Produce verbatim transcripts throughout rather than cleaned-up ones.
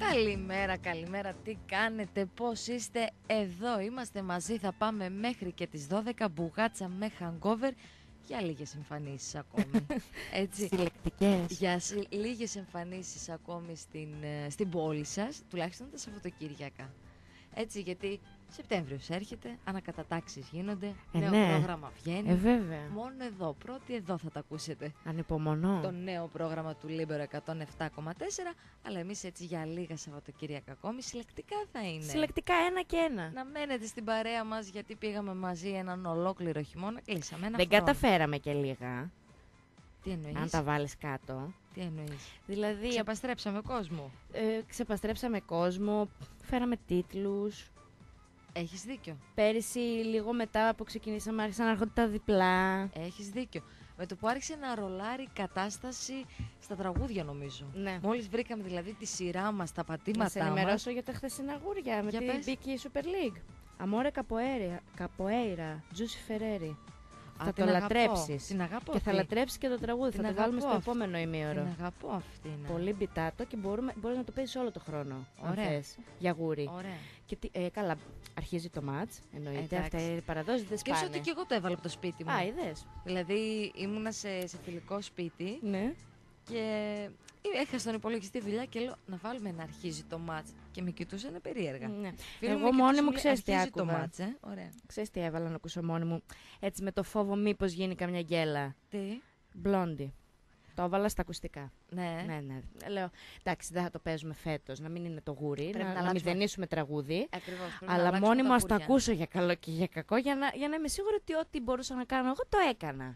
Καλημέρα, καλημέρα, τι κάνετε, πώς είστε? Εδώ είμαστε μαζί, θα πάμε μέχρι και τις δώδεκα, μπουγάτσα με hangover για λίγες εμφανίσεις ακόμη. Έτσι, συλλεκτικές. για συ- λίγες εμφανίσεις ακόμη στην, ε, στην πόλη σας, τουλάχιστον τα Σαββατοκύριακα. Έτσι, γιατί Σεπτέμβριος έρχεται, ανακατατάξεις γίνονται, Ε, νέο ναι. πρόγραμμα βγαίνει. Ε, βέβαια. Μόνο εδώ, πρώτοι εδώ θα τα ακούσετε. Ανυπομονώ. Το νέο πρόγραμμα του Λίμπερο εκατόν επτά κόμμα τέσσερα, αλλά εμείς έτσι για λίγα Σαββατοκύριακα ακόμη συλλεκτικά θα είναι. Συλλεκτικά ένα και ένα. Να μένετε στην παρέα μας, γιατί πήγαμε μαζί έναν ολόκληρο χειμώνα, κλείσαμε ένα Δεν χρόνο. καταφέραμε και λίγα. Τι εννοείς? Αν τα βάλεις κάτω. Τι εννοείς? Δηλαδή, Ξεπαστρέψαμε κόσμο. ε, ξεπαστρέψαμε κόσμο, φέραμε τίτλους. Έχεις δίκιο. Πέρυσι, λίγο μετά που ξεκινήσαμε, άρχισαν να έρχονται τα διπλά. Έχεις δίκιο. Με το που άρχισε να ρολάρει η κατάσταση στα τραγούδια, νομίζω. Ναι. Μόλις βρήκαμε δηλαδή τη σειρά μας, τα Να σε πατήματά μας. ενημερώσω για τα χθεσινά γούρια με Για την πες. μπήκε η Super League. Αμόρε Καποέιρα, Καποέιρα, Τζούσι Φερέρι. Α, Θα την το αγαπώ. λατρέψεις. Την αγαπώ Και θα αυτή. λατρέψεις και το τραγούδι. Την θα το βάλουμε αγαπώ στο αυτή. επόμενο ημίωρο. Την αγαπώ αυτή. Ναι. Πολύ μπιτάτο και μπορούμε, μπορείς να το παίζεις όλο το χρόνο. Αν Ωραία. θες, για γούρι. Ωραία. Και τι, ε, καλά, αρχίζει το μάτς. Εννοείται. Εντάξει. Αυτά οι παραδόσεις δεν Σκέψου σπάνε. ότι και εγώ το έβαλα από το σπίτι μου. Α, είδες. Δηλαδή ήμουνα σε, σε φιλικό σπίτι Ναι. και έχασα στον υπολογιστή δουλειά και λέω να βάλουμε να αρχίζει το μάτς. Και με κοιτούσαν περίεργα. ναι. Φίλοι Εγώ με μόνη κοιτούσαν, μου λέει, ξέρεις τι αρχίζει το άκουγα. μάτς, ε. Ωραία. Ξέρεις τι έβαλα να ακούσω μόνη μου. Έτσι με το φόβο μήπως γίνει καμιά γκέλα. Τι? Μπλόντι. Το έβαλα στα ακουστικά. Ναι. Ναι, ναι. Λέω, εντάξει, δεν θα το παίζουμε φέτος, να μην είναι το γούρι, Πρέπει να, να να αλλάξουμε. μηδενίσουμε τραγούδι. Ακριβώς. πρέπει να Αλλά αλλάξουμε μόνη τα μου ας το γούρια. ακούσω για καλό και για κακό, για να, για να είμαι σίγουρη ότι ό,τι μπορούσα να κάνω εγώ το έκανα.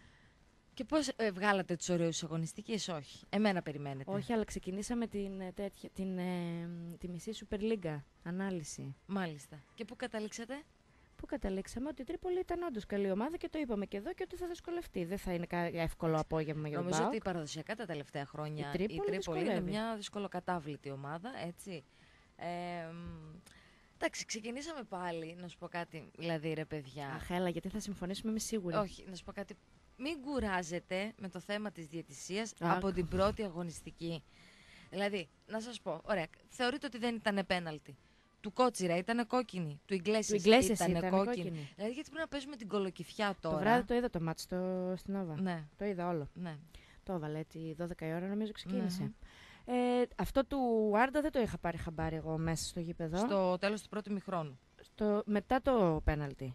Και πώς ε, βγάλατε τους ωραίους αγωνιστικές? Όχι. Εμένα περιμένετε. Όχι, αλλά ξεκινήσαμε την, ε, τέτοια, την, ε, τη μισή Super League ανάλυση. Μάλιστα. Και πού καταλήξατε? Πού καταλήξαμε ότι η Τρίπολη ήταν όντως καλή ομάδα και το είπαμε και εδώ και ότι θα δυσκολευτεί. Δεν θα είναι κα- εύκολο απόγευμα για τον Νομίζω ΠΑΟΚ. ότι παραδοσιακά τα τελευταία χρόνια Η Τρίπολη είναι δυσκολεύει. μια δυσκολοκατάβλητη ομάδα, έτσι. Ε, μ, εντάξει, ξεκινήσαμε πάλι, να σου πω κάτι, δηλαδή ρε παιδιά. Αχ, έλα, γιατί θα συμφωνήσουμε, είμαι σίγουρη. Όχι, να σου πω κάτι. Μην κουράζετε με το θέμα της διαιτησίας Αχ. από την πρώτη αγωνιστική. Δηλαδή, να σας πω, ωραία, θεωρείτε ότι δεν ήταν πέναλτι. Του Κότσιρα ήταν κόκκινη. Του Ιγκλέσιας Ιγκλέσιας ήταν ήταν κόκκινη. κόκκινη. Δηλαδή, γιατί πρέπει να παίζουμε την κολοκυθιά τώρα. Το βράδυ το είδα το μάτς στο, στην Όβα. Ναι, Το είδα όλο. ναι. Το έβαλε έτσι δώδεκα η ώρα, νομίζω ξεκίνησε. Μμμ. Ε, αυτό του Άρντα δεν το είχα πάρει χαμπάρι εγώ μέσα στο γήπεδο. Στο τέλος του πρώτου μηχρόνου. Στο, μετά το πέναλτι.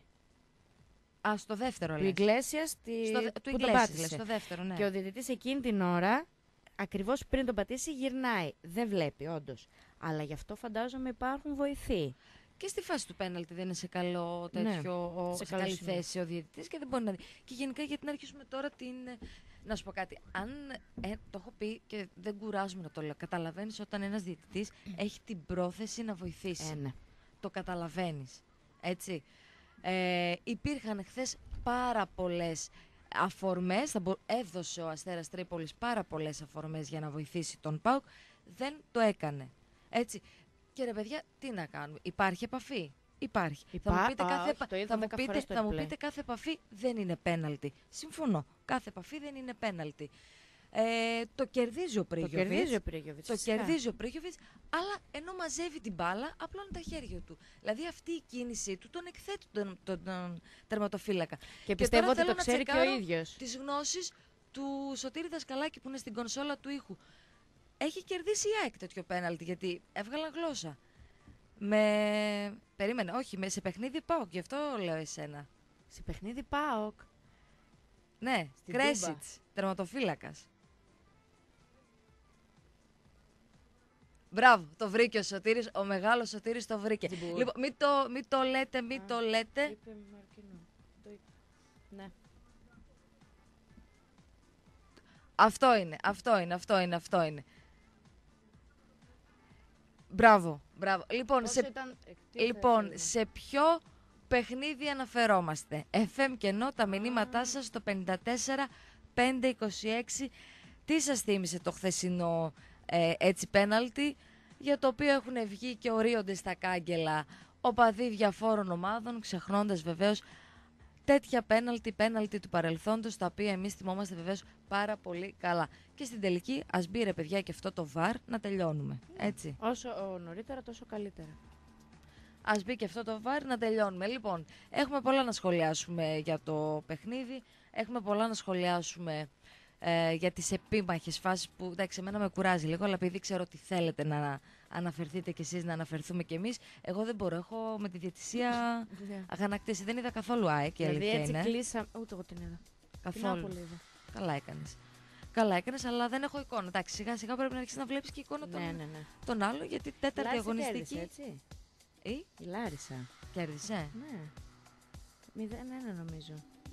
Α, στο δεύτερο Του λες. Ιγκλέσιας στη... Στο, δε- του που τον Ιγκλέσιας, πάτησε. λες, στο δεύτερο, ναι. Και ο διαιτητής εκείνη την ώρα, ακριβώς πριν τον πατήσει, γυρνάει. Δεν βλέπει, όντως. Αλλά γι' αυτό φαντάζομαι υπάρχουν βοηθοί. Και στη φάση του πέναλτι δεν είναι σε καλό Ναι, τέτοιο, ο- σε σε καλό καλή σημείο. θέση ο διαιτητής και δεν μπορεί να δει. Και γενικά γιατί να αρχίσουμε τώρα την... ε, Να σου πω κάτι, αν ε, το έχω πει και δεν κουράζομαι να το λέω, καταλαβαίνεις όταν ένας διαιτητής έχει την πρόθεση να βοηθήσει. Ε, ναι. Το καταλαβαίνεις, έτσι. Ε, υπήρχαν χθες πάρα πολλές αφορμές, θα μπο- έδωσε ο Αστέρας Τρίπολης πάρα πολλές αφορμές για να βοηθήσει τον ΠΑΟΚ, δεν το έκανε, έτσι. Και ρε παιδιά, τι να κάνουμε, υπάρχει επαφή. Υπάρχει. Υπά- Θα μου πείτε, Α, κάθε, όχι, επα- το είδα θα μου δέκα πείτε, φορές το θα μου replay. πείτε κάθε επαφή δεν είναι πέναλτι. Συμφωνώ. Κάθε επαφή δεν είναι πέναλτι. Ε, το κερδίζει ο Το Πρίγιοβιτς. κερδίζει ο Πρίγιοβιτς. Το φυσικά. κερδίζει ο Πρίγιοβιτς, αλλά ενώ μαζεύει την μπάλα, απλώνει τα χέρια του. Δηλαδή αυτή η κίνησή του τον εκθέτει τον, τον, τον τερματοφύλακα. Και πιστεύω τώρα ότι θέλω το να ξέρει και ο τσεκάρω ίδιος. τις γνώσεις του Σωτήρη Δασκαλάκη που είναι στην κονσόλα του ήχου. Έχει κερδίσει η ΑΕΚ τέτοιο πέναλτι, γιατί έβγαλαν γλώσσα. Με... Περίμενε, όχι, με... σε παιχνίδι ΠΑΟΚ, γι' αυτό λέω εσένα. Σε παιχνίδι ΠΑΟΚ. Ναι, Στην Κρέσιτς, τερματοφύλακας. Μπράβο, το βρήκε ο Σωτήρης, ο μεγάλος Σωτήρης το βρήκε. Τζιμπούρ. Λοιπόν, μην το, μην το λέτε, μην το λέτε. Είπε Μαρκινό. Το είπε. Ναι. Αυτό είναι, αυτό είναι, αυτό είναι, αυτό είναι. Μπράβο, μπράβο. Λοιπόν, Πόσο σε, ήταν, ε, τι θα λοιπόν έλεγα. σε ποιο παιχνίδι αναφερόμαστε? εφ εμ και ενώ τα μηνύματά σας στο πενήντα τέσσερα πεντακόσια είκοσι έξι. Τι σας θύμισε το χθεσινό ε, έτσι πέναλτι, για το οποίο έχουν βγει και ορίονται στα κάγκελα οπαδοί διαφόρων ομάδων, ξεχνώντας βεβαίως τέτοια πέναλτι, πέναλτι του παρελθόντος, τα οποία εμείς θυμόμαστε βεβαίως πάρα πολύ καλά. Και στην τελική, ας μπει ρε παιδιά και αυτό το βαρ να τελειώνουμε. Έτσι. Όσο ο, νωρίτερα, τόσο καλύτερα. Ας μπει και αυτό το βάρ να τελειώνουμε. Λοιπόν, έχουμε πολλά να σχολιάσουμε για το παιχνίδι. Έχουμε πολλά να σχολιάσουμε ε, για τις επίμαχες φάσεις που, εντάξει, εμένα με κουράζει λίγο, αλλά επειδή ξέρω ότι θέλετε να αναφερθείτε κι εσείς, να αναφερθούμε κι εμείς, εγώ δεν μπορώ. Έχω με τη διαιτησία αγανακτήσει. Δεν είδα καθόλου ΑΕΚ, η δηλαδή αλήθεια έτσι είναι. κλείσα... Ούτε εγώ την είδα. Καθόλου. Την είδα. Καλά έκανες. Καλά έκανες, αλλά δεν έχω εικόνα. Εντάξει, σιγά σιγά πρέπει να αρχίσεις να βλέπεις και εικόνα τον, Ναι, ναι, ναι. τον άλλο, γιατί τέταρτη Λάρισα αγωνιστική. κέρδισε, έτσι. Ή, Η Λάρισα. κέρδισε. Ναι. Μηδέν ένα νομίζω.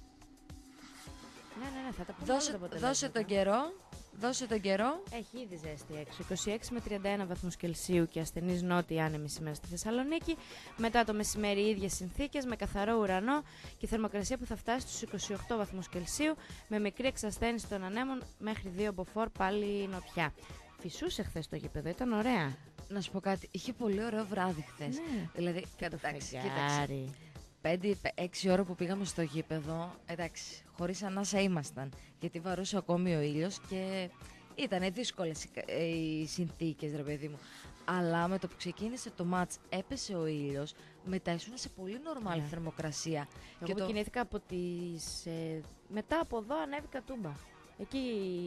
Ναι, ναι, ναι, θα τα πούμε Δώσε, όλα τα δώσε τον αποτελέσματα. καιρό. Δώσε τον καιρό. Έχει ήδη ζέστη έξω. είκοσι έξι με τριάντα ένα βαθμούς Κελσίου και ασθενής νότια άνεμη σήμερα στη Θεσσαλονίκη. Μετά το μεσημέρι οι ίδιες συνθήκες με καθαρό ουρανό και θερμοκρασία που θα φτάσει στους είκοσι οκτώ βαθμούς Κελσίου με μικρή εξασθένηση των ανέμων μέχρι δύο μποφόρ πάλι νοτιά. Φυσούσε χθες το γήπεδο, ήταν ωραία. Να σου πω κάτι. Είχε πολύ ωραίο βράδυ χθες. Ναι. Δηλαδή, Και το εντάξει, κοίταξε. φεγγάρι. πέντε έξι ώρα που πήγαμε στο γήπεδο, εντάξει, χωρίς ανάσα ήμασταν. Γιατί βαρούσε ακόμη ο ήλιος και ήταν δύσκολες οι, ε, οι συνθήκες, ρε παιδί μου. Αλλά με το που ξεκίνησε το μάτς, έπεσε ο ήλιος, μετά ήσουν σε πολύ νορμάλ Ναι. θερμοκρασία. Εγώ Και που το- κινήθηκα από τις... Ε, μετά από εδώ ανέβηκα Τούμπα. Εκεί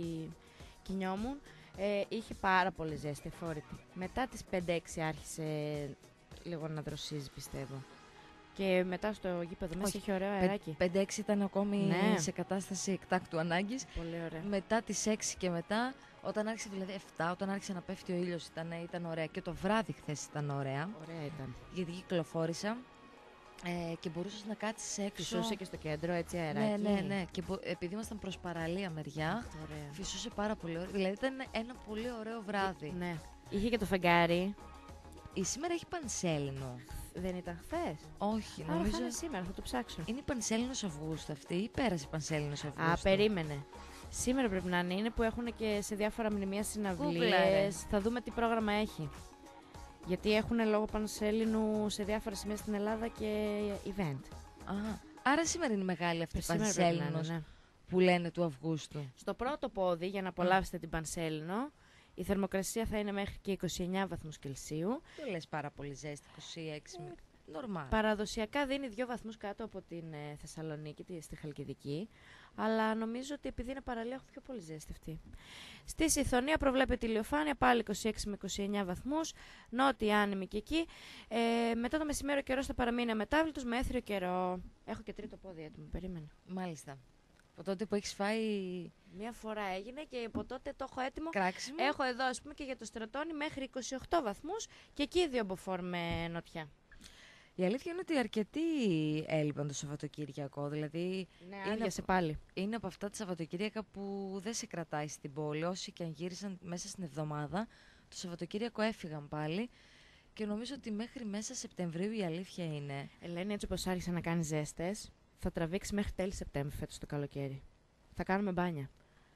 κινιόμουν. Ε, είχε πάρα πολύ ζέστη, φόρητη. Μετά τις πέντε έξι άρχισε λίγο να δροσίζει, πιστεύω. Και μετά στο γήπεδο μέσα Όχι, είχε ωραίο αεράκι. πέντε έξι ήταν ακόμη Ναι. σε κατάσταση εκτάκτου ανάγκης. Πολύ ωραία. Μετά τις έξι και μετά, όταν άρχισε δηλαδή εφτά, όταν άρχισε να πέφτει ο ήλιος, ήταν, ήταν ωραία. Και το βράδυ χθες ήταν ωραία, Ωραία ήταν. γιατί κυκλοφόρησα ε, και μπορούσες να κάτσεις έξω. Φυσούσε και στο κέντρο, έτσι αεράκι. Ναι, ναι, ναι. Και μπο- επειδή ήμασταν προς παραλία μεριά, Αχ, ωραία. φυσούσε πάρα πολύ ωραία. Δηλαδή ήταν ένα πολύ ωραίο βράδυ. Ναι. Είχε και το φεγγάρι. Η σήμερα έχει πανσέλινο. Δεν ήταν χθε. Όχι, Άρα νομίζω. θα είναι σήμερα, θα το ψάξω. Είναι η πανσέλινος Αυγούστου αυτή ή πέρασε η πανσέλινος Αυγούστου? Α, περίμενε. Σήμερα πρέπει να είναι. Είναι που έχουν και σε διάφορα μνημεία Google, ρε. συναυλίες. Θα δούμε τι πρόγραμμα έχει. Γιατί έχουν λόγω Πανσέλινου σε διάφορα σημεία στην Ελλάδα και event. Α, άρα σήμερα είναι η μεγάλη αυτή η Σήμερα πρέπει να είναι, πανσέλινος ναι. που λένε του Αυγούστου. Στο πρώτο πόδι, για να απολαύσετε την Πανσέλινο, η θερμοκρασία θα είναι μέχρι και είκοσι εννέα βαθμούς Κελσίου. Δεν λες πάρα πολύ ζέστη, είκοσι έξι. με- Νορμάλ. Παραδοσιακά δίνει δύο βαθμούς κάτω από την ε, Θεσσαλονίκη, τη, στη Χαλκιδική. Αλλά νομίζω ότι επειδή είναι παραλία, έχουν πιο πολύ ζέστη αυτή. Στη Σιθωνία προβλέπεται ηλιοφάνεια, πάλι είκοσι έξι με είκοσι εννέα βαθμούς. Νότια άνεμη και εκεί. Ε, μετά το μεσημέρι ο καιρός θα παραμείνει αμετάβλητος με έθριο καιρό. Έχω και τρίτο πόδι έτοιμο, περίμενε. Μάλιστα. Από τότε που έχεις φάει Μία φορά έγινε και από τότε το έχω έτοιμο. κράξιμο. Έχω εδώ, ας πούμε, και για το Στρατόνι μέχρι είκοσι οκτώ βαθμούς και εκεί δύο μποφόρ με νοτιά. Η αλήθεια είναι ότι αρκετοί έλειπαν το Σαββατοκύριακο. Δηλαδή Ναι, είναι άδειασε από- πάλι. είναι από αυτά τα Σαββατοκύριακα που δεν σε κρατάει στην πόλη. Όσοι και αν γύρισαν μέσα στην εβδομάδα, το Σαββατοκύριακο έφυγαν πάλι. Και νομίζω ότι μέχρι μέσα Σεπτεμβρίου η αλήθεια είναι. Ελένη, έτσι όπως άρχισε να κάνει ζέστες, θα τραβήξει μέχρι τέλη Σεπτέμβρη φέτος το καλοκαίρι. Θα κάνουμε μπάνια.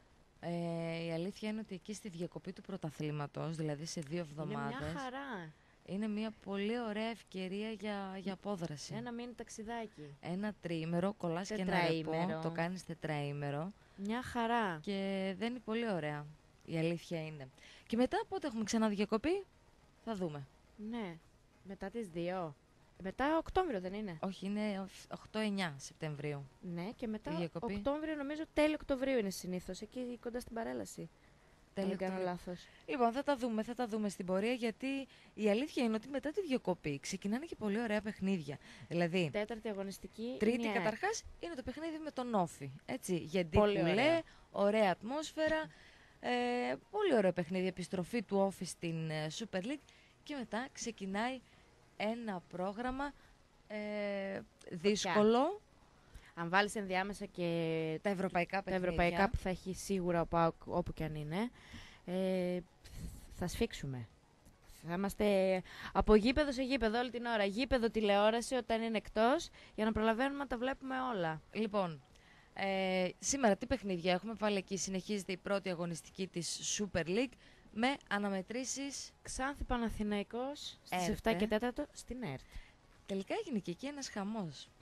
Ε, η αλήθεια είναι ότι εκεί στη διακοπή του πρωταθλήματος, δηλαδή σε δύο Είναι εβδομάδες, μια χαρά. είναι μια πολύ ωραία ευκαιρία για, για απόδραση. Ένα μήνυ ταξιδάκι. Ένα τριήμερο, κολλάς και ένα ρεπό, Τετραήμερο. το κάνεις τετραήμερο Μια χαρά. και δεν είναι πολύ ωραία. Η αλήθεια είναι. Και μετά πότε έχουμε ξανά διακοπή, θα δούμε. Ναι. Μετά τις δύο. Μετά Οκτώβριο δεν είναι. Όχι, είναι οκτώ εννιά Σεπτεμβρίου. Ναι, και Η μετά διακοπή. Οκτώβριο, νομίζω τέλειο Οκτωβρίου είναι συνήθως. Εκεί κοντά στην παρέλαση. Τέλειο Αν δεν κάνω Οκτωβρίου. λάθος. Λοιπόν, θα τα δούμε, θα τα δούμε στην πορεία, γιατί η αλήθεια είναι ότι μετά τη διακοπή ξεκινάνε και πολύ ωραία παιχνίδια. Δηλαδή, Τέταρτη αγωνιστική. Τρίτη είναι η ΑΕΚ. καταρχάς είναι το παιχνίδι με τον Όφη. Έτσι, γιατί Πολύ πουλέ, ωραία. ωραία ατμόσφαιρα, ε, πολύ ωραίο παιχνίδι, επιστροφή του Όφη στην ε, Super League και μετά ξεκινάει ένα πρόγραμμα ε, δύσκολο, Αν βάλεις ενδιάμεσα και τα ευρωπαϊκά τα παιχνίδια. ευρωπαϊκά που θα έχει σίγουρα ο ΠΑΟΚ όπου και αν είναι, ε, θα σφίξουμε. Θα είμαστε από γήπεδο σε γήπεδο όλη την ώρα. Γήπεδο τηλεόραση όταν είναι εκτός, για να προλαβαίνουμε να τα βλέπουμε όλα. Λοιπόν, ε, σήμερα τι παιχνίδια έχουμε βάλει εκεί, συνεχίζεται η πρώτη αγωνιστική της Super League με αναμετρήσεις. Ξάνθη Παναθηναϊκός στις Έρτε. επτά και τέσσερα στην ΕΡΤ. Τελικά έγινε και εκεί ένας χαμός.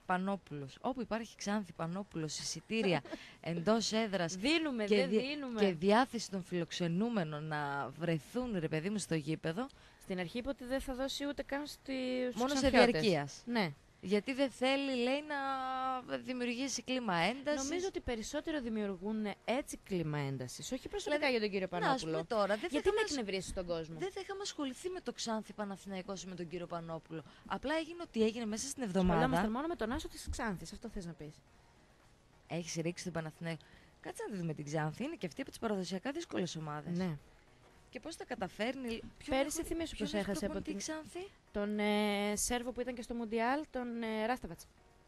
Πανόπουλος. Όπου υπάρχει Ξάνθη Πανόπουλος, εισιτήρια εντός έδρας Δίνουμε, και, δεν δι- δίνουμε. και διάθεση των φιλοξενούμενων να βρεθούν, ρε παιδί μου, στο γήπεδο, Στην αρχή είπε ότι δεν θα δώσει ούτε καν στους μόνο σε Ξανθιώτες. διαρκείας. Ναι. Γιατί δεν θέλει, λέει, να δημιουργήσει κλίμα έντασης. Νομίζω ότι περισσότερο δημιουργούν έτσι κλίμα έντασης. Όχι προσωπικά Δηλαδή, για τον κύριο να, ας Πανόπουλο. πούμε τώρα, δεν θα Γιατί να είχαμε ασ- εκνευρίσει τον κόσμο. δεν θα είχαμε ασχοληθεί με το Ξάνθη Παναθηναϊκός ή με τον κύριο Πανόπουλο. Απλά έγινε ό,τι έγινε μέσα στην Ασχολιόμαστε εβδομάδα. μόνο με τον Άσο της Ξάνθης. Αυτό θες να πεις. Έχεις ρίξει τον Παναθηναϊκό. Κάτσε να τη δούμε την Ξάνθη. Είναι και αυτή από τις παραδοσιακά δύσκολες ομάδες. Ναι. Και πώς τα καταφέρνει. Ποιον Πέρυσι έχουν- θυμίσου ποιον πως έχει έχασε από προπονητή την- Ξάνθη. Τον ε, Σέρβο που ήταν και στο Μουντιάλ, τον ε, Ράσταβατς.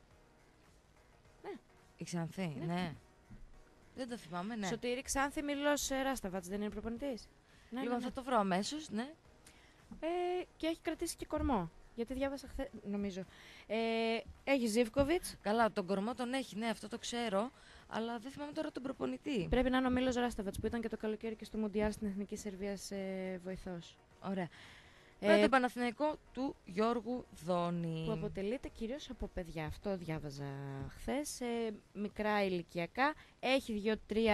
Η Ξάνθη, Ναι. ναι. Δεν το θυμάμαι, ναι. Σωτήρη Ξάνθη Μιλός ε, Ράσταβατς, δεν είναι προπονητής. Ναι, Λοιπόν, ναι, ναι. θα το βρω αμέσως, ναι. Ε, και έχει κρατήσει και κορμό. Γιατί διάβασα χθε, νομίζω. Ε, έχει Ζίβκοβιτς. Καλά, τον κορμό τον έχει, ναι, αυτό το ξέρω. Αλλά δεν θυμάμαι τώρα τον προπονητή. Πρέπει να είναι ο Μίλος Ράσταβατς που ήταν και το καλοκαίρι και στο Μουντιάλ στην Εθνική Σερβίας ε, βοηθός. Ωραία. Ε, Με τον Παναθηναϊκό του Γιώργου Δόνη. που αποτελείται κυρίως από παιδιά. Αυτό διάβαζα χθες. Ε, μικρά ηλικιακά. Έχει δύο-τρία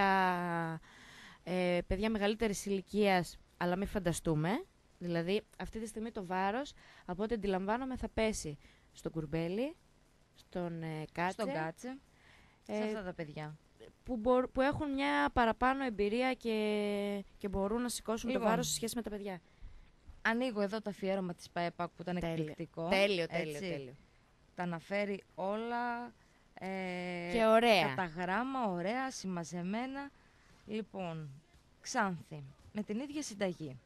ε, παιδιά μεγαλύτερης ηλικίας, αλλά μην φανταστούμε. Δηλαδή, αυτή τη στιγμή το βάρος, από ό,τι αντιλαμβάνομαι, θα πέσει στον Κουρμπέλη, στον ε, Κάτσε, Στον Κάτσε. ε, Σε αυτά τα παιδιά. που, μπορ- που έχουν μια παραπάνω εμπειρία και, και μπορούν να σηκώσουν Λοιπόν. το βάρος σε σχέση με τα παιδιά. Ανοίγω εδώ το αφιέρωμα της ΠΑΕΠΑΚ που ήταν Τέλειο. εκπληκτικό. Τέλειο, τέλειο, έτσι. τέλειο. Τα αναφέρει όλα. Ε, Και ωραία. Κατά γράμμα, ωραία, συμμαζεμένα. Λοιπόν, Ξάνθη, με την ίδια συνταγή.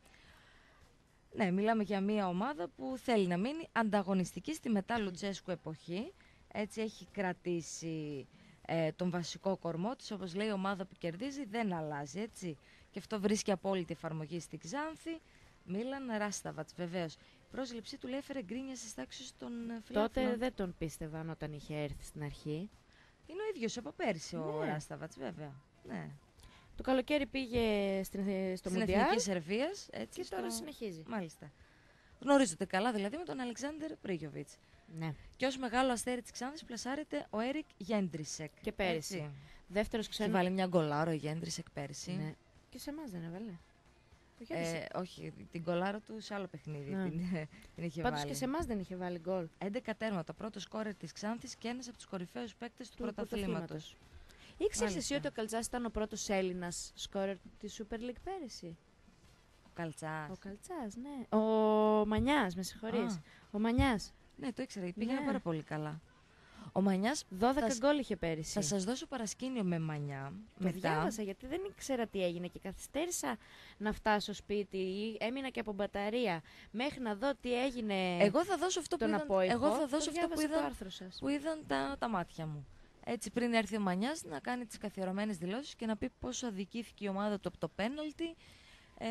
Ναι, μιλάμε για μια ομάδα που θέλει να μείνει ανταγωνιστική στη μετά Λουτσέσκου εποχή. Έτσι έχει κρατήσει ε, τον βασικό κορμό της, όπως λέει η ομάδα που κερδίζει δεν αλλάζει, έτσι. Και αυτό βρίσκει απόλυτη εφαρμογή στη Ξάνθη. Μίλαν Ράσταβατς, βεβαίως. Η πρόσληψή του λέει έφερε γκρίνια στις τάξεις των ε, φιλάθλων. Τότε δεν τον πίστευαν όταν είχε έρθει στην αρχή. Είναι ο ίδιος από πέρσι ο Ναι. Ράσταβατς, βέβαια. Ναι. Το καλοκαίρι πήγε στην, στο Στην Μουντιάλ Εθνική Σερβίας, έτσι. και τώρα στο- συνεχίζει. Μάλιστα. Γνωρίζονται καλά δηλαδή με τον Αλεξάνδερ Πρίγιοβιτς. Ναι. Και ως μεγάλο αστέρι της Ξάνθης πλασάρεται ο Έρικ Γέντρισεκ. Και πέρυσι. Έτσι. Δεύτερος Έχει ξένος. βάλει μια γκολάρο ο Γέντρισεκ πέρυσι. Ναι. Και σε εμάς δεν έβαλε. Ο Γιάννης. Ε, όχι, την γκολάρο του σε άλλο παιχνίδι Ναι. την, την είχε Πάντως βάλει. και σε εμάς δεν είχε βάλει γκολ. έντεκα τέρματα, πρώτο σκόρερ της Ξάνθης και ένας από τους κορυφαίους παίκτες του, Του πρωταθλήματος. πρωταθλήματος. Ήξερες εσύ Μάλιστα. ότι ο Καλτσάς ήταν ο πρώτος Έλληνας σκόρερ της Super League πέρυσι? Ο Καλτσάς. Ο Καλτσάς, ναι. Ο Μανιάς, με συγχωρείς. Α. Ο Μανιάς. Ναι, το ήξερα, πήγαινε Ναι. πάρα πολύ καλά. Ο Μανιάς, δώδεκα θα σ- γκολ είχε πέρυσι. θα σας δώσω παρασκήνιο με Μανιά. Το διάβασα γιατί δεν ήξερα τι έγινε και καθυστέρησα να φτάσω σπίτι ή έμεινα και από μπαταρία μέχρι να δω τι έγινε Εγώ θα δώσω αυτό που τον είδαν, απόϊχο. εγώ θα Το δώσω αυτό που διάβασα το είδαν, άρθρο σας. που είδαν τα, τα μάτια μου. Έτσι πριν έρθει ο Μανιάς να κάνει τις καθιερωμένες δηλώσεις και να πει πόσο αδικήθηκε η ομάδα του από το πέναλτι. Ε,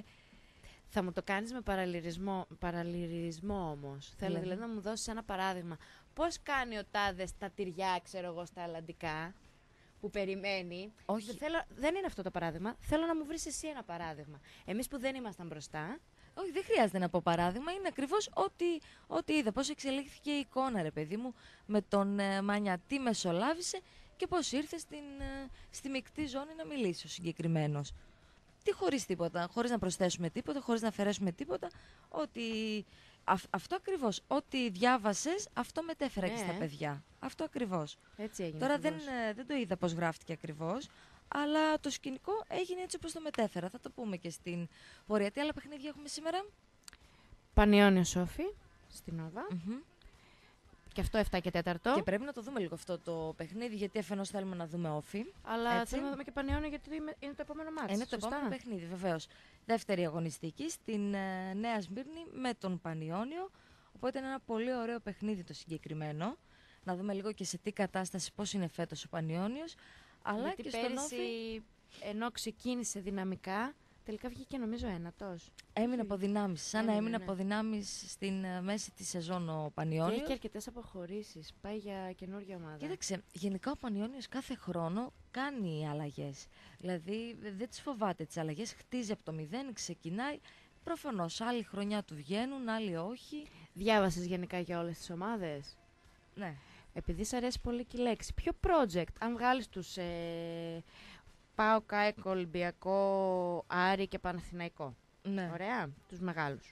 Θα μου το κάνεις με παραλυρισμό, παραλυρισμό όμως. Θέλω Δηλαδή? δηλαδή να μου δώσεις ένα παράδειγμα. Πώς κάνει ο τάδε στα τυριά, ξέρω εγώ, στα αλλαντικά, που περιμένει. όχι, Δεν, θέλω, δεν είναι αυτό το παράδειγμα. Θέλω να μου βρεις εσύ ένα παράδειγμα. Εμείς που δεν ήμασταν μπροστά, όχι, δεν χρειάζεται να πω παράδειγμα. Είναι ακριβώς ό,τι, ό,τι είδα. Πώς εξελίχθηκε η εικόνα, ρε παιδί μου, με τον ε, Μανιά. Τι μεσολάβησε και πώς ήρθε στην, ε, στη μεικτή ζώνη να μιλήσει ο συγκεκριμένος. Τι χωρίς τίποτα, χωρίς να προσθέσουμε τίποτα, χωρίς να αφαιρέσουμε τίποτα. Ότι, αυ- αυτό ακριβώς. Ό,τι διάβασες, αυτό μετέφερα και Ναι. στα παιδιά. Αυτό ακριβώς. έτσι έγινε. Τώρα δεν, ακριβώς. ε, δεν το είδα πώς γράφτηκε ακριβώς, αλλά το σκηνικό έγινε έτσι όπως το μετέφερα. Θα το πούμε και στην πορεία. Τι άλλα παιχνίδια έχουμε σήμερα? Πανιόνιο Σόφι, στην Όβα. Μμμ. Και αυτό επτά και τέταρτο. Και πρέπει να το δούμε λίγο αυτό το παιχνίδι, γιατί αφενός θέλουμε να δούμε όφι. Αλλά έτσι. θέλουμε να δούμε και Πανιόνιο γιατί είναι είναι το επόμενο μάτι. Είναι το επόμενο παιχνίδι, βεβαίως. Δεύτερη αγωνιστική στην ε, Νέα Σμύρνη με τον Πανιόνιο. Οπότε είναι ένα πολύ ωραίο παιχνίδι το συγκεκριμένο. Να δούμε λίγο και σε τι κατάσταση, πώς είναι φέτος ο Πανιόνιος. Αλλά γιατί και στον πέρυσι, όφι ενώ ξεκίνησε δυναμικά, τελικά βγήκε νομίζω ένατος. έμεινε από δυνάμεις. Σαν να Έμεινε, έμεινε ναι. από δυνάμεις στην ε, μέση τη σεζόν ο Και Πανιόνιος. έχει και αρκετές αποχωρήσεις. Πάει για καινούργια ομάδα. Κοίταξε, γενικά ο Πανιόνιος κάθε χρόνο κάνει αλλαγές. Δηλαδή δεν τις φοβάται τις αλλαγές, χτίζει από το μηδέν, ξεκινάει. Προφανώς άλλη χρονιά του βγαίνουν, άλλη όχι. Διάβασες γενικά για όλες τις ομάδες. Ναι. επειδή σ' αρέσει πολύ και η λέξη, ποιο project, αν βγάλεις τους ε, ΠΑΟΚ, ΑΕΚ, Ολυμπιακό, Άρη και Παναθηναϊκό, Ναι. ωραία, τους μεγάλους.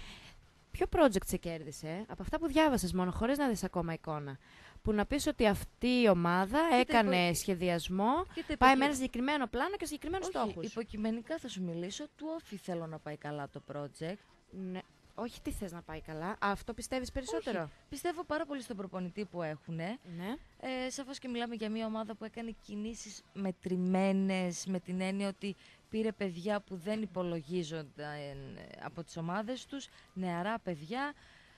Ποιο project σε κέρδισε, από αυτά που διάβασες μόνο, χωρίς να δεις ακόμα εικόνα, που να πεις ότι αυτή η ομάδα έκανε υπο... σχεδιασμό, Κοίτα, πάει υποκει... με ένα συγκεκριμένο πλάνο και συγκεκριμένους Όχι, στόχους. υποκειμενικά θα σου μιλήσω, του Όφη θέλω να πάει καλά το project. Ναι. Όχι, τι θες να πάει καλά. Αυτό πιστεύεις περισσότερο. Όχι. Πιστεύω πάρα πολύ στον προπονητή που έχουν. Ναι. Ε, σαφώς και μιλάμε για μια ομάδα που έκανε κινήσεις μετρημένες, με την έννοια ότι πήρε παιδιά που δεν υπολογίζονται από τις ομάδες τους, νεαρά παιδιά.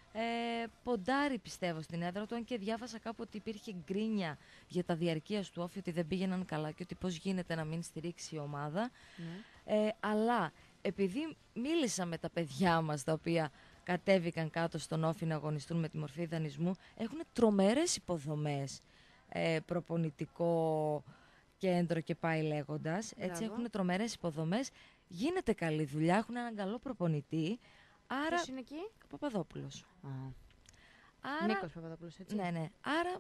Ε, ποντάρει πιστεύω στην έδρα του, αν και διάβασα κάπου ότι υπήρχε γκρίνια για τα διαρκείας του Όφη, ότι δεν πήγαιναν καλά και ότι πώς γίνεται να μην στηρίξει η ομάδα. Ναι. Ε, αλλά επειδή μίλησα με τα παιδιά μας τα οποία κατέβηκαν κάτω στον Όφη να αγωνιστούν με τη μορφή δανεισμού, έχουν τρομερές υποδομές, ε, προπονητικό κέντρο και πάει λέγοντας. Έτσι, έχουν τρομερές υποδομές, γίνεται καλή δουλειά, έχουν έναν καλό προπονητή. Άρα... Ποιος είναι εκεί? Παπαδόπουλος. Α. Άρα... Νίκος Παπαδόπουλος, έτσι. Ναι, ναι. Άρα,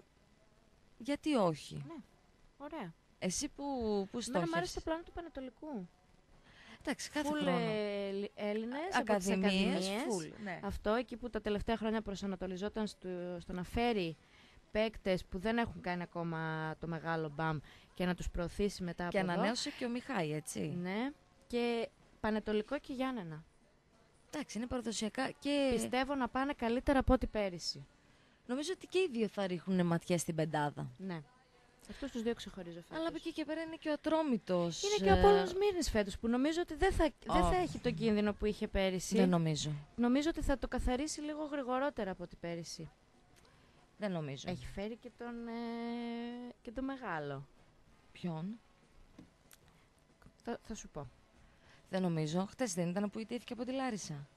γιατί όχι. Ναι. Ωραία. Εσύ που, που στόχευες? Εμένα μου άρεσε το πλάνο του Πανετολικού. Εντάξει, κάθε Φουλ χρόνο. Ε, Έλληνες, Ακαδημίες, ακαδημίες. full, ναι. Αυτό, εκεί που τα τελευταία χρόνια προσανατολιζόταν στο, στο να φέρει παίκτες που δεν έχουν κάνει ακόμα το μεγάλο μπαμ και να τους προωθήσει μετά και από εδώ. Και ανανέωσε και ο Μιχάη, έτσι. Ναι. Και Πανετολικό και Γιάννενα. Εντάξει, είναι παραδοσιακά και... Πιστεύω να πάνε καλύτερα από ό,τι πέρυσι. Νομίζω ότι και οι δύο θα ρίχνουν ματιά στην πεντάδα. Ναι. Αυτούς τους δύο ξεχωρίζω φέτος. Αλλά από εκεί και πέρα είναι και ο Ατρόμητος. Είναι και ο Απόλλωνας Μύρνης φέτος, που νομίζω ότι δεν θα, oh. δεν θα έχει τον κίνδυνο που είχε πέρυσι. Δεν νομίζω. Νομίζω ότι θα το καθαρίσει λίγο γρηγορότερα από ό,τι πέρυσι. Δεν νομίζω. Έχει φέρει και τον, ε, και τον μεγάλο. Ποιον? Θα, θα σου πω. Δεν νομίζω. Χτες δεν ήταν που ιτήθηκε από τη Λάρισα?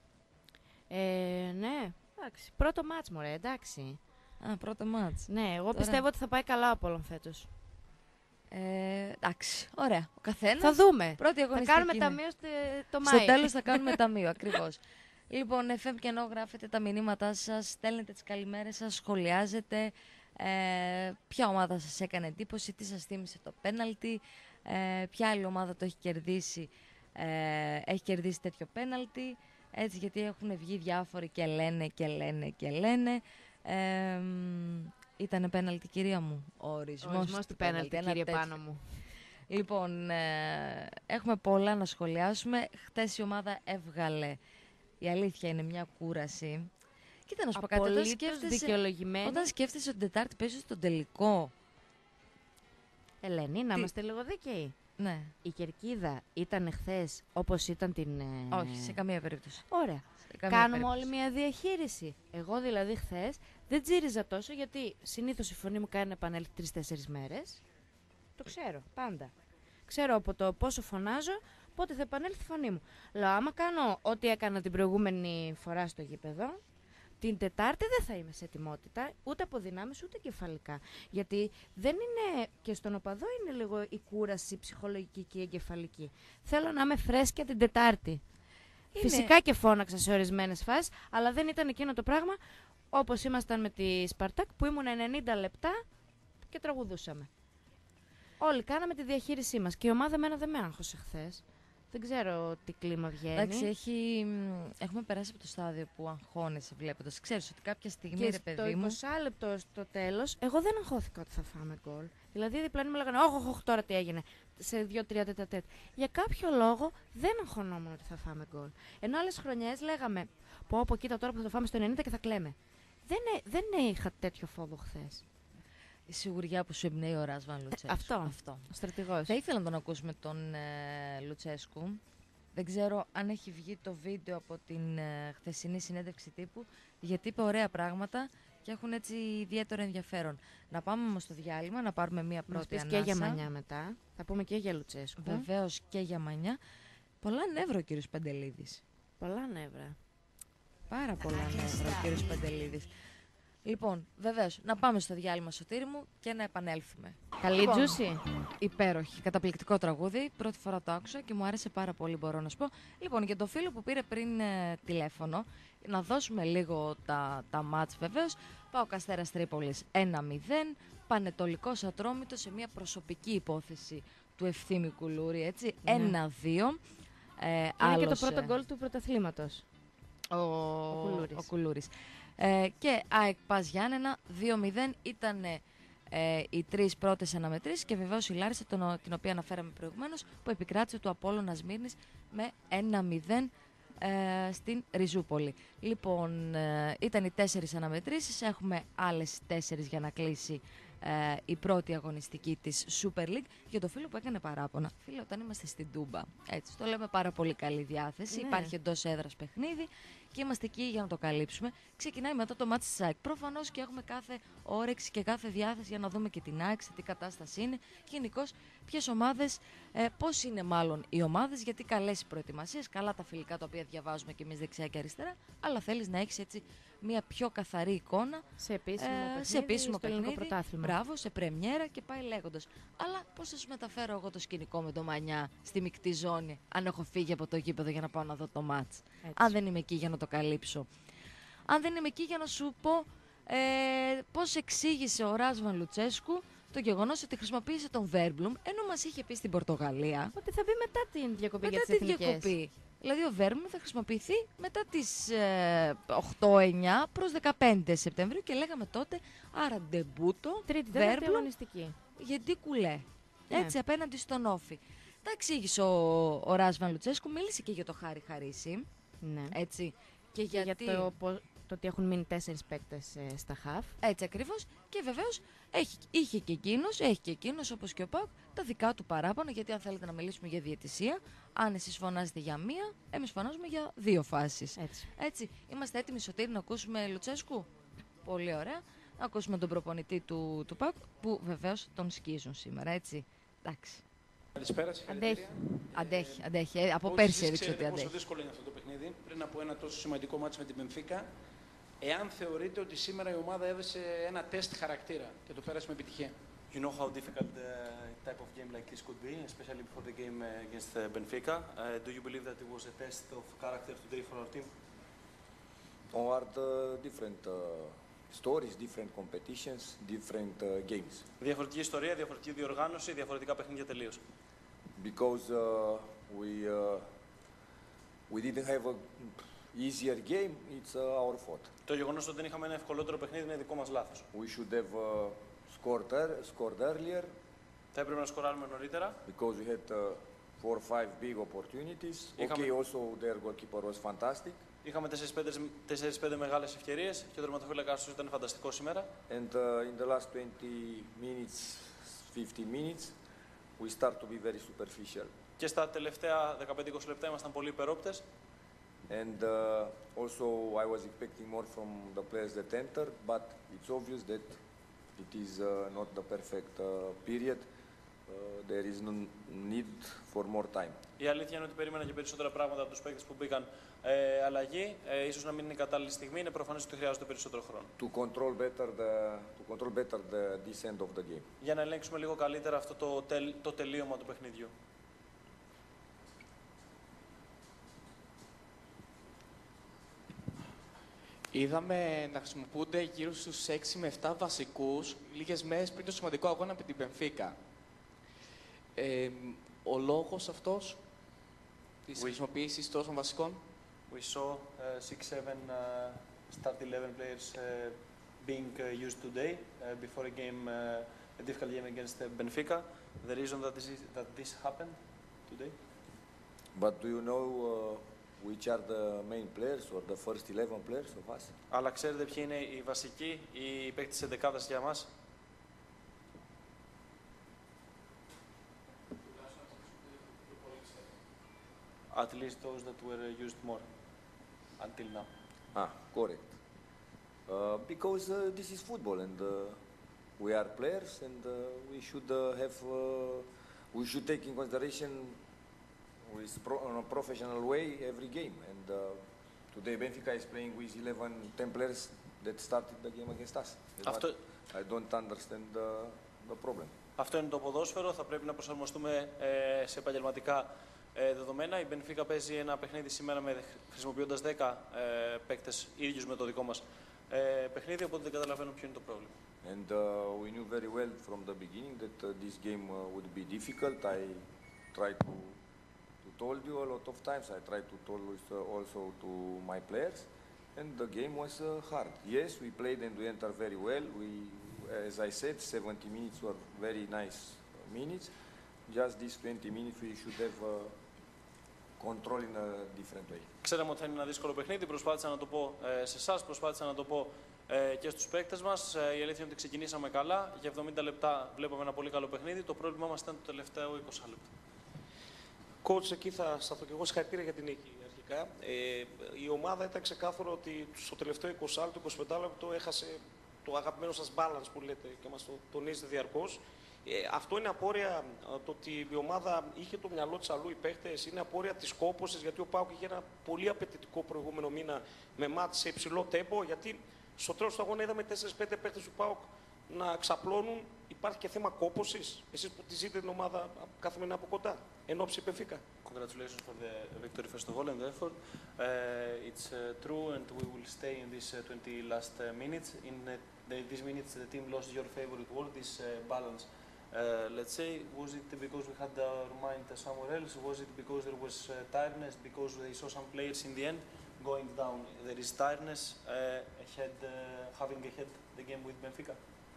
Ε, ναι. Εντάξει. Πρώτο μάτς, μωρέ, εντάξει. Α, πρώτο μάτς. Ναι, εγώ Τώρα... πιστεύω ότι θα πάει καλά ο Απόλλων φέτος. Ε, εντάξει, ωραία. Ο καθένας. Θα δούμε. Πρώτη θα κάνουμε ταμείο το Μάη. Στο τέλος θα κάνουμε ταμείο, ακριβώς. Λοιπόν, εφ εμ και ενώ γράφετε τα μηνύματά σας, στέλνετε τις καλημέρες σας, σχολιάζετε. Ε, ποια ομάδα σας έκανε εντύπωση, τι σας θύμισε το πέναλτι, ε, ποια άλλη ομάδα το έχει κερδίσει, ε, έχει κερδίσει τέτοιο πέναλτι. Έτσι, γιατί έχουν βγει διάφοροι και λένε και λένε και λένε. Ε, ήτανε πέναλτι, κυρία μου. Ο ορισμός, ο ορισμός του πέναλτι, κύριε τέτοιο. Πάνω μου. Λοιπόν, ε, έχουμε πολλά να σχολιάσουμε. Χτες η ομάδα έβγαλε, η αλήθεια είναι, μια κούραση. Κοίτα να σου πω κάτι, όταν σκέφτεσαι, όταν σκέφτεσαι ότι την Τετάρτη παίζει στον τελικό. Ελένη, να είμαστε λίγο δίκαιοι. Ναι. Η κερκίδα ήταν χθες όπως ήταν την... Ε... Όχι, σε καμία περίπτωση. Ωραία. Κάνουμε περίπτωση. Όλοι μια διαχείριση. Εγώ δηλαδή χθες δεν τζίριζα τόσο, γιατί συνήθως η φωνή μου κάνει να επανέλθει τρεις-τέσσερις μέρες. Το ξέρω, πάντα. Ξέρω από το πόσο φωνάζω, πότε θα επανέλθει η φωνή μου. Λέω, άμα κάνω ό,τι έκανα την προηγούμενη φορά στο γήπεδο, την Τετάρτη δεν θα είμαι σε ετοιμότητα, ούτε από δυνάμεις, ούτε κεφαλικά. Γιατί δεν είναι, και στον οπαδό είναι λίγο η κούραση ψυχολογική και εγκεφαλική. Θέλω να είμαι φρέσκια την Τετάρτη. Είναι... Φυσικά και φώναξα σε ορισμένες φάσεις, αλλά δεν ήταν εκείνο το πράγμα όπως ήμασταν με τη Σπαρτάκ, που ήμουν ενενήντα λεπτά και τραγουδούσαμε. Όλοι κάναμε τη διαχείρισή μας και η ομάδα εμένα δεν με άγχωσε χθες. Δεν ξέρω τι κλίμα βγαίνει. Εντάξει, έχει... έχουμε περάσει από το στάδιο που αγχώνεσαι βλέποντας. Ξέρεις ότι κάποια στιγμή, και ρε παιδί μου... Και στο είκοσι λεπτό στο τέλος, εγώ δεν αγχώθηκα ότι θα φάμε γκολ. Δηλαδή οι διπλανοί μου λέγανε, όχι, όχι, τώρα τι έγινε, σε δύο-τρία τέτα-τέτ. Για κάποιο λόγο δεν αγχωνόμουν ότι θα φάμε γκολ. Ενώ άλλες χρονιές λέγαμε, πω, πω, κοίτα τώρα που θα το φάμε στο ενενήντα και θα κλαίμε. Δεν, δεν είχα τέτοιο φόβο χθες. Η σιγουριά που σου εμπνέει ο Ράσβαν Λουτσέσκου. Αυτό, Αυτό. Ο στρατηγός. Θα ήθελα να τον ακούσουμε τον ε, Λουτσέσκου. Δεν ξέρω αν έχει βγει το βίντεο από την ε, χθεσινή συνέντευξη τύπου, γιατί είπε ωραία πράγματα και έχουν έτσι ιδιαίτερο ενδιαφέρον. Να πάμε όμως στο διάλειμμα, να πάρουμε μία πρώτη ανάσα. Και για Μανιά μετά. Θα πούμε και για Λουτσέσκου. Βεβαίως και για Μανιά. Πολλά νεύρα ο κύριος Παντελίδης. Πολλά νεύρα. Πάρα πολλά νεύρα ο κύριος Παντελίδης. Λοιπόν, βεβαίως, να πάμε στο διάλειμμα, Σωτήρη μου, και να επανέλθουμε. Καλή Λοιπόν, Τζούσι. Υπέροχη, καταπληκτικό τραγούδι. Πρώτη φορά το άκουσα και μου άρεσε πάρα πολύ, μπορώ να σου πω. Λοιπόν, για το φίλο που πήρε πριν ε, τηλέφωνο, να δώσουμε λίγο τα, τα μάτς βεβαίως. ΠΑΟΚ Αστέρας Τρίπολης ένα μηδέν, Πανετολικός Ατρόμητος σε μια προσωπική υπόθεση του Ευθύμη Κουλούρη, έτσι, Ναι. ένα δύο. Ε, Είναι άλλος, και το πρώτο ε, γκολ του πρωταθλήματος. ο, Ο Κουλούρης. ο Κουλούρης. Ε, και ΑΕΚ Πας Γιάννενα δύο μηδέν ήταν ε, οι τρεις πρώτες αναμετρήσεις και βεβαίως η Λάρισα, τον, την οποία αναφέραμε προηγουμένως, που επικράτησε του Απόλλωνα Σμύρνης με ένα μηδέν ε, στην Ριζούπολη. Λοιπόν, ε, ήταν οι τέσσερις αναμετρήσεις, έχουμε άλλες τέσσερις για να κλείσει ε, η πρώτη αγωνιστική της Super League. Για το φίλο που έκανε παράπονα, φίλε, όταν είμαστε στην Τούμπα, έτσι, το λέμε πάρα πολύ καλή διάθεση, Ναι. υπάρχει εντός έδρας παιχνίδι και είμαστε εκεί για να το καλύψουμε. Ξεκινάει μετά το μάτς της ΑΕΚ. Προφανώς και έχουμε κάθε όρεξη και κάθε διάθεση για να δούμε και την ΑΕΚ, σε τι κατάσταση είναι. Γενικώς, ποιες ομάδες, ε, πώς είναι μάλλον οι ομάδες, γιατί καλές οι προετοιμασίες, καλά τα φιλικά τα οποία διαβάζουμε και εμείς δεξιά και αριστερά, αλλά θέλεις να έχεις έτσι μια πιο καθαρή εικόνα Σε επίσημο ε, παιχνίδι, σε επίσημο στο ελληνικό παιχνίδι, πρωτάθλημα. μπράβο, σε πρεμιέρα και πάει λέγοντας. Αλλά πώς θα σου μεταφέρω εγώ το σκηνικό με το Μανιά στη μεικτή ζώνη, αν έχω φύγει από το γήπεδο για να πάω να δω το μάτς, Έτσι. αν δεν είμαι εκεί για να το καλύψω. Αν δεν είμαι εκεί για να σου πω ε, πώς εξήγησε ο Ράσβαν Λουτσέσκου το γεγονός ότι χρησιμοποίησε τον Βέρμπλουμ, ενώ μας είχε πει στην Πορτογαλία Ότι θα μπει μετά την διακοπή μετά για τις τη εθνικές. διακοπή. Δηλαδή ο Βέρμπλουμ θα χρησιμοποιηθεί μετά τις ε, οκτώ εννιά προς δεκαπέντε Σεπτεμβρίου και λέγαμε τότε, άρα ντεμπούτο, Τρίτη, τέταρτη Βέρμπλουμ, αγωνιστική. γιατί κουλέ. Ναι. Έτσι, απέναντι στον Όφη. Τα εξήγησε ο, ο Ράσβαν Λουτσέσκου, μίλησε και για το Χάρη Χαρίση. Ναι. Έτσι. Και, Και γιατί... για το, πο- το ότι έχουν μείνει τέσσερις παίκτες ε, στα χαφ. Έτσι ακριβώς. Και βεβαίως έχει, είχε και εκείνος, έχει και εκείνος όπως και ο ΠΑΟΚ, τα δικά του παράπονα. Γιατί αν θέλετε να μιλήσουμε για διαιτησία, αν εσείς φωνάζετε για μία, εμείς φωνάζουμε για δύο φάσεις. Έτσι. Έτσι. Είμαστε έτοιμοι, Σωτήρη, να ακούσουμε Λουτσέσκου. Πολύ ωραία. Να ακούσουμε τον προπονητή του, του ΠΑΟΚ, που βεβαίως τον σκίζουν σήμερα. Έτσι. Εντάξει. Καλησπέρα, Αντέχει. Αντέχει, αντέχει. Ε, από Όλοι πέρσι εσείς έδειξε ότι ξέρετε αντέχει. πόσο δύσκολο είναι αυτό το παιχνίδι πριν από ένα τόσο σημαντικό μάτσο με την Μπενφίκα. Εάν θεωρείτε ότι σήμερα η ομάδα έδωσε ένα τεστ χαρακτήρα και το πέρασε με επιτυχία. You know how difficult the type of game like this could be, especially before the game uh, against uh, Benfica. Uh, do you believe that it was a test of character today for our team? Or are the different uh, stories, different competitions, different uh, games. Διαφορετική ιστορία, διαφορετική διοργάνωση, διαφορετικά παιχνίδια τελείως. Because uh, we uh, we didn't have a easier game, it's uh, our fault. Το γεγονός ότι δεν είχαμε ένα ευκολότερο παιχνίδι είναι δικό μας λάθος. We should have uh, scored, ear- scored earlier Θα έπρεπε να σκοράρουμε νωρίτερα. because we had uh, four or five big opportunities. Είχαμε- Okay, also their goalkeeper was fantastic. Είχαμε τέσσερις πέντε μεγάλες ευκαιρίες και ο τερματοφύλακας τους ήταν φανταστικό σήμερα. And uh, in the last twenty minutes, fifteen minutes, we start to be very superficial. Και στα τελευταία δεκαπέντε είκοσι λεπτά ήμασταν πολύ υπερόπτες. And uh, also, I was expecting more from the players that entered, but it's obvious that it is uh, not the perfect uh, period. Uh, there is no need for more time. Η αλήθεια είναι ότι περίμενα και περισσότερα πράγματα από τους παίκτες που μπήκαν ε, αλλαγή. Ε, ίσως να μην είναι η κατάλληλη στιγμή. Είναι προφανές ότι χρειάζονται περισσότερο χρόνο. To control better the to control better the this end of the game. Για να ελέγξουμε λίγο καλύτερα αυτό το, τελ, το τελείωμα του παιχνιδιού. Είδαμε να χρησιμοποιούνται γύρω στους έξι με επτά βασικούς λίγες μέρες πριν το σημαντικό αγώνα με την Μπενφίκα. Ε, ο λόγος αυτός της Oui. χρησιμοποίησης τόσων βασικών. We saw uh, six, seven uh, start eleven players uh, being uh, used today uh, before a game, uh, a difficult game against uh, Benfica. The reason that this, is, that this happened today? But do you know uh, which are the main players or the first eleven players of us? Αλλά ξέρετε ποιοι είναι οι βασικοί, οι παίκτες της εντεκάδας για μας? At least those that were uh, used more until now. Ah, correct. Uh, because uh, this is football, and uh, we are players, and uh, we should uh, have uh, we should take in consideration with pro- on a professional way every game. And uh, today Benfica is playing with eleven, ten players that started the game against us. Αυτό... I don't understand the, the problem. Αυτό είναι το ποδόσφαιρο, θα πρέπει να προσαρμοστούμε ε, σε επαγγελματικά ε, δεδομένα. Η Benfica παίζει ένα παιχνίδι σήμερα με, χρησιμοποιώντας δέκα ε, παίκτες ίδιους με το δικό μας ε, παιχνίδι, οπότε δεν καταλαβαίνω ποιο είναι το πρόβλημα. And uh, we knew very well from the beginning that uh, this game uh, would be difficult. I tried to, to told you a lot of times. I tried to tell uh, also to my players, and the game was uh, hard. Yes, we played and we entered very well. We, as I said, seventy minutes were very nice minutes. Just these twenty minutes we should have uh, control in a different way. Ξέραμε ότι θα είναι ένα δύσκολο παιχνίδι. Προσπάθησα να το πω ε, σε εσάς, προσπάθησα να το πω ε, και στους παίκτες μας. Ε, η αλήθεια είναι ότι ξεκινήσαμε καλά. Για εβδομήντα λεπτά βλέπαμε ένα πολύ καλό παιχνίδι. Το πρόβλημά μας ήταν το τελευταίο είκοσι λεπτά. Coach, εκεί θα σταθώ και εγώ. Συγχαρητήρια για την νίκη αρχικά. Ε, η ομάδα ήταν ξεκάθαρο ότι στο τελευταίο είκοσι λεπτό, είκοσι πέντε λεπτό έχασε το αγαπημένο σας balance που λέτε και μας το τονίζετε διαρκώς. Ε, αυτό είναι απόρρια το ότι η ομάδα είχε το μυαλό της αλλού, οι παίχτες, είναι απόρρια της κόπωσης, γιατί ο ΠΑΟΚ είχε ένα πολύ απαιτητικό προηγούμενο μήνα με μάτς σε υψηλό τέμπο, γιατί στο τέλος του αγώνα είδαμε τέσσερις πέντε παίχτες του ΠΑΟΚ να ξαπλώνουν. Υπάρχει και θέμα κόπωσης, εσείς που τη ζείτε την ομάδα καθημερινά από κοντά, εν ώψη Benfica. Congratulations for the victory first of all and the effort. Uh, it's uh, true, and we will stay in these uh, twenty last uh, minutes. In uh, the, these minutes, the team lost your favorite word, this uh, balance. Uh, let's say, was it because we had our mind somewhere else? Was it because there was uh, tiredness? Because they saw some players in the end going down? There is tiredness uh, ahead, uh, having ahead the game with Benfica.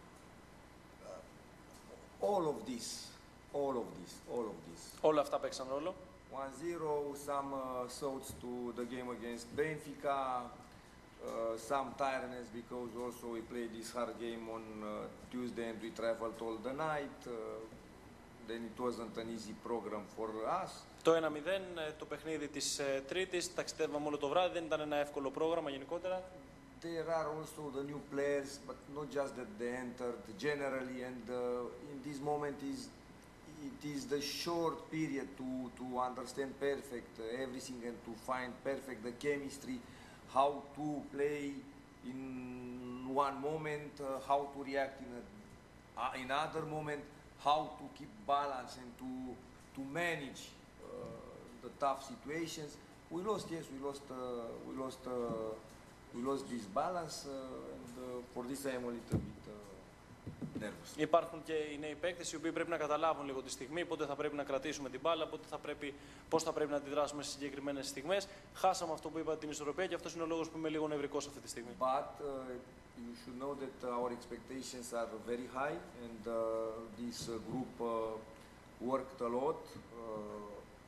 Uh, all of this, all of this, all of this. Όλα αυτά παίξαν ρόλο. one zero, some uh, thoughts to the game against Benfica, uh, some tiredness because also we played this hard game on uh, Tuesday and we traveled all the night. Uh, then it wasn't an easy program for us. Το ένα μηδέν, το παιχνίδι της uh, Τρίτης, ταξιδεύαμε όλο το βράδυ, δεν ήταν ένα εύκολο πρόγραμμα γενικότερα. There are also the new players, but not just that they entered generally, and uh, in this moment is it is the short period to, to understand perfect uh, everything and to find perfect the chemistry, how to play in one moment, uh, how to react in a, uh, in other moment, how to keep balance and to, to manage uh, the tough situations. We lost, yes, we lost, uh, we lost, uh, we lost this balance, uh, and uh, for this I am a little bit uh, nervous. Υπάρχουν και οι νέοι παίκτες οι οποίοι πρέπει να καταλάβουν λίγο τη στιγμή, πότε θα πρέπει να κρατήσουμε την μπάλα, πότε θα πρέπει, πώς θα πρέπει να αντιδράσουμε σε συγκεκριμένες στιγμές. Χάσαμε αυτό που είπα, την ισορροπία, και αυτός είναι ο λόγος που είμαι λίγο νευρικός αυτή τη στιγμή. But uh, you should know that our expectations are very high, and uh, this uh, group uh, worked a lot, uh,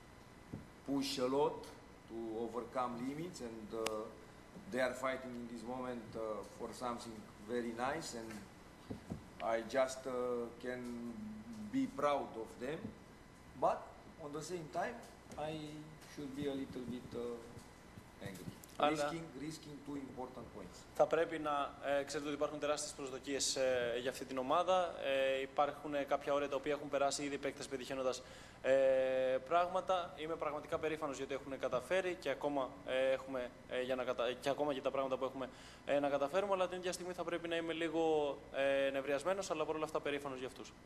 pushed a lot to overcome limits, and uh, they are fighting in this moment uh, for something very nice, and I just uh, can be proud of them, but on the same time I should be a little bit uh, angry. Αλλά Risking, risking two important points. θα πρέπει να ε, ξέρετε ότι υπάρχουν τεράστιες προσδοκίες ε, για αυτή την ομάδα. Ε, υπάρχουν ε, κάποια όρια τα οποία έχουν περάσει ήδη οι παίκτες πετυχαίνοντας ε, πράγματα. Είμαι πραγματικά περήφανος γιατί έχουν καταφέρει και ακόμα, ε, έχουμε, ε, για να κατα... και ακόμα για τα πράγματα που έχουμε ε, να καταφέρουμε. Αλλά την ίδια στιγμή θα πρέπει να είμαι λίγο ε, νευριασμένος, αλλά παρόλα αυτά περήφανος για αυτούς.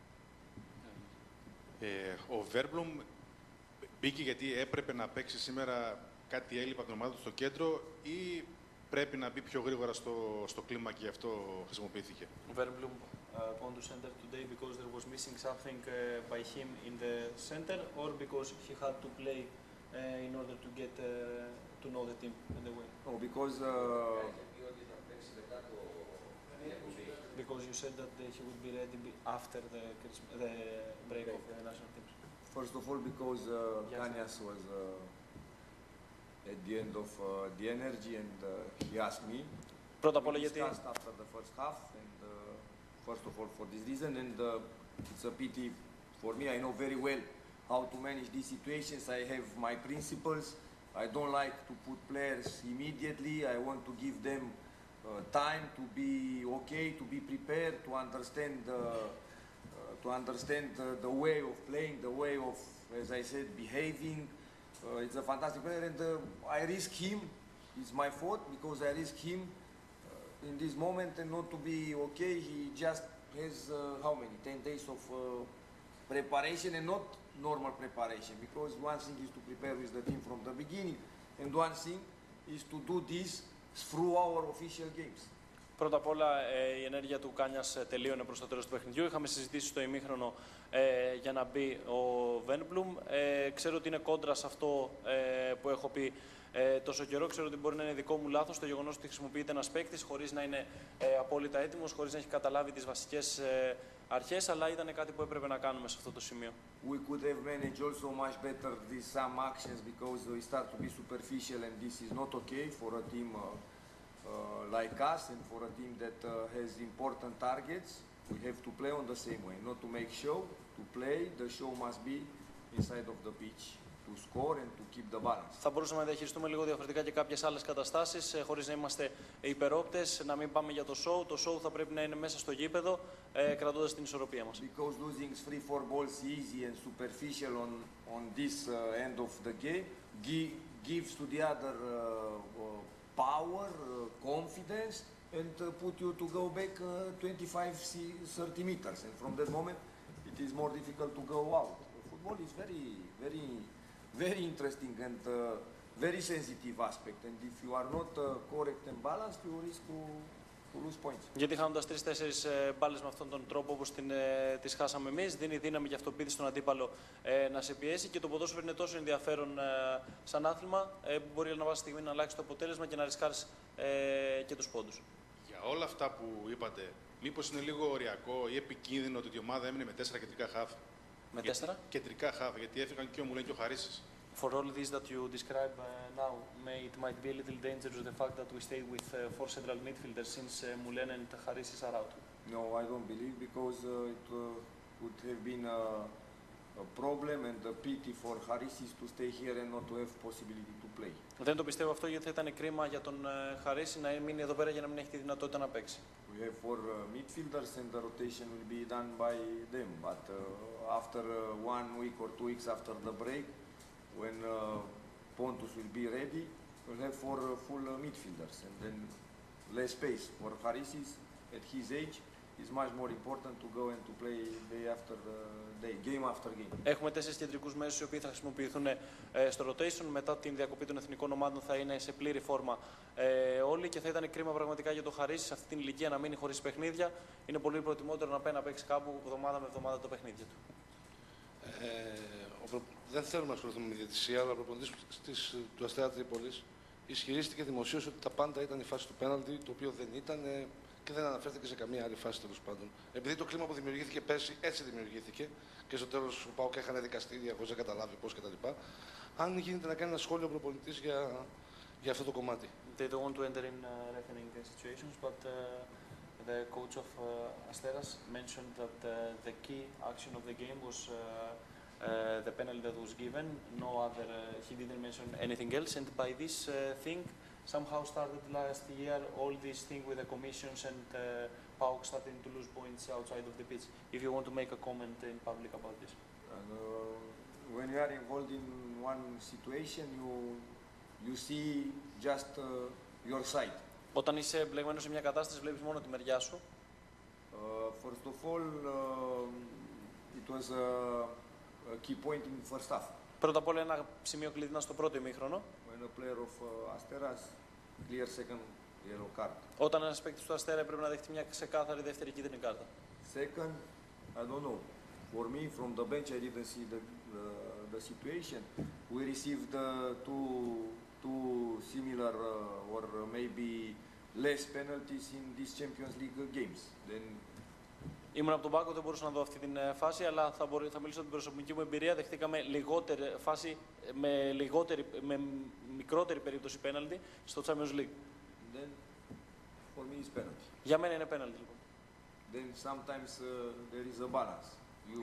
Ε, ο Βέρμπλουμ μπήκε γιατί έπρεπε να παίξει σήμερα. Κάτι έλειπε από την ομάδα του στο κέντρο ή πρέπει να μπει πιο γρήγορα στο, στο κλίμα και γι' αυτό χρησιμοποιήθηκε. Verblum uh, on to center today because there was missing something uh, by him in the center, or because he had to play uh, in order to get uh, to know the team in the way. No, because uh, because you said that uh, he would be ready after the the break of the national teams. First of all, because uh, Kanyas was. Uh, at the end of uh, the energy, and uh, he asked me. Πρώτα απ' όλα γιατί after the first half, and uh, first of all for this reason, and uh, it's a pity for me. I know very well how to manage these situations. I have my principles. I don't like to put players immediately. I want to give them uh, time to be okay, to be prepared, to understand uh, uh, to understand uh, the way of playing, the way of, as I said, behaving. Uh, it's a fantastic player, and uh, I risk him it's my fault because I risk him uh, in this moment and not to be okay. He just has uh, how many? ten days of uh, preparation and not normal preparation, because one thing is to prepare with the team from the beginning and one thing is to do this through our official games. Πρώτα απ' όλα, ε, η ενέργεια του Κάνιας ε, τελείωνε προς το τέλος του παιχνιδιού. Είχαμε συζητήσει στο ημίχρονο ε, για να μπει ο Βέρμπλουμ. Ε, ξέρω ότι είναι κόντρα σε αυτό ε, που έχω πει ε, τόσο καιρό. Ξέρω ότι μπορεί να είναι δικό μου λάθος το γεγονός ότι χρησιμοποιείται ένας παίκτης χωρίς να είναι ε, απόλυτα έτοιμος, χωρίς να έχει καταλάβει τις βασικές ε, αρχές, αλλά ήταν κάτι που έπρεπε να κάνουμε σε αυτό το σημείο. We could have managed also much better these some actions because we start to be superficial and this is not okay for a team uh, uh, like us and for a team that uh, has important targets. We have to play on the same way, not to make show, to play. The show must be inside of the pitch, to score and to keep the balance. Θα μπορούσαμε να διαχειριστούμε λίγο διαφορετικά και κάποιες άλλες καταστάσεις, ε, χωρίς να είμαστε υπερόπτες, να μην πάμε για το show. Το show θα πρέπει να είναι μέσα στο γήπεδο, ε, κρατώντας την ισορροπία μας. Because losing three, four balls easy and superficial on on this uh, end of the game gi gives to the other uh, uh, power, uh, confidence, and uh, put you to go back uh, twenty-five, thirty meters. And from that moment, it is more difficult to go out. Football is very, very, very interesting and uh, very sensitive aspect. And if you are not uh, correct and balanced, you risk to, to lose points. Γιατί χάνοντας τρεις-τέσσερις ε, μπάλες με αυτόν τον τρόπο όπως την, ε, τις χάσαμε εμείς, δίνει δύναμη και αυτοπεποίθηση στον αντίπαλο ε, να σε πιέσει, και το ποδόσφαιρο είναι τόσο ενδιαφέρον ε, σαν άθλημα ε, που μπορεί να βάσει στιγμή να αλλάξει το αποτέλεσμα και να ρισκάρεις ε, και τους πόντους. Για όλα αυτά που είπατε, μήπως είναι λίγο οριακό ή επικίνδυνο ότι η ομάδα έμεινε με τέσσερα κεντρικά χάφ? Με τέσσερα? Κεντρικά χάφ, γιατί έφυγαν και ο Μουλέν και ο Χαρίσης. For all this that you describe uh, now, may, it might be a little dangerous the fact that we stayed with uh, four central midfielders since uh, Moulen and Harisis are out. No, I don't believe, because uh, it uh, would have been a, a problem and a pity for Harisis to stay here and not to have possibility to play. Δεν το πιστεύω αυτό, γιατί θα ήταν κρίμα για τον uh, Χαρίση να μείνει εδώ πέρα για να μην έχει τη δυνατότητα να παίξει. We have four uh, midfielders and the rotation will be done by them. But uh, after uh, one week or two weeks after the break, when uh, Pontus will be ready, we'll have four uh, full uh, midfielders and then less space for Harisis at his age. Is much more important to go and to play day after day, game after game. Έχουμε τέσσερις κεντρικούς μέσους οι οποίοι θα χρησιμοποιηθούν ε, στο rotation. Μετά την διακοπή των εθνικών ομάδων θα είναι σε πλήρη φόρμα ε, όλοι, και θα ήταν κρίμα πραγματικά για το Χαρίση σε αυτή την ηλικία να μείνει χωρίς παιχνίδια. Είναι πολύ προτιμότερο να πάει να παίξει κάπου εβδομάδα με εβδομάδα το παιχνίδι του. Ε, προ... Δεν θέλουμε να ασχοληθούμε με διαιτησία, αλλά ο προπονητής του Αστέρα Τρίπολης ισχυρίστηκε δημοσίως ότι τα πάντα ήταν η φάση του πέναλτι, το οποίο δεν ήταν. Ε, και δεν αναφέρθηκε σε καμία άλλη φάση, τέλος πάντων. Επειδή το κλίμα που δημιουργήθηκε πέρσι έτσι δημιουργήθηκε και στο τέλος ο ΠΑΟΚ έκανε δικαστήρια χωρίς να καταλάβει πώς κτλ. Αν γίνεται να κάνει ένα σχόλιο ο προπονητής για, για αυτό το κομμάτι. They don't want to enter in uh, refereeing situations, but uh, the coach of uh, Asteras mentioned that uh, the key action of the game was uh, uh, the penalty that was given. No other, uh, he didn't mention anything else, and by this uh, thing somehow started last year all this thing with the commissions and uh, PAOK starting to lose points outside of the pitch. If you want to make a comment in public about this. And, uh, when you are involved in one situation, you you see just uh, your side. Όταν είσαι εμπλεγμένος σε μια κατάσταση, βλέπεις μόνο τη μεριά σου. Uh, first of all, uh, it was a, a key point in first half. Πρώτα απ' όλα ένα σημείο κλειδί ήταν στο πρώτο ημίχρονο. When a player of uh, Asteras clear second yellow card. Όταν ένας παίκτης του Αστέρα έπρεπε να δεχτεί μια ξεκάθαρη δεύτερη κίτρινη κάρτα. Second, I don't know. For me, from the bench, I didn't see the the, the situation. We received uh, two two similar uh, or maybe less penalties in these Champions League games. Then ήμουν από τον πάγκο, δεν μπορούσα να δω αυτή την φάση, αλλά θα, μπορώ, θα μιλήσω από την προσωπική μου εμπειρία. Δεχτήκαμε λιγότερη φάση με, λιγότερη, με μικρότερη περίπτωση πέναλτι στο Champions League. Then, for me, it's penalty. Για μένα είναι πέναλτι, λοιπόν. Then sometimes uh, there is a balance. You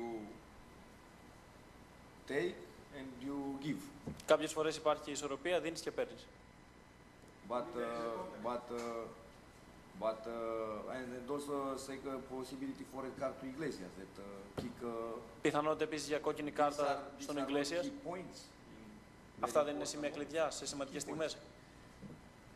take and you give. Κάποιες φορές υπάρχει ισορροπία, δίνεις και παίρνεις. But, uh, but, uh, but, uh, and also second possibility for a card to Iglesias that uh, kick. Uh, Πιθανότητα επίσης για κόκκινη κάρτα στον Iglesias. Αυτά δεν είναι σημεία κλειδιά σε σημαντικές στιγμές.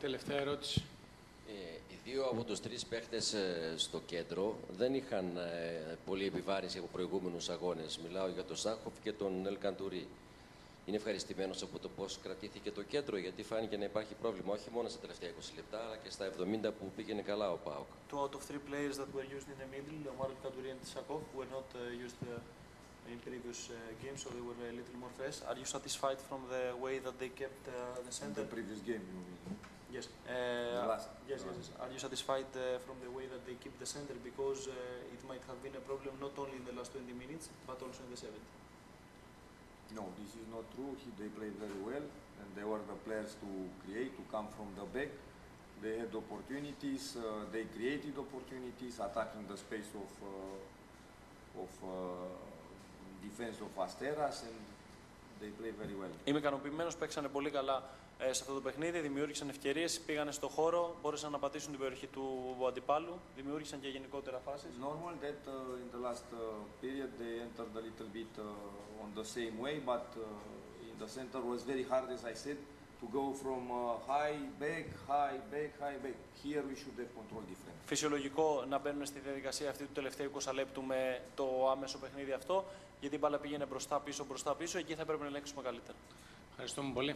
Τελευταία ερώτηση. Ε, οι δύο από τους τρεις παίχτες ε, στο κέντρο δεν είχαν ε, πολλή επιβάρυνση από προηγούμενους αγώνες. Μιλάω για τον Σάχοφ και τον Ελ Καντουρί. Είναι ευχαριστημένος από το πώς κρατήθηκε το κέντρο, γιατί φάνηκε να υπάρχει πρόβλημα όχι μόνο στα τελευταία είκοσι λεπτά, αλλά και στα εβδομήντα που πήγαινε καλά ο ΠΑΟΚ. Two out of three players that were used in the middle, Omar El Kaddouri and Sakov, were not uh, used uh, in previous uh, games, so they were a little more fresh. Are you satisfied from the way that they kept uh, the center? The previous game, you mean? Yes. Uh, The last. yes, yes, yes. Are you satisfied uh, from the way that they keep the center? Because uh, it might have been a problem not only in the last twenty minutes, but also in the seventy. No, this is not true. He, they played very well, and they were the players to create, to come from the back. They had opportunities, uh, they created opportunities, attacking the space of, uh, of uh, defense of Asteras, and they played very well. Είμαι ικανοποιημένος, παίξανε πολύ καλά ε, σε αυτό το παιχνίδι, δημιούργησαν ευκαιρίες, πήγανε στο χώρο, μπόρεσαν να πατήσουν την περιοχή του αντιπάλου, δημιούργησαν και γενικότερα φάσεις. Normal that uh, in the last uh, period they entered a little bit uh, on the same way, but uh, in the center was very hard, as I said, to go from uh, high back, high back, high back. Here we should have control different. Φυσιολογικό να μπαίνουν στη διαδικασία αυτή του τελευταίου είκοσι λεπτού με το άμεσο παιχνίδι αυτό, γιατί η μπάλα πήγαινε μπροστά πίσω, μπροστά πίσω, εκεί θα πρέπει να ελέγξουμε καλύτερα. Ευχαριστούμε πολύ.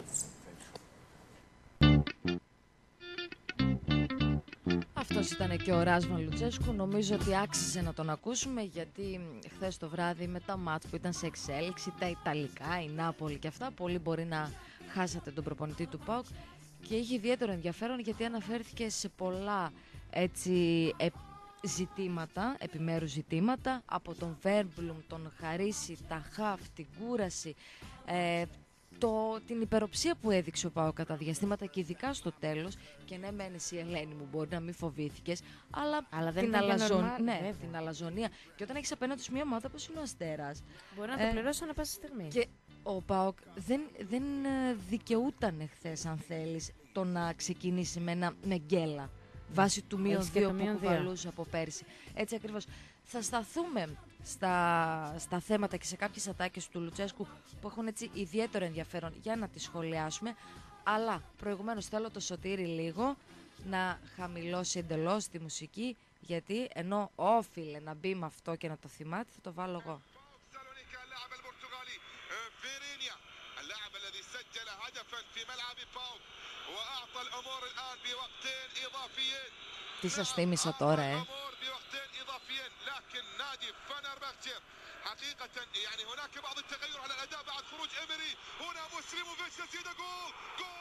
Αυτός ήταν και ο Ράσβαν Λουτσέσκου. Νομίζω ότι άξιζε να τον ακούσουμε, γιατί χθες το βράδυ με τα μάτς που ήταν σε εξέλιξη, τα Ιταλικά, η Νάπολη και αυτά, πολλοί μπορεί να χάσατε τον προπονητή του ΠΑΟΚ, και είχε ιδιαίτερο ενδιαφέρον γιατί αναφέρθηκε σε πολλά έτσι ε, ζητήματα, επιμέρους ζητήματα, από τον Βέρμπλουμ, τον Χαρίση, τα χαφ, την κούραση, ε, το, την υπεροψία που έδειξε ο ΠΑΟΚ κατά διαστήματα και ειδικά στο τέλος. Και ναι, μένεις η Ελένη μου, μπορεί να μην φοβήθηκες, αλλά, αλλά δεν την, ήταν αλαζον... normal, ναι, την αλαζονία. Και όταν έχεις απέναντι σου μια ομάδα όπως είναι ο Αστέρας, μπορεί να ε, το πληρώσει ανά πάσα στιγμή. Και ο ΠΑΟΚ δεν, δεν δικαιούταν χθες, αν θέλεις, το να ξεκινήσει με, ένα, με γκέλα βάσει του μείον δύο που κουβαλούσε από πέρσι. Έτσι ακριβώς. Θα σταθούμε στα, στα θέματα και σε κάποιες ατάκες του Λουτσέσκου που έχουν έτσι ιδιαίτερο ενδιαφέρον για να τις σχολιάσουμε. Αλλά προηγουμένως θέλω το Σωτήρι λίγο να χαμηλώσει εντελώς τη μουσική, γιατί ενώ όφιλε να μπει με αυτό και να το θυμάται, θα το βάλω εγώ. Τι σας θύμισα τώρα, ε. حقيقة يعني هناك بعض التغير على الأداء بعد خروج إمري. هنا مسلموفيتش تسديد جول جول.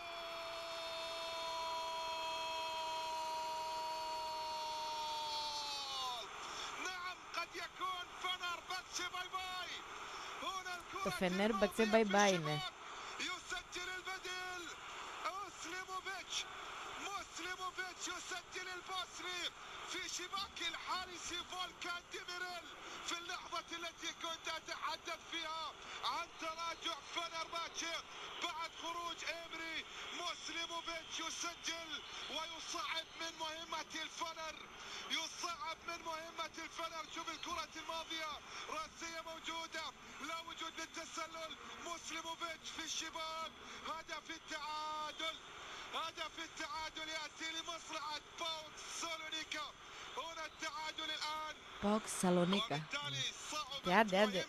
نعم قد يكون فنربخشة باي باي. هنا الكرة. Το Fenerbahçe باي باي είναι. يسجل البدل. مسلموفيتش مسلموفيتش يسجل البصري في شباك الحارس فولكان ديميريل في اللحظة التي كنت أتحدث فيها عن تراجع فنرباتشي بعد خروج إمري. مسلموفيتش يسجل ويصعب من مهمة الفنر، يصعب من مهمة الفنر. شوف الكرة الماضية راسية موجودة، لا وجود للتسلل. مسلموفيتش في الشباك، هدف التعادل، هدف التعادل يأتي لمصلحة باوك سالونيكا. هنا التعادل الآن. باوك سالونيكا. يعدي يعدي.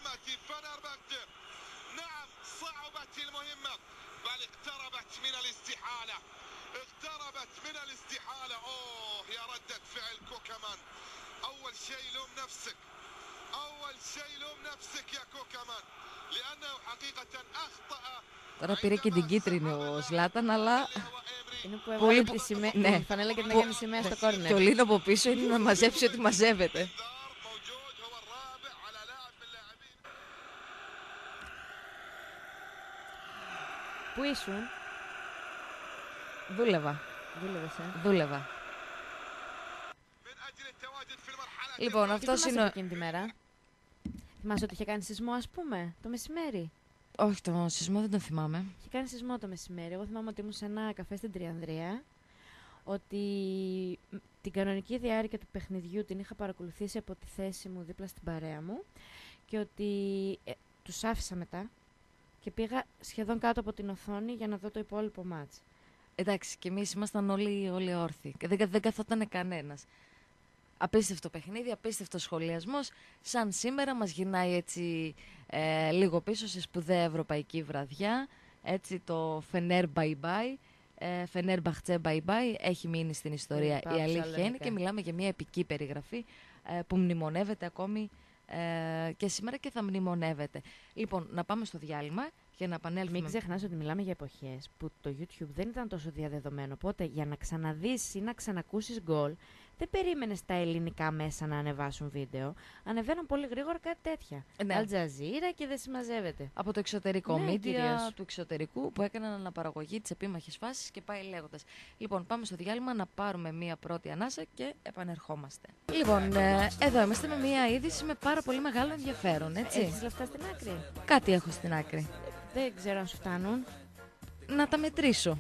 نعم صعبت المهمة، بل اقتربت من الاستحالة، اقتربت من الاستحالة. اوه يا ردة فعل كوكامان. أول شيء لوم نفسك، أول شيء لوم نفسك يا كوكامان، لأنه حقيقة أخطأ. Τώρα πήρε και την κίτρινη ο Ζλάταν, αλλά είναι που έβαλε τη σημαία, ναι, τη φανέλα και την έκανε σημαία στο κόρνερ. Και ο Λίνο από πίσω είναι να μαζέψει ό,τι μαζεύεται. Πού ήσουν? Δούλευα. Δούλευες, ε? Δούλευα. Λοιπόν, αυτό είναι. Εκείνη τη μέρα. Θυμάσαι ότι είχε κάνει σεισμό, ας πούμε, το μεσημέρι? Όχι, το σεισμό δεν το θυμάμαι. Είχε κάνει σεισμό το μεσημέρι. Εγώ θυμάμαι ότι ήμουν σε ένα καφέ στην Τριανδρία. Ότι την κανονική διάρκεια του παιχνιδιού την είχα παρακολουθήσει από τη θέση μου δίπλα στην παρέα μου. Και ότι ε, τους άφησα μετά και πήγα σχεδόν κάτω από την οθόνη για να δω το υπόλοιπο μάτς. Εντάξει, και εμείς ήμασταν όλοι, όλοι όρθιοι. Και δεν, δεν καθόταν κανένας. Απίστευτο παιχνίδι, απίστευτο σχολιασμός. Σαν σήμερα μας γυρνάει έτσι ε, λίγο πίσω σε σπουδαία ευρωπαϊκή βραδιά. Έτσι το Φενέρ bye bye. Ε, Φενέρ Μπαχτσέ bye bye. Έχει μείνει στην ιστορία. Πάω, η αλήθεια ψαλονικά. είναι και μιλάμε για μια επική περιγραφή ε, που μνημονεύεται ακόμη ε, και σήμερα και θα μνημονεύεται. Λοιπόν, να πάμε στο διάλειμμα και να επανέλθουμε. Μην ξεχνάς ότι μιλάμε για εποχές που το YouTube δεν ήταν τόσο διαδεδομένο. Οπότε για να ξαναδείς ή να ξανακούσεις γκολ, δεν περίμενες τα ελληνικά μέσα να ανεβάσουν βίντεο. Ανεβαίνουν πολύ γρήγορα κάτι τέτοια. Ναι. Αλτζαζίρα και δεν συμμαζεύεται. Από το εξωτερικό Ναι, media, κυρίως. του εξωτερικού που έκαναν αναπαραγωγή της επίμαχης φάσης και πάει λέγοντας. Λοιπόν, πάμε στο διάλειμμα να πάρουμε μία πρώτη ανάσα και επανερχόμαστε. Λοιπόν, ε, εδώ είμαστε με μία είδηση με πάρα πολύ μεγάλο ενδιαφέρον, έτσι. Έχεις λεφτά στην άκρη? Κάτι έχω στην άκρη. Δεν ξέρω αν σου φτάνουν. Να τα μετρήσω.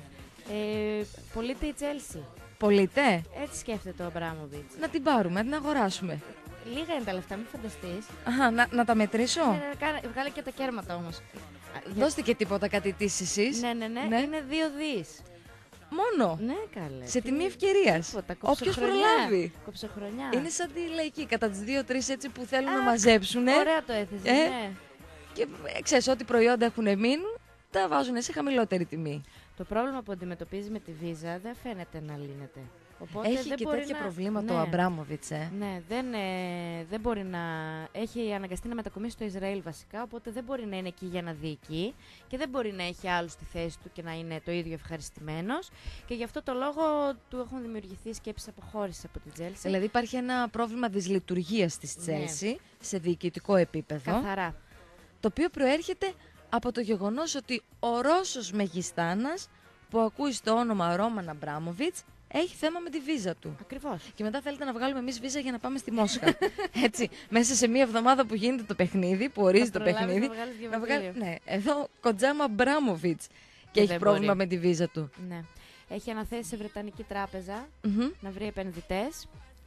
Ε, πωλείται η Chelsea. Πωλείται. Έτσι σκέφτεται ο Αμπράμοβιτς. Να την πάρουμε, να την αγοράσουμε. Λίγα είναι τα λεφτά, μην φανταστείς. Αχα, να, να τα μετρήσω. Ε, κάνε- Βγάλε και τα κέρματα όμως. Α, για- Δώστε και τίποτα κάτι της εσείς. Ναι, ναι, ναι, Ναι. είναι δύο δις. Μόνο. Ναι, καλέ. Σε Τι- τιμή ευκαιρίας. Τίποτα, Όποιος κοψοχρονιά. προλάβει. Κοψοχρονιά. Είναι σαν τη λαϊκή, κατά τις δύο-τρεις έτσι που θέλουν να μαζέψουν. Ωραία το έθεσες, Ε, ναι. Και ε, ξέρεις, ό,τι προϊόντα έχουν μείνουν, τα βάζουν σε χαμηλότερη τιμή. Το πρόβλημα που αντιμετωπίζει με τη Visa δεν φαίνεται να λύνεται. Οπότε Έχει δεν και μπορεί τέτοια να... προβλήματα ναι. ο Αμπράμοβιτς, ε. Ναι, δεν, ε, δεν μπορεί να... Έχει αναγκαστεί να μετακομίσει στο Ισραήλ βασικά, οπότε δεν μπορεί να είναι εκεί για να δει εκεί και δεν μπορεί να έχει άλλους στη θέση του και να είναι το ίδιο ευχαριστημένος και γι' αυτό το λόγο του έχουν δημιουργηθεί σκέψεις αποχώρησης από την Chelsea. Δηλαδή υπάρχει ένα πρόβλημα δυσλειτουργίας της Ναι. Chelsea σε διοικητικό επίπεδο, Καθαρά. το οποίο προέρχεται από το γεγονός ότι ο Ρώσος μεγιστάνας που ακούει στο όνομα Ρόμαν Αμπράμοβιτς έχει θέμα με τη βίζα του. Ακριβώς. Και μετά θέλετε να βγάλουμε εμείς βίζα για να πάμε στη Μόσχα. Έτσι, μέσα σε μία εβδομάδα που γίνεται το παιχνίδι, που ορίζει Θα το προλάβεις παιχνίδι. να βγάλεις να βγάλει- διαβατήριο. Ναι, εδώ Κοντζάμα Αμπράμοβιτς και Ε, έχει δεν πρόβλημα μπορεί. με τη βίζα του. Ναι. Έχει αναθέσει σε Βρετανική τράπεζα Μμμ. να βρει επενδυτές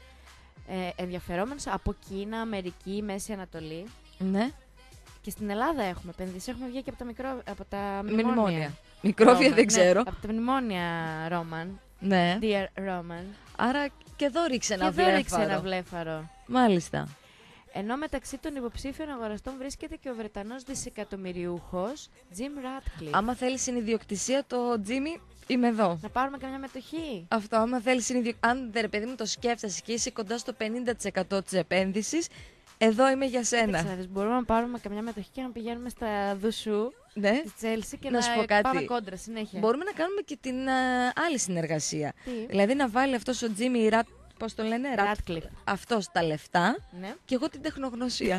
ε, ενδιαφερόμενους από Κίνα, Αμερική, Μέση Ανατολή. Ναι, Και στην Ελλάδα έχουμε επενδύσει. Έχουμε βγει και από τα, μικρό, από τα μνημόνια. μνημόνια. Μικρόβια Roman, δεν ξέρω. Ναι, από τα μνημόνια Ρόμαν. Ναι. Dear Roman. Άρα και εδώ ρίξε ένα Και εδώ ρίξε βλέφαρο. ένα βλέφαρο. Μάλιστα. Ενώ μεταξύ των υποψήφιων αγοραστών βρίσκεται και ο Βρετανός δισεκατομμυριούχος Jim Ratcliffe. Άμα θέλει συνειδιοκτησία το Τζίμι, είμαι εδώ. Να πάρουμε καμιά μετοχή. Αυτό, άμα θέλει συνειδιοκτησία. Αν δεν ρε παιδί μου το σκέφτεσαι και είσαι κοντά στο πενήντα τοις εκατό της επένδυσης, εδώ είμαι για σένα. Κοίταξε να δεις, μπορούμε να πάρουμε καμιά μετοχή και να πηγαίνουμε στα δουσού Ναι. της Chelsea και Να να, σου πω κάτι. πάμε κόντρα συνέχεια. Μπορούμε να κάνουμε και την α, άλλη συνεργασία. Τι? Δηλαδή να βάλει αυτός ο Τζίμι Ρατ, πώς το λένε, Ρατ, Ratcliffe. αυτός τα λεφτά Ναι. και εγώ την τεχνογνωσία.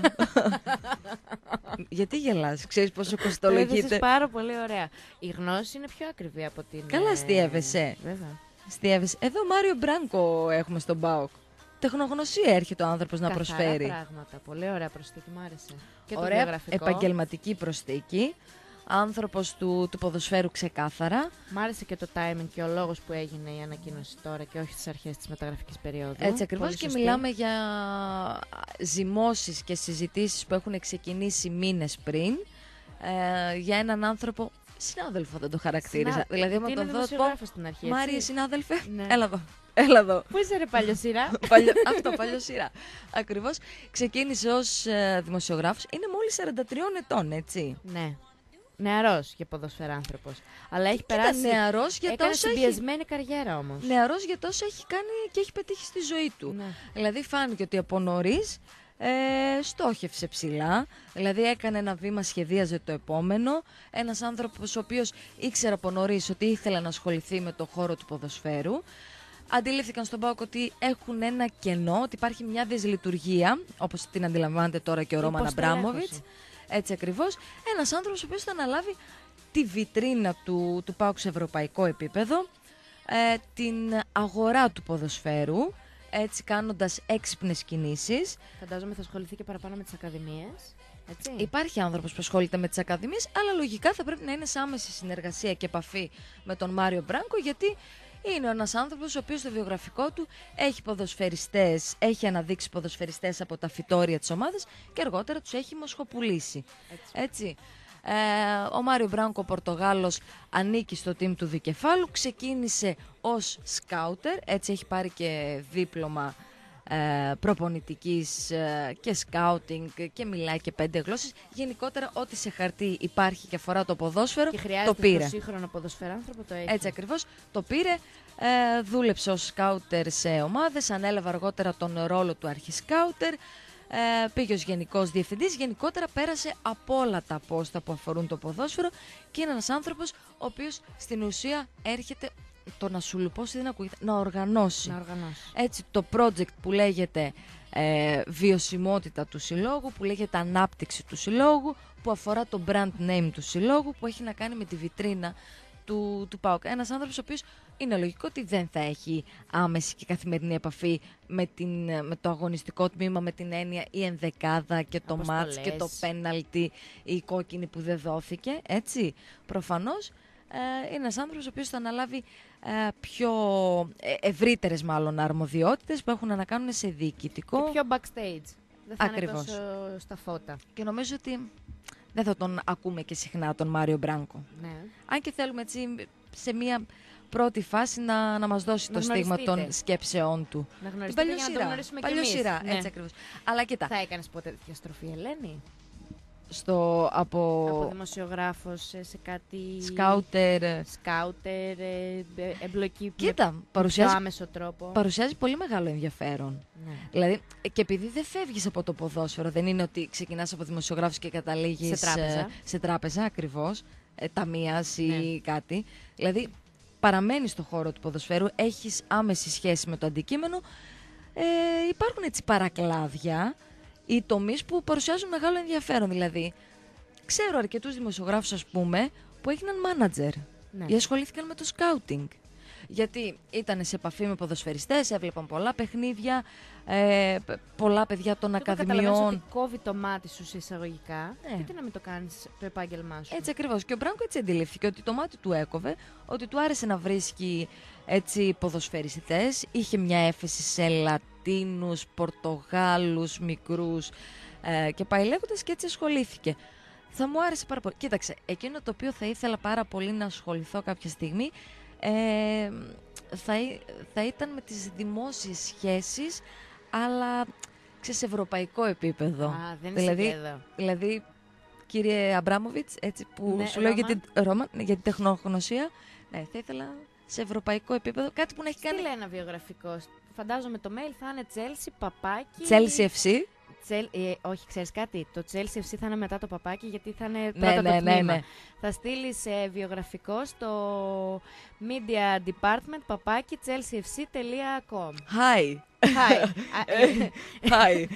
Γιατί γελάς, ξέρεις πόσο Το κοστολογείται. έδωσες πάρα πολύ ωραία. Η γνώση είναι πιο ακριβή από την... Καλά ε, στιεύεσαι. Βέβαια. Στιεύεσαι. Εδώ Μάριο Μπράνκο έχουμε στον ΠΑΟΚ. Τεχνογνωσία έρχεται ο άνθρωπος να Καθαρά προσφέρει. πράγματα. Πολύ ωραία προσθήκη, μου άρεσε. Και το Ωραία βιογραφικό. επαγγελματική προσθήκη. Άνθρωπος του, του ποδοσφαίρου ξεκάθαρα. Μ' άρεσε και το timing και ο λόγος που έγινε η ανακοίνωση τώρα και όχι στις αρχές της μεταγραφικής περίοδου. Έτσι ακριβώς Πολύ και σωστή. μιλάμε για ζυμώσεις και συζητήσεις που έχουν ξεκινήσει μήνες πριν ε, για έναν άνθρωπο, συνάδελφο δεν το χαρακτήριζα. Συνα- Δηλαδή άμα είναι τον δω πω, δημοσιογράφος στην αρχή, έτσι. Μάρια συνάδελφε, Ναι. έλα εδώ, έλα εδώ. Πού είσαι ρε παλιοσυρά. Παλιο... Αυτό, παλιό σειρά. Ακριβώς. Ξεκίνησε ως ε, δημοσιογράφος. Είναι μόλις σαράντα τριών ετών, έτσι. Ναι. Νεαρός για ποδοσφαιράνθρωπος. Αλλά έχει Ήταν περάσει... νεαρός για Έκανε τόσο έχει... συμπιεσμένη καριέρα όμως. Νεαρός για τόσο έχει κάνει και έχει πετύχει στη ζωή του. Ναι. Δηλαδή φάνηκε ότι από νωρίς ε, στόχευσε ψηλά. Δηλαδή έκανε ένα βήμα, σχεδίαζε το επόμενο. Ένας άνθρωπος ο οποίος ήξερε από νωρίς ότι ήθελε να ασχοληθεί με το χώρο του ποδοσφαίρου. Αντιλήφθηκαν στον ΠΑΟΚ ότι έχουν ένα κενό, ότι υπάρχει μια δυσλειτουργία, όπως την αντιλαμβάνεται τώρα και ο Ρόμαν Υποστελέχωση. Αμπράμοβιτς. Έτσι ακριβώς. Ένας άνθρωπος ο οποίος θα αναλάβει τη βιτρίνα του, του ΠΑΟΚ σε ευρωπαϊκό επίπεδο, ε, την αγορά του ποδοσφαίρου, έτσι κάνοντας έξυπνες κινήσεις. Φαντάζομαι θα ασχοληθεί και παραπάνω με τις ακαδημίες. Έτσι. Υπάρχει άνθρωπος που ασχολείται με τις ακαδημίες, αλλά λογικά θα πρέπει να είναι σε άμεση συνεργασία και επαφή με τον Μάριο Μπράνκο, γιατί είναι ένας άνθρωπος ο οποίος στο βιογραφικό του έχει ποδοσφαιριστές, έχει αναδείξει ποδοσφαιριστές από τα φυτόρια της ομάδας και αργότερα τους έχει μοσχοπουλήσει. Έτσι. Έτσι. Ε, ο Μάριο Μπράνκο, ο Πορτογάλος, ανήκει στο team του Δικεφάλου. Ξεκίνησε ως σκάουτερ, έτσι έχει πάρει και δίπλωμα ε, προπονητικής ε, και σκάουτινγκ και μιλάει και πέντε γλώσσες. Γενικότερα, ό,τι σε χαρτί υπάρχει και αφορά το ποδόσφαιρο, και το χρειάζεται πήρε. το σύγχρονο ποδοσφαιράνθρωπο, το έχει. Έτσι ακριβώς, το πήρε. Ε, δούλεψε ως σκάουτερ σε ομάδες, ανέλαβε αργότερα τον ρόλο του αρχισκάουτερ. Ε, πήγε ως γενικός διευθυντής, γενικότερα πέρασε από όλα τα πόστα που αφορούν το ποδόσφαιρο και είναι ένας άνθρωπος ο οποίος στην ουσία έρχεται, το να σου λουπώσει δεν ακούγεται, να οργανώσει. Να οργανώσει. Έτσι το project που λέγεται ε, βιωσιμότητα του συλλόγου, που λέγεται ανάπτυξη του συλλόγου, που αφορά το brand name του συλλόγου, που έχει να κάνει με τη βιτρίνα του, του ΠΑΟΚ. Ένας άνθρωπος ο οποίος είναι λογικό ότι δεν θα έχει άμεση και καθημερινή επαφή με, την, με το αγωνιστικό τμήμα, με την έννοια η ενδεκάδα και το μάτς και το πέναλτι, η κόκκινη που δεν δόθηκε, έτσι. Προφανώς ε, είναι ένας άνθρωπος ο οποίος θα αναλάβει ε, πιο ε, ευρύτερες μάλλον αρμοδιότητες που έχουν να κάνουν σε διοικητικό. Και πιο backstage. Δεν θα Ακριβώς. είναι τόσο στα φώτα. Και νομίζω ότι δεν θα τον ακούμε και συχνά τον Μάριο Μπράνκο. Ναι. Αν και θέλουμε έτσι σε μία πρώτη φάση να, να μας δώσει να το στίγμα των σκέψεών του. Να την γνωριστείτε παλιό για να σειρά. το γνωρίσουμε κι Παλιό εμείς. σειρά, Ναι. έτσι ακριβώς. Αλλά κοίτα. Θα έκανες ποτέ τέτοια στροφή, Ελένη? Στο, από... από δημοσιογράφος σε, σε κάτι... Σκάουτερ. Σκάουτερ, ε, ε, εμπλοκή Κοίτα, με παρουσιάζει, πιο άμεσο τρόπο. Παρουσιάζει πολύ μεγάλο ενδιαφέρον. Ναι. Δηλαδή, και επειδή δεν φεύγεις από το ποδόσφαιρο, δεν είναι ότι ξεκινάς από δημοσιογράφος και καταλήγεις Σε τράπεζα. ε, σε τράπεζα ακριβώς, ε, ταμείας ή Ναι. κάτι. Δηλαδή, παραμένεις στο χώρο του ποδοσφαίρου, έχεις άμεση σχέση με το αντικείμενο. Ε, υπάρχουν έτσι παρακλάδια ή τομείς που παρουσιάζουν μεγάλο ενδιαφέρον. Δηλαδή, ξέρω αρκετούς δημοσιογράφους, ας πούμε, που έγιναν μάνατζερ Ναι. ή ασχολήθηκαν με το σκάουτινγκ. Γιατί ήταν σε επαφή με ποδοσφαιριστές, έβλεπαν πολλά παιχνίδια, ε, π- πολλά παιδιά των Και όταν καταλαβαίνεις ακαδημιών. ότι κόβει το μάτι σου σε εισαγωγικά, Ναι. γιατί να μην το κάνεις το επάγγελμά σου. Έτσι ακριβώς. Και ο Μπράνκο έτσι αντιλήφθηκε ότι το μάτι του έκοβε, ότι του άρεσε να βρίσκει έτσι ποδοσφαιριστές, είχε μια έφεση σε Λατίνους, Πορτογάλους, μικρούς ε, και πάει λέγοντας, και έτσι ασχολήθηκε. Θα μου άρεσε πάρα πολύ. Κοίταξε, εκείνο το οποίο θα ήθελα πάρα πολύ να ασχοληθώ κάποια στιγμή ε, θα, ή- θα ήταν με τις δημόσιες σχέσεις, αλλά ξέρεις, σε ευρωπαϊκό επίπεδο. Α, δεν είσαι δηλαδή, και εδώ. δηλαδή, κύριε Αμπράμοβιτς, έτσι που Ναι, σου λέω για Ρώμα. την, Ρώμα, ναι, για την τεχνογνωσία, ναι, θα ήθελα σε ευρωπαϊκό επίπεδο κάτι που να έχει κάνει. Στείλε ένα βιογραφικό. Φαντάζομαι το mail θα είναι Chelsea, παπάκι... Chelsea εφ σι. Τσέλ, ε, όχι, ξέρεις κάτι. Το Chelsea εφ σι θα είναι μετά το παπάκι, γιατί θα είναι Ναι, πρώτα ναι, το ναι, τμήμα. ναι. Θα στείλεις ε, βιογραφικό στο media department παπάκι chelseafc.com. Hi. Hi. Α, ε, Hi.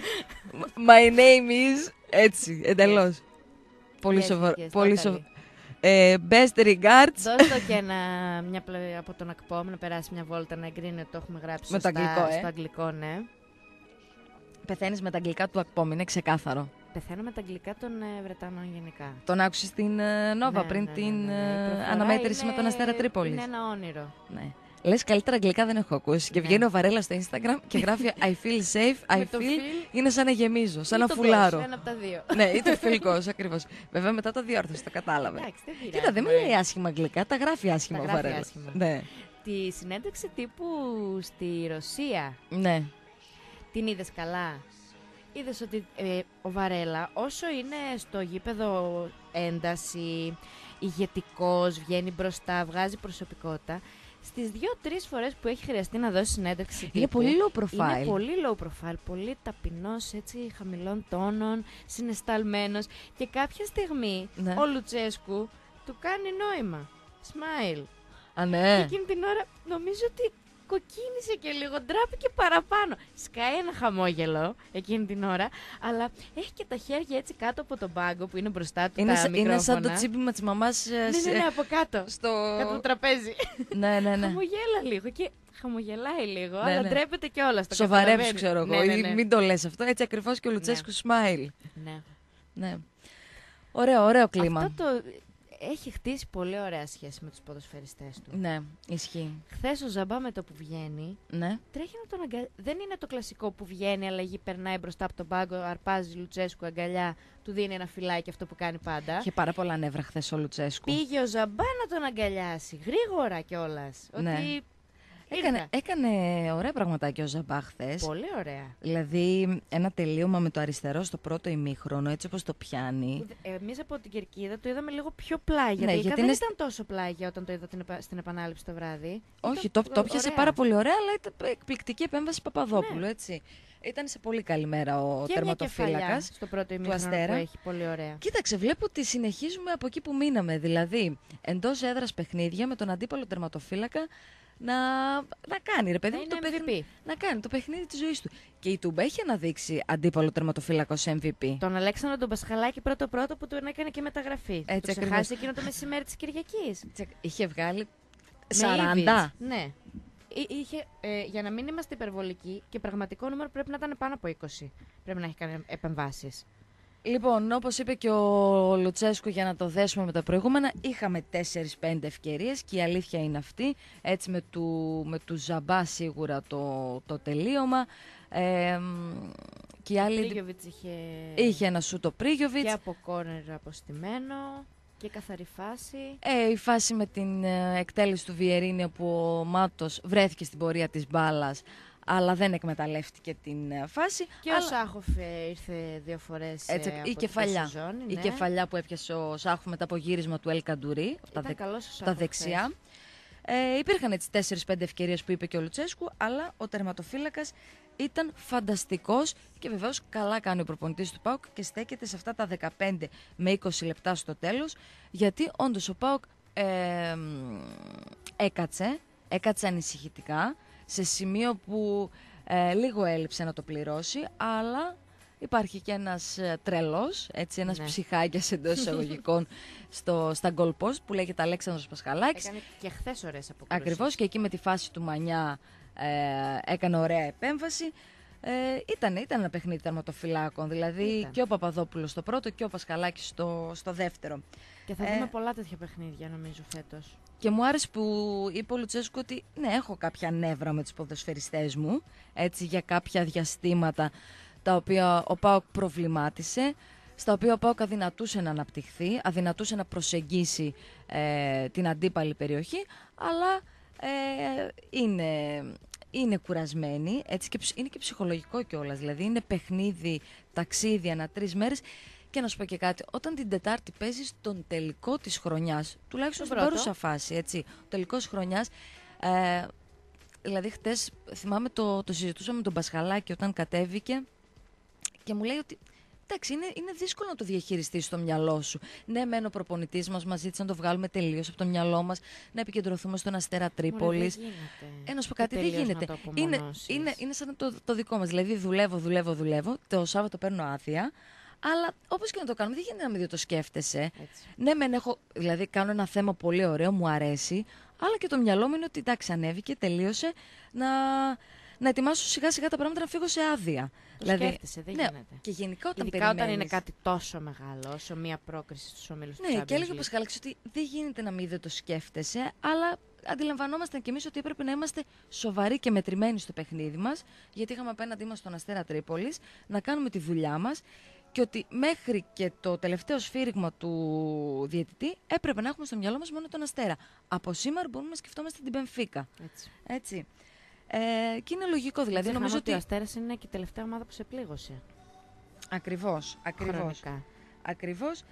My name is. Έτσι, εντελώς. Πολύ Yes, σοβαρό. yes, Πολύ totally. σοβαρό. Ε, best regards. Δώσ' το και ένα, μια πλε, από τον ΑΚΠΟΜ να περάσει μια βόλτα να εγκρίνει ότι το έχουμε γράψει Με το σωστά, αγγλικό, ε. στο αγγλικό, ναι. Πεθαίνεις με τα αγγλικά του ΑΚΠΟΜ, είναι ξεκάθαρο. Πεθαίνω με τα αγγλικά των ε, Βρετανών γενικά. Τον άκουσες στην ε, Νόβα Ναι, πριν ναι, ναι, την ναι, ναι. Η ε, προφορά αναμέτρηση είναι- με τον Αστέρα Τρίπολης. Είναι ένα όνειρο. Ναι. Λες, καλύτερα αγγλικά δεν έχω ακούσει. Και Ναι. βγαίνει ο Βαρέλα στο Instagram και γράφει I feel safe, I Με το feel. feel Είναι σαν να γεμίζω, σαν ή να το φουλάρω. goals, ένα από τα δύο. Ναι, ή το φιλικός ακριβώς. Βέβαια μετά το διόρθωσε, το κατάλαβε. Εντάξει, δεν πειράζει, Κοίτα, δεν μωρέ. μιλάει άσχημα αγγλικά, τα γράφει άσχημα Τα ο γράφει Βαρέλας. άσχημα. Ναι. Τη συνέντευξη τύπου στη Ρωσία, Ναι. την είδες καλά? Είδες ότι ε, ο Βαρέλα, όσο είναι στο γήπεδο ένταση, ηγετικός, βγαίνει μπροστά, βγάζει προσωπικότητα, στις δύο-τρεις φορές που έχει χρειαστεί να δώσει συνέντευξη τύπου, Είναι πολύ low profile. είναι πολύ low profile, πολύ ταπεινός, έτσι, χαμηλών τόνων, συναισθαλμένος, και κάποια στιγμή Ναι. ο Λουτσέσκου του κάνει νόημα. Smile. Α, Και ναι. εκείνη την ώρα νομίζω ότι κοκκίνησε και λίγο, ντράπηκε παραπάνω. Σκάει ένα χαμόγελο εκείνη την ώρα, αλλά έχει και τα χέρια έτσι κάτω από τον πάγκο που είναι μπροστά του, Είναι, τα σα- μικρόφωνα. είναι σαν το τσίπημα της μαμάς ε, Ναι, σε- ναι, ναι, από κάτω. στο... Κάτω το τραπέζι. Ναι, ναι, ναι. Χαμογέλα λίγο και χαμογελάει λίγο, Ναι, αλλά ναι. ντρέπεται κιόλας. το Σοβαρέψου, καταλαβαίνει. ξέρω εγώ. Ναι, ναι, Ή ναι. μην το λες αυτό. Έτσι ακριβώς και ο Λουτσέσκου smile. Ναι. Ναι. Ωραίο, ωραίο κλίμα. Αυτό το... έχει χτίσει πολύ ωραία σχέση με τους ποδοσφαιριστές του. Ναι, ισχύει. Χθες ο Ζαμπά με το που βγαίνει, Ναι. τρέχει να τον αγκαλιά. Δεν είναι το κλασικό που βγαίνει, αλλαγή, περνάει μπροστά από τον πάγκο, αρπάζει Λουτσέσκου αγκαλιά, του δίνει ένα φυλάκι, αυτό που κάνει πάντα. Είχε πάρα πολλά νεύρα χθες ο Λουτσέσκου. Πήγε ο Ζαμπά να τον αγκαλιάσει, γρήγορα κιόλας. Ναι. Ότι Έκανε, ήρθα. έκανε ωραία πραγματάκια ο Ζαμπά χθες. Πολύ ωραία. Δηλαδή, ένα τελείωμα με το αριστερό στο πρώτο ημίχρονο, έτσι όπως το πιάνει. Εμείς από την κερκίδα το είδαμε λίγο πιο πλάγια. Ναι, Τελικά γιατί δεν είναι ήταν τόσο πλάγια όταν το είδα την επα- στην επανάληψη το βράδυ. Όχι, Ήταν το, το πιάσε ωραία. πάρα πολύ ωραία, αλλά ήταν εκπληκτική επέμβαση Παπαδόπουλου, Ναι. έτσι. Ήταν σε πολύ καλή μέρα ο Και μια κεφαλιά τερματοφύλακας στο πρώτο του ημίχρονο Αστέρα. που έχει πολύ ωραία. Κοίταξε, βλέπω ότι συνεχίζουμε από εκεί που μείναμε. Δηλαδή, εντός έδρας παιχνίδια με τον αντίπαλο τερματοφύλακα να, να κάνει, ρε παιδί Να μου, το είναι εμ βι πι. παιχνίδι. Να κάνει το παιχνίδι της ζωής του. Και η Τούμπα έχει αναδείξει αντίπαλο τερματοφύλακα ως εμ βι πι. Τον Αλέξανδρο τον Πασχαλάκη πρώτο-πρώτο που τον έκανε και μεταγραφή. Έτσι το ακριβώς. ξεχάσει εκείνο το μεσημέρι της Κυριακής. Είχε βγάλει Με σαράντα. Ήβιτς, ναι. Εί- Είχε, ε, για να μην είμαστε υπερβολικοί, και πραγματικό νούμερο πρέπει να ήταν πάνω από είκοσι. Πρέπει να έχει κάνει επεμβάσεις. Λοιπόν, όπως είπε και ο Λουτσέσκου, για να το δέσουμε με τα προηγούμενα, είχαμε τέσσερις πέντε ευκαιρίες και η αλήθεια είναι αυτή. Έτσι με του, με του Ζαμπά σίγουρα το, το τελείωμα. Ε, και η Ο άλλη Πρίγιοβιτς είχε... είχε ένα σούτ ο Πρίγιοβιτς. και από κόρνερ αποστημένο και καθαρή φάση. Ε, η φάση με την ε, εκτέλεση του Βιερίνια που ο Μάτος βρέθηκε στην πορεία της μπάλας, αλλά δεν εκμεταλλεύτηκε την ε, φάση. Και αλλά... ο Σάχοφ ε, ήρθε δύο φορές Έτσι, ε, η από κεφαλιά. τη σεζόν, Η ναι. κεφαλιά που έπιασε ο Σάχου μετά από γύρισμα του Ελ Καντουρί, τα, Ήταν καλός ο τα Σάχοφ δεξιά. χθες. Ε, υπήρχαν έτσι τέσσερις πέντε ευκαιρίες που είπε και ο Λουτσέσκου, αλλά ο τερματοφύλακας ήταν φανταστικός και βεβαίως καλά κάνει ο προπονητής του ΠΑΟΚ και στέκεται σε αυτά τα δεκαπέντε με είκοσι λεπτά στο τέλος, γιατί όντως ο ΠΑΟΚ ε, έκατσε, έκατσε ανησυχητικά σε σημείο που ε, λίγο έλειψε να το πληρώσει, αλλά υπάρχει και ένας ε, τρελός, έτσι, ένας Ναι. ψυχάκιας εντός εισαγωγικών στο, στα goal post που λέγεται Αλέξανδρος Πασχαλάκης. Έκανε και χθες ωραίες αποκρούσεις. Ακριβώς, και εκεί με τη φάση του Μανιά ε, έκανε ωραία επέμβαση. Ε, ήταν, ήταν ένα παιχνίδι τερματοφυλάκων, δηλαδή Ήταν. και ο Παπαδόπουλος στο πρώτο και ο Πασχαλάκης στο, στο δεύτερο. Και θα Ε, δούμε πολλά τέτοια παιχνίδια νομίζω φέτος. Και μου άρεσε που είπε ο Λουτσέσκου ότι ναι, έχω κάποια νεύρα με τους ποδοσφαιριστές μου, έτσι, για κάποια διαστήματα τα οποία ο ΠΑΟΚ προβλημάτισε, στα οποία ο ΠΑΟΚ αδυνατούσε να αναπτυχθεί, αδυνατούσε να προσεγγίσει ε, την αντίπαλη περιοχή, αλλά ε, είναι, είναι κουρασμένοι, έτσι, και ψ- είναι και ψυχολογικό κιόλας, δηλαδή είναι παιχνίδι, ταξίδι ανά τρεις μέρες. Και να σου πω και κάτι, όταν την Τετάρτη παίζεις τον τελικό της χρονιάς, τουλάχιστον Τον στην πρώτο. παρούσα φάση, έτσι, ο τελικός χρονιάς, ε, δηλαδή χτες θυμάμαι το, το συζητούσαμε με τον Πασχαλάκη όταν κατέβηκε και μου λέει ότι εντάξει, είναι, είναι δύσκολο να το διαχειριστείς στο μυαλό σου. Ναι, μεν ο προπονητής μας μας ζήτησε να το βγάλουμε τελείως από το μυαλό μας, να επικεντρωθούμε στον Αστέρα Τρίπολης. Μωρέ, δεν γίνεται. Ε, να σου πω Και κάτι, δεν τελείως να γίνεται. το Είναι, απομονώσεις. είναι, είναι σαν το, το δικό μας. Δηλαδή, δουλεύω, δουλεύω, δουλεύω. Το Σάββατο παίρνω άδεια. Αλλά όπως και να το κάνουμε, δεν γίνεται να μην το σκέφτεσαι. Έτσι. Ναι, μεν έχω, δηλαδή, κάνω ένα θέμα πολύ ωραίο, μου αρέσει. Αλλά και το μυαλό μου είναι ότι εντάξει, ανέβηκε, τελείωσε. Να, να ετοιμάσω σιγά σιγά τα πράγματα να φύγω σε άδεια. Το δηλαδή, σκέφτεσαι, δεν ναι, γίνεται. Και γενικά όταν Ειδικά όταν είναι περιμένεις- κάτι τόσο μεγάλο, όσο μία πρόκριση στους ομίλους του Ναι, Champions και έλεγε ο League. Πασχαλάκης ότι δεν γίνεται να μην δεν το σκέφτεσαι, αλλά αντιλαμβανόμασταν κι εμείς ότι έπρεπε να είμαστε σοβαροί και μετρημένοι στο παιχνίδι μας, γιατί είχαμε απέναντί μας τον Αστέρα Τρίπολης, να κάνουμε τη δουλειά μας και ότι μέχρι και το τελευταίο σφύριγμα του διαιτητή έπρεπε να έχουμε στο μυαλό μας μόνο τον Αστέρα. Από σήμερα μπορούμε να σκεφτόμαστε την Μπενφίκα. Έτσι. Έτσι. Ε, και είναι λογικό, δηλαδή Ξεχνάμε νομίζω ότι ότι... ο Αστέρας είναι και η τελευταία ομάδα που σε πλήγωσε. Ακριβώς, ακριβώς. Χρονικά. Ακριβώς.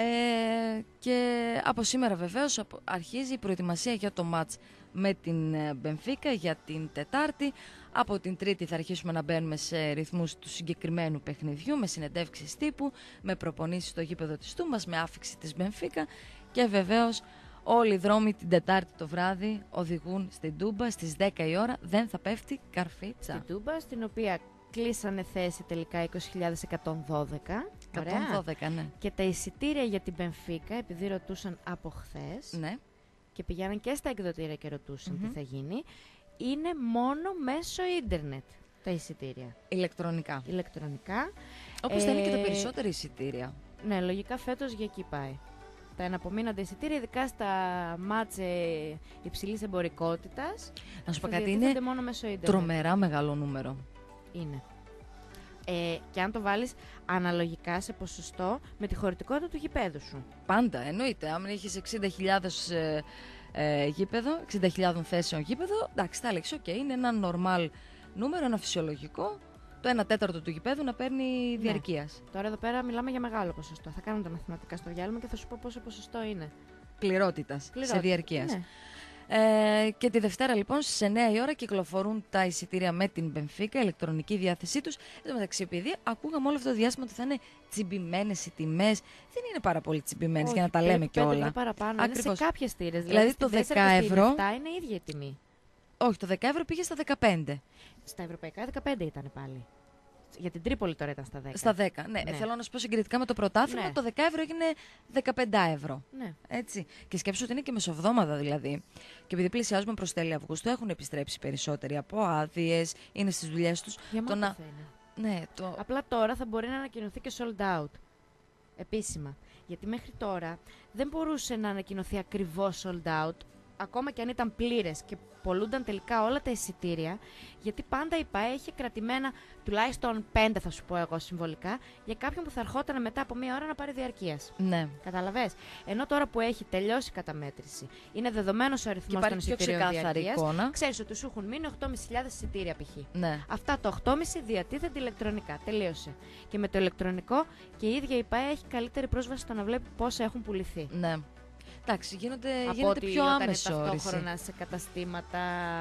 Ε, και από σήμερα βεβαίως απο- αρχίζει η προετοιμασία για το μάτς με την ε, Μπενφίκα για την Τετάρτη. Από την Τρίτη θα αρχίσουμε να μπαίνουμε σε ρυθμούς του συγκεκριμένου παιχνιδιού, με συνεντεύξεις τύπου, με προπονήσεις στο γήπεδο της Τούμπας, με άφιξη της Μπενφίκα και βεβαίως όλοι οι δρόμοι την Τετάρτη το βράδυ οδηγούν στην Τούμπα στις δέκα η ώρα, δεν θα πέφτει καρφίτσα. Στην Τούμπα, στην οποία κλείσανε θέση τελικά είκοσι χιλιάδες εκατόν δώδεκα. εκατόν δώδεκα, ναι. Και τα εισιτήρια για την Μπενφίκα, επειδή ρωτούσαν από χθες Ναι. και πηγαίναν και στα εκδοτήρια και ρωτούσαν Μμμ. τι θα γίνει, είναι μόνο μέσω ίντερνετ τα εισιτήρια. Ηλεκτρονικά. Ηλεκτρονικά. Όπως θα είναι και τα Ε, περισσότερα εισιτήρια. Ναι, λογικά φέτος για εκεί πάει. τα εναπομείνοντα εισιτήρια, ειδικά στα μάτς ε, υψηλής εμπορικότητας. Να σου πω θα κάτι, διατίθενται είναι μόνο μέσω ίντερνετ. τρομερά μεγάλο νούμερο. Είναι. Ε, και αν το βάλεις αναλογικά σε ποσοστό με τη χωρητικότητα του γηπέδου σου. Πάντα, εννοείται. Αν έχεις εξήντα χιλιάδες ε, ε, γήπεδο, εξήντα χιλιάδες θέσεων γήπεδο, εντάξει, θα έλεγες, οκ, είναι ένα normal νούμερο, ένα φυσιολογικό, το ένα τέταρτο του γηπέδου να παίρνει Ναι. διαρκείας. Τώρα εδώ πέρα μιλάμε για μεγάλο ποσοστό. Θα κάνουμε τα μαθηματικά στο διάλειμμα και θα σου πω πόσο ποσοστό είναι. Πληρότητας, σε Πληρότητα, διαρκείας. ναι. Ε, και τη Δευτέρα λοιπόν στις εννιά η ώρα κυκλοφορούν τα εισιτήρια με την Μπενφίκα, ηλεκτρονική διάθεσή τους. Εν τω μεταξύ, επειδή ακούγαμε όλο αυτό το διάστημα ότι θα είναι τσιμπημένες οι τιμές, δεν είναι πάρα πολύ τσιμπημένες για να τα λέμε και όλα. κιόλα. Παραπάνω. Είναι σε κάποιες θύρες. Δηλαδή το δέκα ευρώ. Αυτά είναι η ίδια η τιμή. Όχι, το δέκα ευρώ πήγε στα δεκαπέντε. Στα ευρωπαϊκά δεκαπέντε ήταν πάλι. Για την Τρίπολη τώρα ήταν στα δέκα. Στα δέκα, ναι. Ναι. Θέλω να σου πω συγκριτικά με το πρωτάθλημα, Ναι. το δέκα ευρώ έγινε δεκαπέντε ευρώ. Ναι. Έτσι. Και σκέψου ότι είναι και μεσοβδόμαδα δηλαδή. Και επειδή πλησιάζουμε προς τέλη Αυγούστου, έχουν επιστρέψει περισσότεροι από άδειες, είναι στις δουλειές τους. Γεμάτο Το να... θα είναι. Ναι, το... Απλά τώρα θα μπορεί να ανακοινωθεί και sold out. Επίσημα. Γιατί μέχρι τώρα δεν μπορούσε να ανακοινωθεί ακριβώς sold out, ακόμα και αν ήταν πλήρες και πολλούνταν τελικά όλα τα εισιτήρια, γιατί πάντα η ΠΑΕ είχε κρατημένα τουλάχιστον πέντε, θα σου πω εγώ συμβολικά, για κάποιον που θα ερχόταν μετά από μία ώρα να πάρει διαρκείας. Ναι. Καταλαβες. Ενώ τώρα που έχει τελειώσει η καταμέτρηση, είναι δεδομένος ο αριθμός των υπάρχει πιο εισιτήριων ξεκάθαρη διαρκείας, εικόνα. ξέρεις ότι σου έχουν μείνει οκτώ χιλιάδες πεντακόσια εισιτήρια π.χ. Ναι. Αυτά τα οκτώ κόμμα πέντε διατίθενται ηλεκτρονικά. Τελείωσε. Και με το ηλεκτρονικό και η ίδια η ΠΑΕ έχει καλύτερη πρόσβαση στο να βλέπει πόσα έχουν πουληθεί. Ναι. Εντάξει, γίνονται, Από γίνεται ότι πιο όταν άμεσο είναι όριση. ταυτόχρονα σε καταστήματα,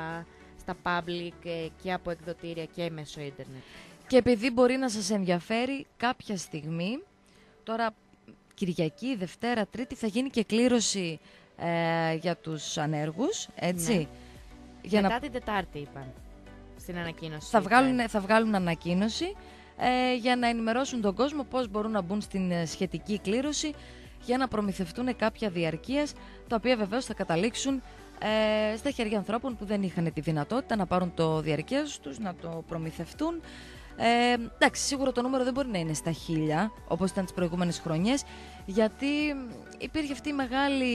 στα public ε, και από εκδοτήρια και μέσω ίντερνετ. Και επειδή μπορεί να σας ενδιαφέρει κάποια στιγμή, τώρα Κυριακή, Δευτέρα, Τρίτη θα γίνει και κλήρωση ε, για τους ανέργους, έτσι. Ναι. Για Μετά να... την Τετάρτη είπαν στην ανακοίνωση. θα, βγάλουν, θα βγάλουν ανακοίνωση ε, για να ενημερώσουν τον κόσμο πώς μπορούν να μπουν στην ε, σχετική κλήρωση για να προμηθευτούν κάποια διαρκείας, τα οποία βεβαίως θα καταλήξουν ε, στα χέρια ανθρώπων που δεν είχαν τη δυνατότητα να πάρουν το διαρκείας τους, να το προμηθευτούν. Ε, εντάξει, σίγουρα το νούμερο δεν μπορεί να είναι στα χίλια, όπως ήταν τις προηγούμενες χρονιές, γιατί υπήρχε αυτή η μεγάλη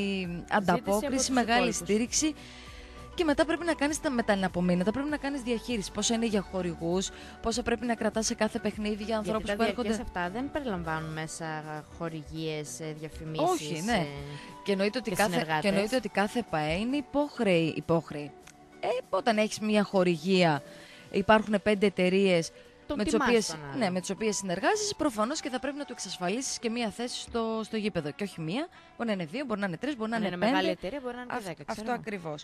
ανταπόκριση, μεγάλη υπόλοιπους. στήριξη. Και μετά πρέπει να κάνεις τα μεταναπομείνατα, πρέπει να κάνεις διαχείριση. Πόσα είναι για χορηγούς, πόσα πρέπει να κρατάς σε κάθε παιχνίδι για ανθρώπους Γιατί που τα έρχονται. διαρκείας αυτά δεν περιλαμβάνουν μέσα χορηγίες, ε, διαφημίσεις. Όχι, ναι. ε, Και εννοείται ότι, και κάθε, συνεργάτες. και εννοείται ότι κάθε ΠΑΕ είναι υπόχρεη. υπόχρεη. Ε, όταν έχεις μια χορηγία, υπάρχουν πέντε εταιρείες τον με τις τιμάς οποίες, τον άλλο. ναι, με τις οποίες συνεργάζεσαι, προφανώς και θα πρέπει να του εξασφαλίσεις και μία θέση στο, στο γήπεδο. Και όχι μία, μπορεί να είναι δύο, μπορεί να είναι τρεις, μπορεί να Αν είναι, είναι πέντε. μεγάλη εταιρεία, μπορεί να είναι και Αυ- δέκα, ξέρω Αυτό εγώ. ακριβώς.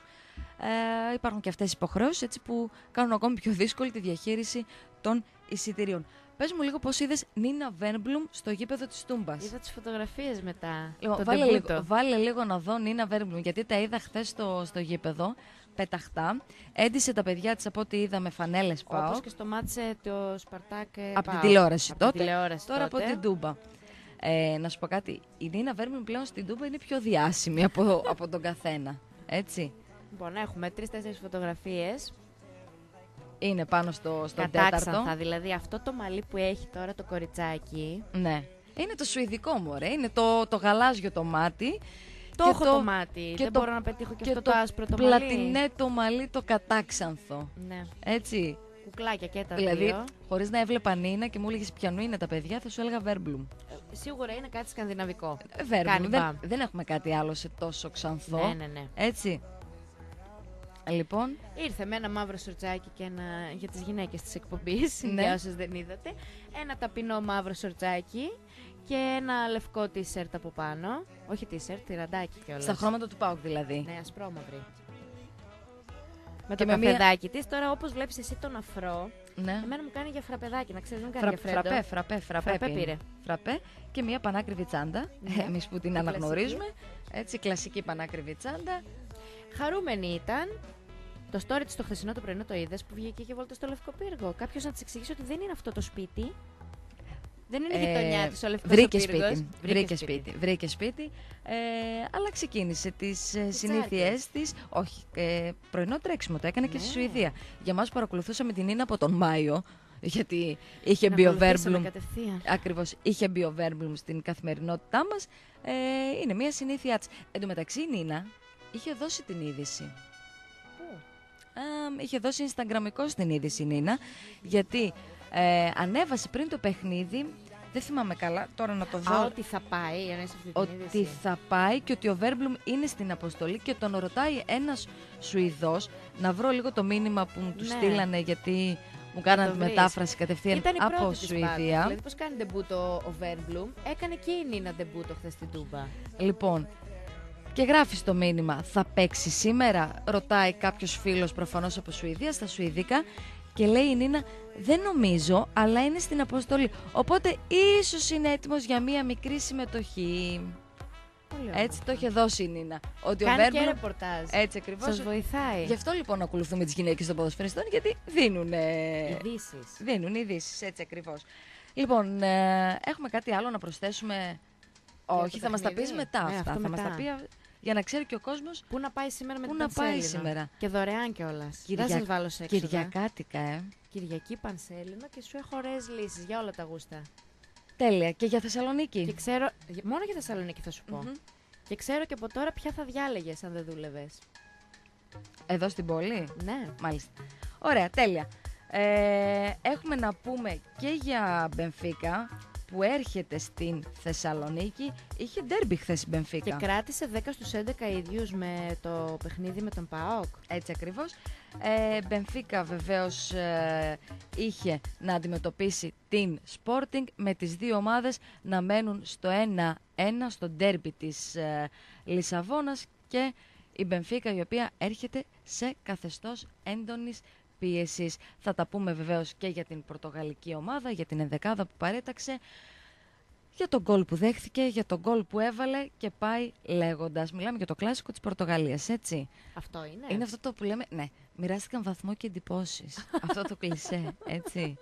Ε, υπάρχουν και αυτές οι υποχρεώσεις, έτσι, που κάνουν ακόμη πιο δύσκολη τη διαχείριση των εισιτηρίων. Πες μου λίγο πώς είδες Νίνα Βέρμπλουμ στο γήπεδο της Τούμπας. Είδα τις φωτογραφίες μετά. Λοιπόν, το βάλε, ντεμπούτο. λίγο, βάλε λίγο να δω Νίνα Βέρμπλουμ, γιατί τα είδα χθες στο, στο γήπεδο, πεταχτά. Έντυσε τα παιδιά της από ό,τι είδα με φανέλες ΠΑΟΚ. Όπως και στο μάτσε το Σπαρτάκ. ε, Από την ΠΑΟΚ. τηλεόραση Από τότε. την τηλεόραση Τώρα τότε. από την Τούμπα. Ε, να σου πω κάτι. Η Νίνα Βέρμπλουμ πλέον στην Τούμπα είναι πιο διάσημη από, από τον καθένα. Έτσι. Λοιπόν, έχουμε τρεις-τέσσερις φωτογραφίες. Είναι πάνω στο, στο Κατάξανθα, τέταρτο. δηλαδή αυτό το μαλλί που έχει τώρα το κοριτσάκι. Ναι. Είναι το σουηδικό μωρέ. Είναι το, το γαλάζιο το μάτι. Το και έχω το, μάτι. και Δεν το- μπορώ να πετύχω και, και αυτό το το άσπρο το μαλλί. πλατινέ το μαλλί το κατάξανθο. Ναι. Έτσι. Κουκλάκια και τα Δηλαδή, δύο. χωρίς να έβλεπα Νίνα και μου έλεγε ποιανού είναι τα παιδιά, θα σου έλεγα Βέρμπλουμ. Ε, Σίγουρα είναι κάτι σκανδιναβικό. Ε, Βέρμπλουμ. Κάνει Δεν, μπαμ. δεν έχουμε κάτι άλλο σε τόσο ξανθό. Ναι, ναι, ναι. Έτσι. Λοιπόν, Ήρθε με ένα μαύρο σορτσάκι και ένα για τις γυναίκες της εκπομπής, Ναι. για όσες δεν είδατε. Ένα ταπεινό μαύρο σορτσάκι και ένα λευκό t-shirt από πάνω. Όχι t-shirt, τυραντάκι κιόλας. στα χρώματα του ΠΑΟΚ δηλαδή. Ναι, ασπρόμαυρη. Με Και το με μία- καφεδάκι της. Τώρα όπως βλέπεις εσύ τον αφρό, Ναι. εμένα μου κάνει για φραπεδάκι, να ξέρεις, δεν μου κάνει Φρα, για φρέντο. φραπέ, φραπέ, φραπέ, Φραπέ πίνει. πήρε. Φραπέ και μια πανάκριβη τσάντα. Ναι. Εμείς που την Η αναγνωρίζουμε. Έτσι, κλασική πανάκριβη τσάντα. Χαρούμενη ήταν. Το story της το χθεσινό το πρωινό το είδες που βγήκε και βόλτα στο Λευκό Πύργο. Κάποιος να της εξηγήσει ότι δεν είναι αυτό το σπίτι. Δεν είναι η γειτονιά της ο Λευκός Ε, βρήκε ο Πύργος. σπίτι. Βρήκε σπίτι. Βρήκε σπίτι. Ε, αλλά ξεκίνησε τις ε, συνήθειές της. Όχι, ε, πρωινό τρέξιμο το έκανε και στη Ναι. Σουηδία. Για μας που παρακολουθούσαμε την Νίνα από τον Μάιο, γιατί είχε Να μπει ο ακολουθήσαμε Βέρμπλουμ. κατευθείαν. Ακριβώς, είχε μπει ο Βέρμπλουμ στην καθημερινότητά μας. Ε, είναι μια συνήθειά της. Εν τω μεταξύ η Νίνα είχε δώσει την είδηση. Πού? Α, είχε δώσει Instagramικό στην είδηση η Νίνα, γιατί ε, ανέβασε πριν το παιχνίδι, δεν θυμάμαι καλά, τώρα να το δω. Α, ότι θα πάει, εννοείς αυτή την Ότι είδηση. θα πάει και ότι ο Βέρμπλουμ είναι στην αποστολή και τον ρωτάει ένας Σουηδός, να βρω λίγο το μήνυμα που μου του Ναι. στείλανε, γιατί μου κάνανε τη βρεις. μετάφραση κατευθείαν Ήταν η από πρώτη της πάντως. Σουηδία. Δηλαδή, πώς κάνει ντεμπούτο ο Βέρμπλουμ, έκανε και η Νίνα ντεμπούτο χθες στην Τούμπα. Λοιπόν, και γράφει στο μήνυμα, θα παίξει σήμερα, ρωτάει κάποιος φίλος προφανώς από Σουηδία, στα Σουηδικά, και λέει η Νίνα, δεν νομίζω, αλλά είναι στην αποστολή. Οπότε ίσως είναι έτοιμος για μία μικρή συμμετοχή. Πολύ Έτσι το είχε δώσει η Νίνα. Ότι Κάνει ο και Βέρμπλουμ. ρεπορτάζ. Έτσι ακριβώς. Σας βοηθάει. Γι' αυτό λοιπόν ακολουθούμε τις γυναίκες των ποδοσφαιριστών, γιατί δίνουν. Ειδήσεις. Δίνουν ειδήσεις, έτσι ακριβώς. Λοιπόν, ε, έχουμε κάτι άλλο να προσθέσουμε. Όχι, το θα μας τα πεις παιχνίδι. μετά Ναι, αυτά. αυτό Θα μας μετά. τα πει α- για να ξέρει και ο κόσμος Πού να πάει σήμερα με πού την να πάει Πανσέλινο. σήμερα. Και δωρεάν κιόλας. Κυρια- Δεν σας βάλω σε έξοδα. Κυριακάτικα, ε. Κυριακή Πανσέλινο και σου έχω ωραίες λύσεις για όλα τα γούστα. Τέλεια. Και για Θεσσαλονίκη. Και ξέρω, μόνο για Θεσσαλονίκη θα σου πω. Μμμ. Και ξέρω και από τώρα ποια θα διάλεγες αν δεν δούλευες. Εδώ στην πόλη. Ναι. Μάλιστα. Ωραία, τέλεια. Ε, έχουμε να πούμε και για Μπενφίκα που έρχεται στην Θεσσαλονίκη. Είχε ντέρμπι χθες η Μπενφίκα. Και κράτησε δέκα στους έντεκα ίδιους με το παιχνίδι με τον ΠΑΟΚ. Έτσι ακριβώς. Ε, Μπενφίκα βεβαίως ε, είχε να αντιμετωπίσει την Sporting, με τις δύο ομάδες να μένουν στο ένα ένα στο ντέρμπι της ε, Λισαβόνας, και η Μπενφίκα η οποία έρχεται σε καθεστώς έντονης πίεσης. Θα τα πούμε βεβαίως και για την πορτογαλική ομάδα, για την ενδεκάδα που παρέταξε, για τον γκολ που δέχθηκε, για τον γκολ που έβαλε και πάει λέγοντας. Μιλάμε για το κλάσικο της Πορτογαλίας, έτσι. Αυτό είναι. Είναι αυτό το που λέμε, ναι, μοιράστηκαν βαθμό και εντυπώσεις. Αυτό το κλισέ, έτσι.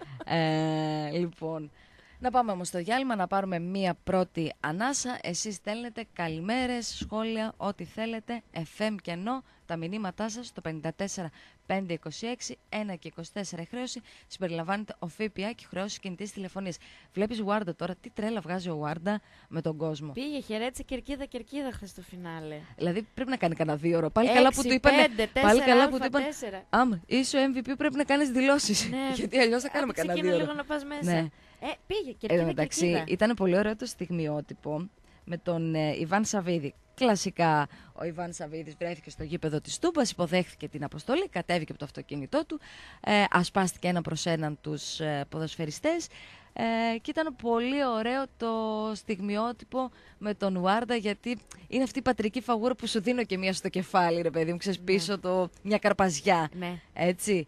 Ε, λοιπόν, να πάμε όμως στο διάλειμμα, να πάρουμε μία πρώτη ανάσα. Εσείς στέλνετε καλημέρες, σχόλια, ό,τι θέλετε, εφ εμ και ενώ, τα μηνύματά σας στο πέντε τέσσερα πέντε είκοσι έξι ένα και είκοσι τέσσερα η χρέωση, συμπεριλαμβάνεται ο ΦΠΑ και χρεώσεις κινητής τηλεφωνίας. Βλέπεις Γουάρντα τώρα, τι τρέλα βγάζει ο Γουάρντα με τον κόσμο. Πήγε, χαιρέτησε κερκίδα κερκίδα χθες στο φινάλε. Δηλαδή πρέπει να κάνει κανένα δύο ώρο. Πάλι Έξι, καλά που του είπανε. πέντε, Πάλι τέσσερα, καλά που του αλφα, είπαν. τέσσερα. Άμα είσαι ο εμ βι πι πρέπει να κάνεις δηλώσεις. Ναι. Γιατί αλλιώς θα κάνουμε Άντε, κανένα ξεκίνα δύο ώρο. λίγο να πας μέσα. Ναι. Ε, πήγε, Εν κερκίδα τω μεταξύ, κερκίδα. ήταν πολύ ωραίο το στιγμιότυπο με τον ε, Ιβάν Σαββίδη. Κλασικά, ο Ιβάν Σαββίδης βρέθηκε στο γήπεδο της Τούμπας, υποδέχθηκε την αποστολή, κατέβηκε από το αυτοκίνητό του, ε, ασπάστηκε ένα προς έναν τους ε, ποδοσφαιριστές, ε, και ήταν πολύ ωραίο το στιγμιότυπο με τον Ουάρντα, γιατί είναι αυτή η πατρική φαγούρα που σου δίνω και μία στο κεφάλι, ρε παιδί μου, ξέρεις, πίσω το, μια καρπαζιά, Ναι. έτσι.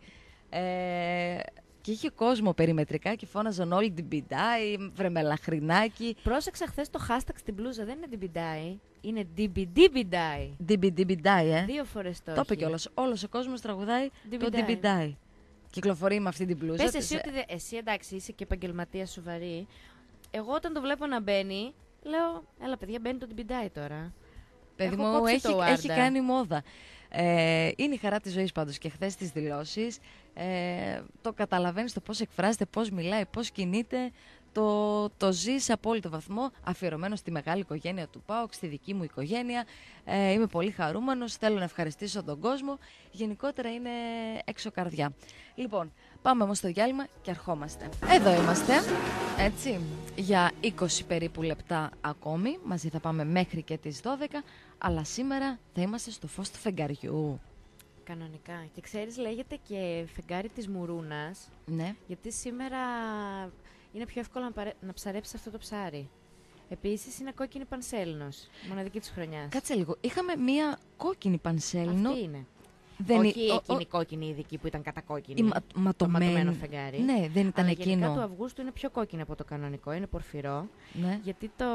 Ε, και είχε κόσμο περιμετρικά και φώναζαν όλοι την Μπιντάι, βρεμελαχρινάκι. Πρόσεξα χθες το hashtag στην μπλούζα, δεν είναι Ντιμπιντάι, είναι Ντιμπιντιμπιντάι. Ντιμπιντιμπιντάι, ε. Δύο φορές το Το είπε έχει. κιόλας. Όλος ο κόσμος τραγουδάει το Ντιμπιντάι. Ντιμπιντάι. Κυκλοφορεί με αυτή την μπλούζα. Πες της- εσύ ότι δε- εσύ εντάξει είσαι και επαγγελματία σοβαρή. Εγώ όταν το βλέπω να μπαίνει, λέω, έλα παιδιά μπαίνει το Ντιμπιντάι τώρα. Παιδί Έχω μου, κόψει έχει, το έχει Wanda. κάνει μόδα. Ε, είναι η χαρά της ζωής πάντως και χθες τις δηλώσεις. Ε, το καταλαβαίνεις το πώς εκφράζεται, πώς μιλάει, πώς κινείται. Το, το ζει σε απόλυτο βαθμό, αφιερωμένο στη μεγάλη οικογένεια του ΠΑΟΚ, στη δική μου οικογένεια. Ε, είμαι πολύ χαρούμενος, θέλω να ευχαριστήσω τον κόσμο. Γενικότερα είναι έξω καρδιά. Λοιπόν, πάμε όμως στο διάλειμμα και ερχόμαστε. Εδώ είμαστε, έτσι, για είκοσι περίπου λεπτά ακόμη. Μαζί θα πάμε μέχρι και τις δώδεκα, αλλά σήμερα θα είμαστε στο φως του φεγγαριού. Κανονικά. Και ξέρεις λέγεται και φεγγάρι της Μουρούνας, Ναι. γιατί σήμερα είναι πιο εύκολο να, παρε... να ψαρέψεις αυτό το ψάρι. Επίσης είναι κόκκινη πανσέλινος, μοναδική της χρονιάς. Κάτσε λίγο, είχαμε μία κόκκινη πανσέλινο. Αυτή είναι. Δεν Όχι είναι- ο- εκείνη ο- η κόκκινη ειδική που ήταν κατακόκκινη. Η μα- Το ματωμένη. ματωμένο φεγγάρι. Ναι, δεν ήταν Αλλά εκείνο. γενικά του Αυγούστου είναι πιο κόκκινο από το κανονικό, είναι πορφυρό. Ναι. Γιατί το...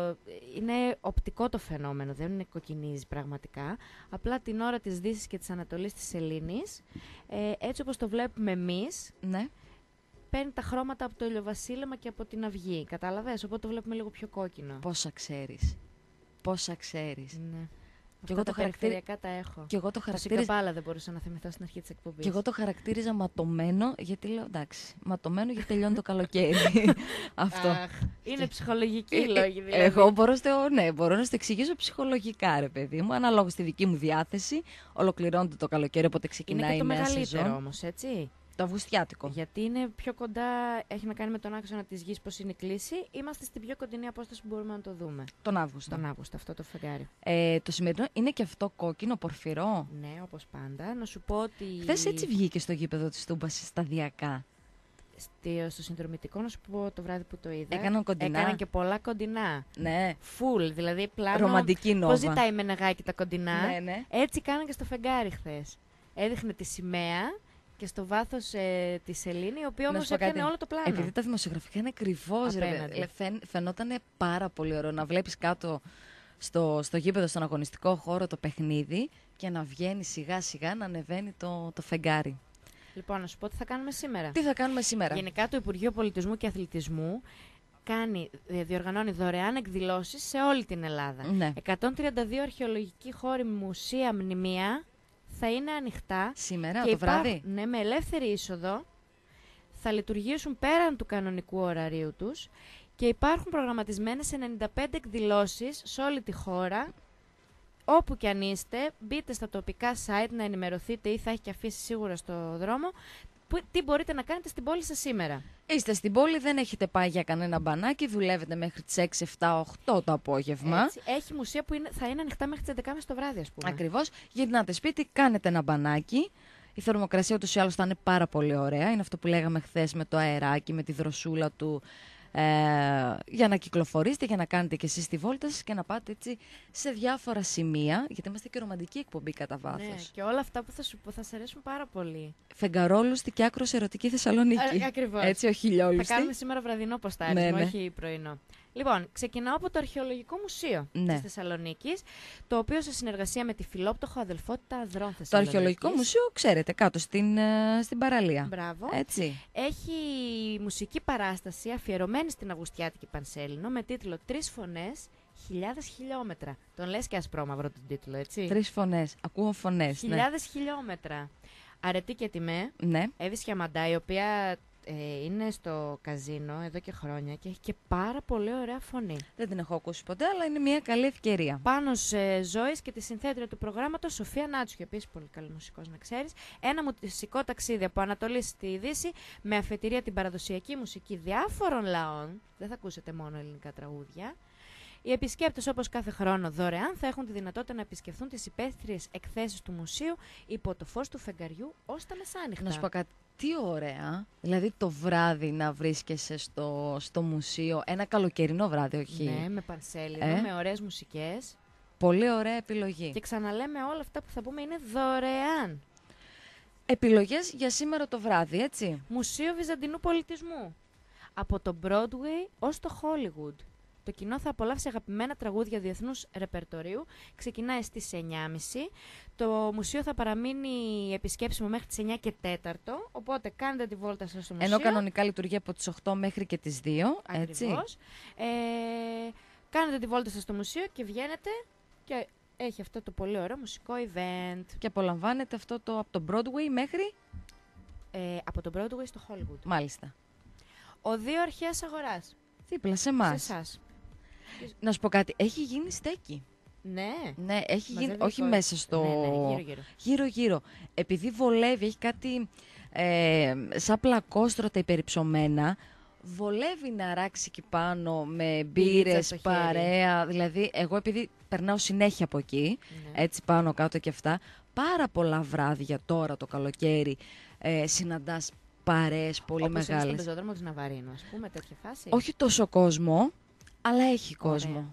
είναι οπτικό το φαινόμενο, δεν είναι κοκκινίζει πραγματικά. Απλά την ώρα της Δύσης και της Ανατολής της Σελήνης, ε, έτσι όπως το βλέπουμε εμείς, Ναι. παίρνει τα χρώματα από το ηλιοβασίλεμα και από την αυγή. Κατάλαβες, οπότε το βλέπουμε λίγο πιο κόκκινο. Πόσα ξέρεις. Πόσα ξέρεις. Ναι. Και εγώ, τα το χαρακτήρι... περιφερειακά τα έχω. και εγώ το Το χαρακτήριζα. Σικαμπάλα δεν μπορούσα να θυμηθώ στην αρχή της εκπομπής. Και εγώ το χαρακτήριζα ματωμένο, γιατί λέω εντάξει. Ματωμένο γιατί τελειώνει το καλοκαίρι. Αυτό. Αχ, είναι ψυχολογική Ε, η λόγη, δηλαδή. Εγώ μπορώ, στο, ναι, μπορώ να στο εξηγήσω ψυχολογικά, ρε παιδί μου. Ανάλογα στη δική μου διάθεση. Ολοκληρώνεται το καλοκαίρι, οπότε ξεκινάει Είναι και το η νέα μεγαλύτερο σεζόν. όμως, έτσι. Το αυγουστιάτικο. Γιατί είναι πιο κοντά, έχει να κάνει με τον άξονα της γης, πώς είναι η κλίση. Είμαστε στην πιο κοντινή απόσταση που μπορούμε να το δούμε. Τον Αύγουστο. Τον Αύγουστο, αυτό το φεγγάρι. Ε, το σημερινό είναι και αυτό κόκκινο, πορφυρό. Ναι, όπως πάντα. Να σου πω ότι. Χθες έτσι βγήκε στο γήπεδο της Τούμπας σταδιακά. Στη, στο συνδρομητικό, να σου πω το βράδυ που το είδα. Έκαναν κοντινά. Έκαναν και πολλά κοντινά. Ναι. Full, δηλαδή πλάνο. Ρομαντική νόβα. Πώς ζητάει με νεγάκι τα κοντινά. Ναι, ναι. Έτσι κάναν και στο φεγγάρι χθες. Έδειχνε τη σημαία και στο βάθος ε, τη σελήνη, η οποία Να όμως σου πω έπιανε κάτι. όλο το πλάνο. Επειδή τα δημοσιογραφικά είναι ακριβώς, ρε, Απέναντι. λε, φαίν, φαινόταν πάρα πολύ ωραίο να βλέπεις κάτω στο, στο γήπεδο, στον αγωνιστικό χώρο το παιχνίδι και να βγαίνει σιγά σιγά να ανεβαίνει το, το φεγγάρι. Λοιπόν, να σου πω τι θα κάνουμε σήμερα. Τι θα κάνουμε σήμερα? Γενικά το Υπουργείο Πολιτισμού και Αθλητισμού κάνει, ε, διοργανώνει δωρεάν εκδηλώσεις σε όλη την Ελλάδα. Ναι. εκατόν τριάντα δύο αρχαιολογικοί χώροι, μουσεία, μνημεία θα είναι ανοιχτά. Σήμερα και το υπά- βράδυ. Ναι, με ελεύθερη είσοδο. Θα λειτουργήσουν πέραν του κανονικού ωραρίου τους και υπάρχουν προγραμματισμένες ενενήντα πέντε εκδηλώσεις σε όλη τη χώρα. Όπου και αν είστε, μπείτε στα τοπικά site να ενημερωθείτε ή θα έχει και αφήσει σίγουρα στο δρόμο που, τι μπορείτε να κάνετε στην πόλη σας σήμερα. Είστε στην πόλη, δεν έχετε πάει για κανένα μπανάκι, δουλεύετε μέχρι τις έξι, επτά, οκτώ το απόγευμα. Έτσι, έχει μουσεία που είναι, θα είναι ανοιχτά μέχρι τις έντεκα και μισή το βράδυ, ας πούμε. Ακριβώς. Γυρνάτε σπίτι, κάνετε ένα μπανάκι. Η θερμοκρασία ούτως ή άλλως θα είναι πάρα πολύ ωραία. Είναι αυτό που λέγαμε χθες με το αεράκι, με τη δροσούλα του. Ε, για να κυκλοφορήσετε, για να κάνετε και εσείς τη βόλτα σας και να πάτε έτσι σε διάφορα σημεία, γιατί είμαστε και ρομαντική εκπομπή κατά βάθος. Ναι, και όλα αυτά που θα σου πω θα σε αρέσουν πάρα πολύ. Φεγγαρόλουστη και άκρος ερωτική Θεσσαλονίκη. Α, ακριβώς. Έτσι, όχι χιλιόλουστη. Θα κάνουμε σήμερα βραδινό ποστάρισμα, Ναι, ναι. όχι πρωινό. Λοιπόν, ξεκινάω από το Αρχαιολογικό Μουσείο Ναι. της Θεσσαλονίκης, το οποίο σε συνεργασία με τη Φιλόπτωχο Αδελφότητα Ανδρών Το Θεσσαλονίκης. Αρχαιολογικό Μουσείο, ξέρετε, κάτω στην, ε, στην παραλία. Μπράβο. Έτσι. Έχει μουσική παράσταση αφιερωμένη στην Αυγουστιάτικη Πανσέλινο με τίτλο «Τρεις φωνές, χιλιάδες χιλιόμετρα». Τον λες και ασπρόμαυρο τον τίτλο, έτσι. Τρεις φωνές. Ακούω φωνές. Ναι. Χιλιάδες χιλιόμετρα. Αρετή και τιμέ. Ναι. Εύη Σιαμαντά, η οποία ε, είναι στο καζίνο εδώ και χρόνια και έχει και πάρα πολύ ωραία φωνή. Δεν την έχω ακούσει ποτέ, αλλά είναι μια καλή ευκαιρία. Πάνος ε, Ζώης και τη συνθέτρια του προγράμματος Σοφία Νάτσου, επίσης πολύ καλή μουσικός να ξέρεις. Ένα μουσικό ταξίδι από Ανατολή στη Δύση με αφετηρία την παραδοσιακή μουσική διάφορων λαών. Δεν θα ακούσετε μόνο ελληνικά τραγούδια. Οι επισκέπτες, όπως κάθε χρόνο δωρεάν, θα έχουν τη δυνατότητα να επισκεφθούν τις υπαίθριες εκθέσεις του μουσείου υπό το φως του φεγγαριού ως τα μεσάνυχτα. Να σου πω κάτι. Τι ωραία. Δηλαδή το βράδυ να βρίσκεσαι στο, στο μουσείο. Ένα καλοκαιρινό βράδυ, όχι. Ναι, με πανσέλινο, Ε. με ωραίες μουσικές. Πολύ ωραία επιλογή. Και ξαναλέμε, όλα αυτά που θα πούμε είναι δωρεάν. Επιλογές για σήμερα το βράδυ, έτσι. Μουσείο Βυζαντινού Πολιτισμού. Από το Broadway ως το Hollywood. Το κοινό θα απολαύσει αγαπημένα τραγούδια διεθνούς ρεπερτορίου. Ξεκινάει στις εννιά και μισή. Το μουσείο θα παραμείνει επισκέψιμο μέχρι τις εννιά και τέσσερα. Οπότε κάντε τη βόλτα σας στο μουσείο. Ενώ κανονικά λειτουργεί από τις οκτώ μέχρι και τις δύο. Έτσι. Ακριβώς. Ε, κάνετε τη βόλτα σας στο μουσείο και βγαίνετε και έχει αυτό το πολύ ωραίο μουσικό event. Και απολαμβάνετε αυτό το από το Broadway μέχρι. Ε, από το Broadway στο Hollywood. Μάλιστα. Οδείο Αρχαίας Αγοράς. Δίπλα σε εμάς. Σε εσάς. Να σου πω κάτι. Έχει γίνει στέκι. Ναι. Ναι, έχει γίνει. Μαζεύει Όχι κόσμο. μέσα στο. Ναι, ναι, γύρω-γύρω. Γύρω-γύρω. Επειδή βολεύει, έχει κάτι ε, σαν πλακόστρωτα υπερυψωμένα. Βολεύει να ράξει εκεί πάνω με μπύρες, στο χέρι. παρέα. Δηλαδή, εγώ επειδή περνάω συνέχεια από εκεί, Ναι. έτσι πάνω κάτω και αυτά, πάρα πολλά βράδια τώρα το καλοκαίρι ε, συναντάς παρέες πολύ Όπως είναι στον μεγάλες. πεζόδρομο της Ναβαρίνου, ας πούμε, τέτοια φάση. Όχι τόσο κόσμο, αλλά έχει κόσμο. Ωραία.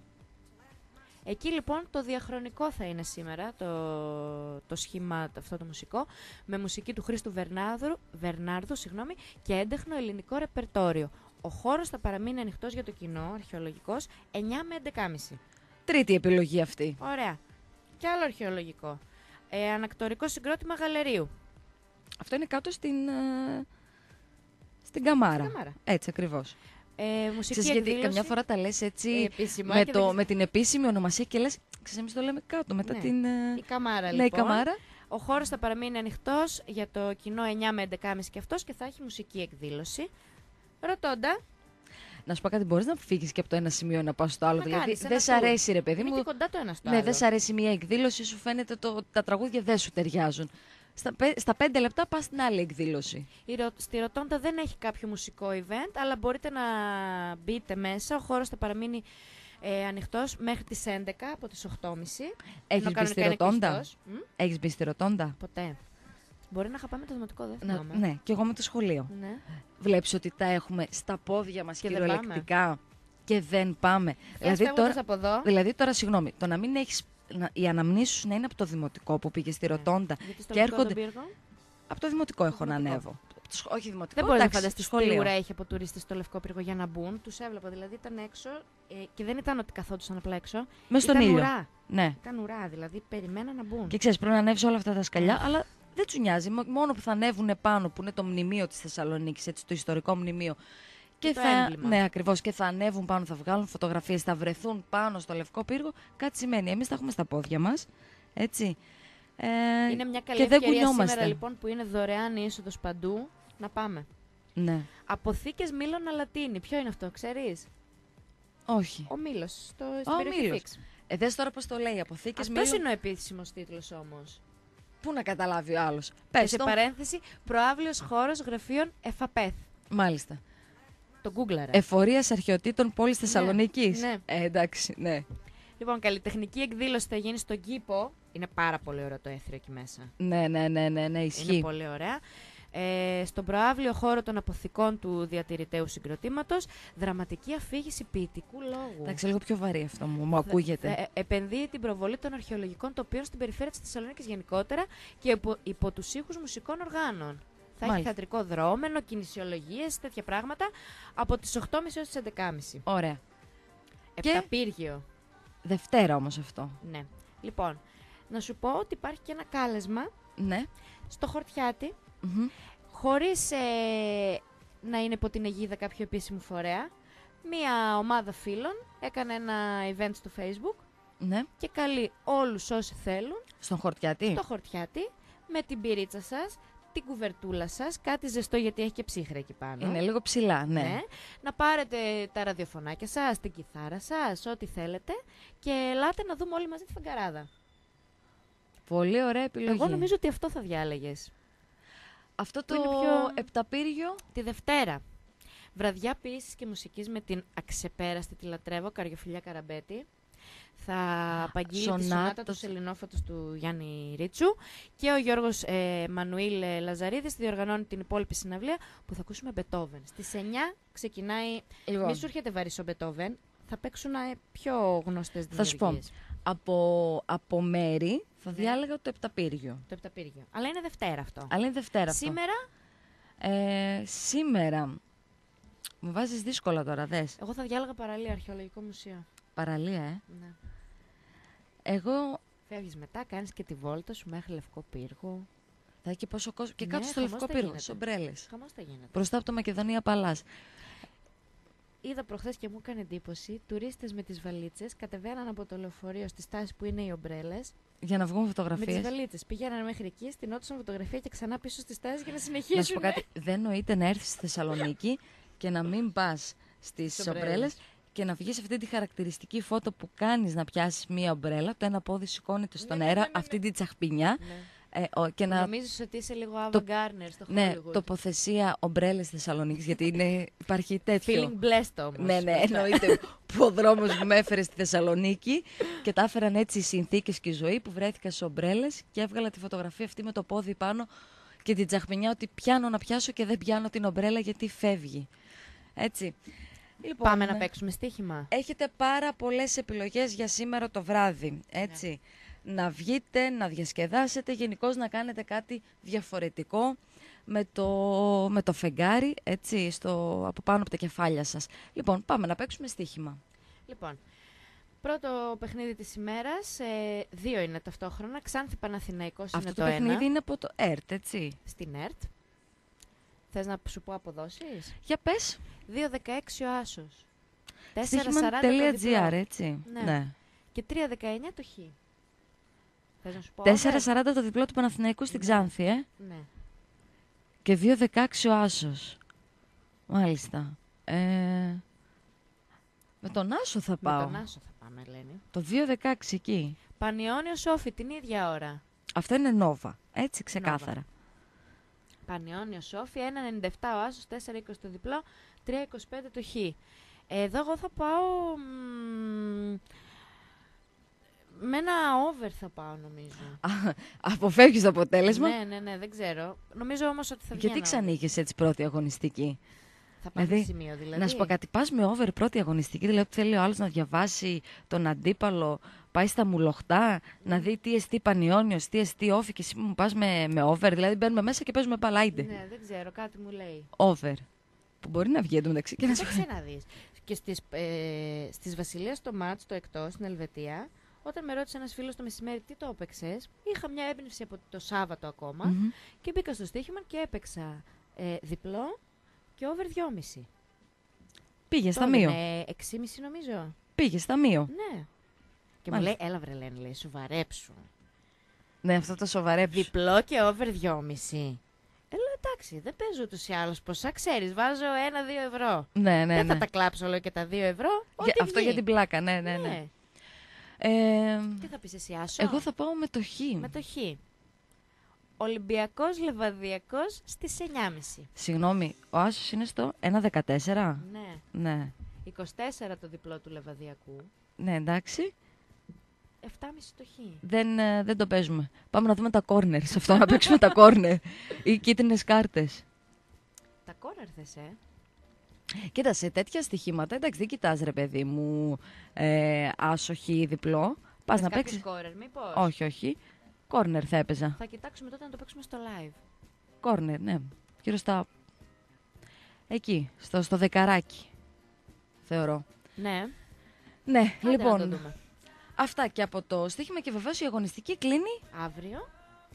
Εκεί λοιπόν το διαχρονικό θα είναι σήμερα, το, το σχήμα αυτό το μουσικό, με μουσική του Χρήστου Βερνάρδου, Βερνάρδου συγγνώμη, και έντεχνο ελληνικό ρεπερτόριο. Ο χώρος θα παραμείνει ανοιχτός για το κοινό, αρχαιολογικός, εννιά με έντεκα και μισή. Τρίτη επιλογή αυτή. Ωραία. Και άλλο αρχαιολογικό. Ε, ανακτορικό συγκρότημα Γαλερίου. Αυτό είναι κάτω στην, ε, στην Καμάρα. Στην Καμάρα. Έτσι ακριβώς. Ε, μουσική Ξέρεις, γιατί εκδήλωση. καμιά φορά τα λες έτσι Ε, επίσημα με, και το, δεν- με την επίσημη ονομασία και λες Ξέρεις, εμείς το λέμε κάτω, μετά Ναι. την... ε, Η καμάρα, ναι, λοιπόν. η καμάρα. Ο χώρος θα παραμείνει ανοιχτός για το κοινό εννιά με έντεκα και μισή και αυτός και θα έχει μουσική εκδήλωση. Ρωτώντα, Να σου πω κάτι, μπορείς να φύγεις και από το ένα σημείο να πας στο άλλο. Να Δηλαδή, κάνεις ένα δεν σ' tour. αρέσει, ρε παιδί είναι μου. και κοντά το ένα στο Ναι, άλλο. δεν σ' αρέσει μια εκδήλωση, σου φαίνεται το, τα τραγούδια δεν σου ταιριάζουν. Στα, πέ- στα πέντε λεπτά πας στην άλλη εκδήλωση. Η Ρο- Στη Ρωτώντα δεν έχει κάποιο μουσικό event, αλλά μπορείτε να μπείτε μέσα. Ο χώρος θα παραμείνει ε, ανοιχτός μέχρι τις έντεκα από τις οκτώ και μισή. Έχεις ενώ μπει στη κανονικά είναι Ρωτώντα. κλειστός. Μμ, Έχεις μπει στη Ρωτώντα. Ποτέ. Μπορεί να είχα πάει με το δημοτικό, δεν Να, θυμάμαι. ναι, και εγώ με το σχολείο. Ναι. Βλέπεις ότι τα έχουμε στα πόδια μας Και δεν κυριολεκτικά και δεν πάμε. Δηλαδή τώρα... από εδώ, δηλαδή τώρα, συγγνώμη, το να μην έχεις, να, οι αναμνήσεις σου να είναι από το δημοτικό που πήγε στη Ρωτώντα γιατί στο και Λευκό έρχονται. τον Πύργο, Από το δημοτικό έχω να δημοτικό. ανέβω. Από το σχ- Όχι δημοτικό, δεν μπορεί να εντάξει, φανταστείς τι σχολείο. ουρά έχει από τουρίστες στο Λευκό Πύργο για να μπουν. Τους έβλεπα, δηλαδή ήταν έξω ε, και δεν ήταν ότι καθόντουσαν απλά έξω. Μες στον ήταν ήλιο. ουρά. Ναι. Ήταν ουρά, δηλαδή περιμέναν να μπουν. Και ξέρεις, πρέπει να ανέβεις όλα αυτά τα σκαλιά, αλλά δεν του νοιάζει. Μ- Μόνο που θα ανέβουν πάνω, που είναι το μνημείο της Θεσσαλονίκης, έτσι, το ιστορικό μνημείο. Και, Και το θα, έμβλημα. ναι, ακριβώς, και θα ανέβουν πάνω, θα βγάλουν φωτογραφίες, θα βρεθούν πάνω στο Λευκό Πύργο. Κάτι σημαίνει. Εμείς τα έχουμε στα πόδια μας. Έτσι. Ε, Είναι μια καλή και δεν ευκαιρία κουνιόμαστε. σήμερα λοιπόν που είναι δωρεάν η είσοδος παντού να πάμε. Ναι. Αποθήκες Μήλωνα Λατίνη. Ποιο είναι αυτό, ξέρεις? Όχι. Ο Μήλος, στο, Α, στην ο περιοχή Μήλος. Φίξ. Ε, δες τώρα πώς το λέει. Αποθήκες Αυτός Μήλων. είναι ο επίσημος τίτλος όμως. Πού να καταλάβει ο άλλος. Και Πες σε το. παρένθεση, προάβλιος χώρος γραφείων ΕΦΑΠΕΘ. Μάλιστα. Το Google. Εφορίας Αρχαιοτήτων Πόλης Θεσσαλονίκης. ναι. Ε, εντάξει, ναι. Λοιπόν, καλλιτεχνική εκδήλωση θα γίνει στον κήπο. Είναι πάρα πολύ ωραίο το έθριο εκεί μέσα. Ναι, ναι, ναι, ναι, ναι, ισχύει. Είναι πολύ ωραία. Ε, στον προάβλιο χώρο των αποθηκών του διατηρηταίου συγκροτήματος, δραματική αφήγηση ποιητικού λόγου. Εντάξει, λίγο πιο βαρύ αυτό μου, μου ακούγεται. Ε, επενδύει την προβολή των αρχαιολογικών τοπίων στην περιφέρεια της Θεσσαλονίκης γενικότερα και υπό, υπό τους ήχους μουσικών οργάνων. Θα έχει Μάλιστα. θεατρικό δρόμενο, κινησιολογίες, τέτοια πράγματα από τις οκτώ και μισή έως τις έντεκα και μισή. Ωραία. Επταπύργιο. Δευτέρα όμως αυτό. Ναι. Λοιπόν, να σου πω ότι υπάρχει και ένα κάλεσμα Ναι. στο Χορτιάτι, Μμμ. χωρίς ε, να είναι υπό την αιγίδα κάποιο επίσημο φορέα. Μία ομάδα φίλων έκανε ένα event στο Facebook Ναι. και καλεί όλους όσοι θέλουν Στον Χορτιάτι. στο Χορτιάτι με την πυρίτσα σας, την κουβερτούλα σας, κάτι ζεστό γιατί έχει και ψύχρα εκεί πάνω. Είναι λίγο ψηλά, ναι. Ναι. Να πάρετε τα ραδιοφωνάκια σας, την κιθάρα σας, ό,τι θέλετε και ελάτε να δούμε όλοι μαζί τη φεγγαράδα. Πολύ ωραία επιλογή. Εγώ νομίζω ότι αυτό θα διάλεγες. Αυτό το είναι πιο- επταπύργιο. Τη Δευτέρα. Βραδιά ποίησης και μουσικής με την αξεπέραστη, τη λατρεύω, Καριοφιλιά Καραμπέτη. Θα απαγγείλει τη Σονάτα σονάτα του του Ελληνόφωτος του Γιάννη Ρίτσου και ο Γιώργος ε, Μανουήλ ε, Λαζαρίδης διοργανώνει την υπόλοιπη συναυλία που θα ακούσουμε Μπετόβεν. Στις εννιά ξεκινάει, Λοιπόν, μη σου έρχεται βαρύς ο Μπετόβεν, θα παίξουν ε, πιο γνωστές θα σου πω. δημιουργίες. Από, από μέρη θα Ναι. διάλεγα το επταπύργιο. Το Επταπύργιο. Αλλά είναι Δευτέρα αυτό. Αλλά είναι Δευτέρα αυτό. Σήμερα, Ε, σήμερα. Μου βάζεις δύσκολα τώρα, δες. εγώ θα διάλεγα παραλία, αρχαιολογικό μουσείο. Παραλία, ε. Ναι. Εγώ Φεύγεις μετά, κάνεις και τη βόλτα σου μέχρι Λευκό Πύργο. θα έχει πόσο κόσμο. Και Ναι, κάτω στο χαμός Λευκό θα Πύργο, γίνεται. σομπρέλες. Χαμός θα γίνεται. Μπροστά από το Μακεδονία Παλάς. Είδα προχθές και μου έκανε εντύπωση, τουρίστες με τις βαλίτσες κατεβαίναν από το λεωφορείο στη στάση που είναι οι ομπρέλες. Για να βγουν Με τις φωτογραφίες. βαλίτσες. Πηγαίνανε μέχρι εκεί, στηνόντουσαν φωτογραφία και ξανά πίσω στη στάση για να συνεχίσουν. Να σου πω κάτι. Δεν νοείται να έρθεις στη Θεσσαλονίκη και να μην πας στις Στις ομπρέλες ομπρέλες. και να βγεις αυτή τη χαρακτηριστική φώτο που κάνεις να πιάσεις μία ομπρέλα. Το ένα πόδι σηκώνεται στον Ναι, ναι, αέρα, ναι, ναι, αυτή την τσαχπινιά. Ναι. Ε, ο, και να, Νομίζεις ότι είσαι λίγο Ava Το- Gardner στο ναι, Hollywood. τοποθεσία ομπρέλες Θεσσαλονίκης, γιατί είναι, υπάρχει τέτοιο. Feeling blessed όμως. Ναι, ναι, μετά. εννοείται που ο δρόμος μου με έφερε στη Θεσσαλονίκη και τα έφεραν έτσι οι συνθήκες και η ζωή που βρέθηκα σε ομπρέλες και έβγαλα τη φωτογραφία αυτή με το πόδι πάνω και την τσαχμινιά ότι πιάνω να πιάσω και δεν πιάνω την ομπρέλα γιατί φεύγει. Έτσι. Λοιπόν, Πάμε να παίξουμε στοίχημα. έχετε πάρα πολλές επιλογές για σήμερα το βράδυ, έτσι. Να βγείτε, να διασκεδάσετε, γενικώς να κάνετε κάτι διαφορετικό με το, με το φεγγάρι, έτσι, στο, από πάνω από τα κεφάλια σας. Λοιπόν, πάμε να παίξουμε στοίχημα. Λοιπόν, πρώτο παιχνίδι της ημέρας, ε, δύο είναι ταυτόχρονα. Ξάνθη Παναθηναϊκός είναι Αυτό το, το παιχνίδι ένα. είναι από το ΕΡΤ, έτσι. Στην ΕΡΤ. Θες να σου πω αποδόσεις? Για πες, δύο δεκαέξι ο Άσος. τέσσερα στοίχημα σαράντα το τελεία διπλό. τζι άρ, έτσι. Ναι. Ναι. και τρία δεκαεννιά το χ. Θες να σου πω τέσσερα over? σαράντα το διπλό του Παναθηναϊκού στην Ναι. Ξάνθη, ε. Ναι. Και δύο δεκαέξι ο Άσος. Μάλιστα. Ε, με τον Άσο θα πάω. Με τον Άσο θα πάμε, Ελένη. Το δύο δεκαέξι εκεί. Πανιόνιο Σόφι την ίδια ώρα. Αυτό είναι Νόβα. Έτσι ξεκάθαρα. Πανιόνιο Σόφι, ένα ενενήντα επτά ο Άσος, τέσσερα είκοσι το διπλό, τρία είκοσι πέντε το χ. Εδώ εγώ θα πάω... Μ, με ένα over θα πάω νομίζω. Αποφεύγεις το αποτέλεσμα. Ναι, ναι, ναι, δεν ξέρω. Νομίζω όμως ότι θα βγει. Γιατί ξανοίχες έτσι πρώτη αγωνιστική. Θα πάμε Δηλαδή, σημείο δηλαδή. να σου πω κάτι, πας με over πρώτη αγωνιστική, δηλαδή θέλει ο άλλος να διαβάσει τον αντίπαλο, πάει στα μουλοχτά, να δει τι εστί Πανιόνιος, τι εστί Όφη και εσύ μου πας με, με over, δηλαδή μπαίνουμε μέσα και παίζουμε παλάιντε. Ναι, δεν ξέρω, κάτι μου λέει. Over. Που μπορεί να βγει εντωμεταξύ και να σου Κοίταξε να δεις. Και στις, ε, στις Βασιλείας το μάτς, το εκτός, στην Ελβετία, όταν με ρώτησε ένας φίλος το μεσημέρι τι το έπαιξες, είχα μια έμπνευση από το Σάββατο ακόμα Mm-hmm. και μπήκα στο στοίχημα και έπαιξα ε, διπλό και over δυόμισι. Πήγε στα Τότε μείο. είναι έξι και μισό νομίζω. Πήγε στα μείο. Ναι. Και Μάλιστα. μου λέει, έλα βρε Λένη, λέει, σοβαρέψου. Ναι, αυτό το σοβαρέψου. Διπλό και over δυόμισι. Ε, λέω, εντάξει, δεν παίζω ούτως ή άλλως ποσά, ξέρεις, βάζω ένα-δύο ευρώ. Ναι, ναι, δεν ναι. θα τα κλάψω όλο και τα δύο ευρώ, ό,τι Για, αυτό βγει. για την πλάκα, ναι, ναι, ναι. Ναι. Ε, Τι θα πεις εσύ, Άσο? εγώ θα πάω με το χ. Με το χ. Ολυμπιακός Λεβαδιακός στις εννιά και μισή. Συγγνώμη, ο Άσος είναι στο ένα δεκατέσσερα. Ναι. Ναι. είκοσι τέσσερα το διπλό του Λεβαδιακού. Ναι, εντάξει. επτά και μισή το χ. Δεν, ε, δεν το παίζουμε. Πάμε να δούμε τα κόρνερ. Σε αυτό να παίξουμε τα κόρνερ. Ή κίτρινες κάρτες. Τα κόρνερ θες, ε. Κοίτα, σε τέτοια στοιχήματα, εντάξει, δεν κοιτάς ρε παιδί μου ε, άσο χ διπλό. Πας να παίξεις. Κόρνερ, μήπως. Όχι, όχι. Κόρνερ θα έπαιζα. Θα κοιτάξουμε τότε να το παίξουμε στο live. Κόρνερ, ναι. Γύρω στα... Εκεί, στο, στο δεκαράκι. Θεωρώ. Ναι. Ναι, Άντε λοιπόν. να το δούμε. Αυτά και από το στοίχημα και βεβαίως η αγωνιστική κλείνει. Αύριο.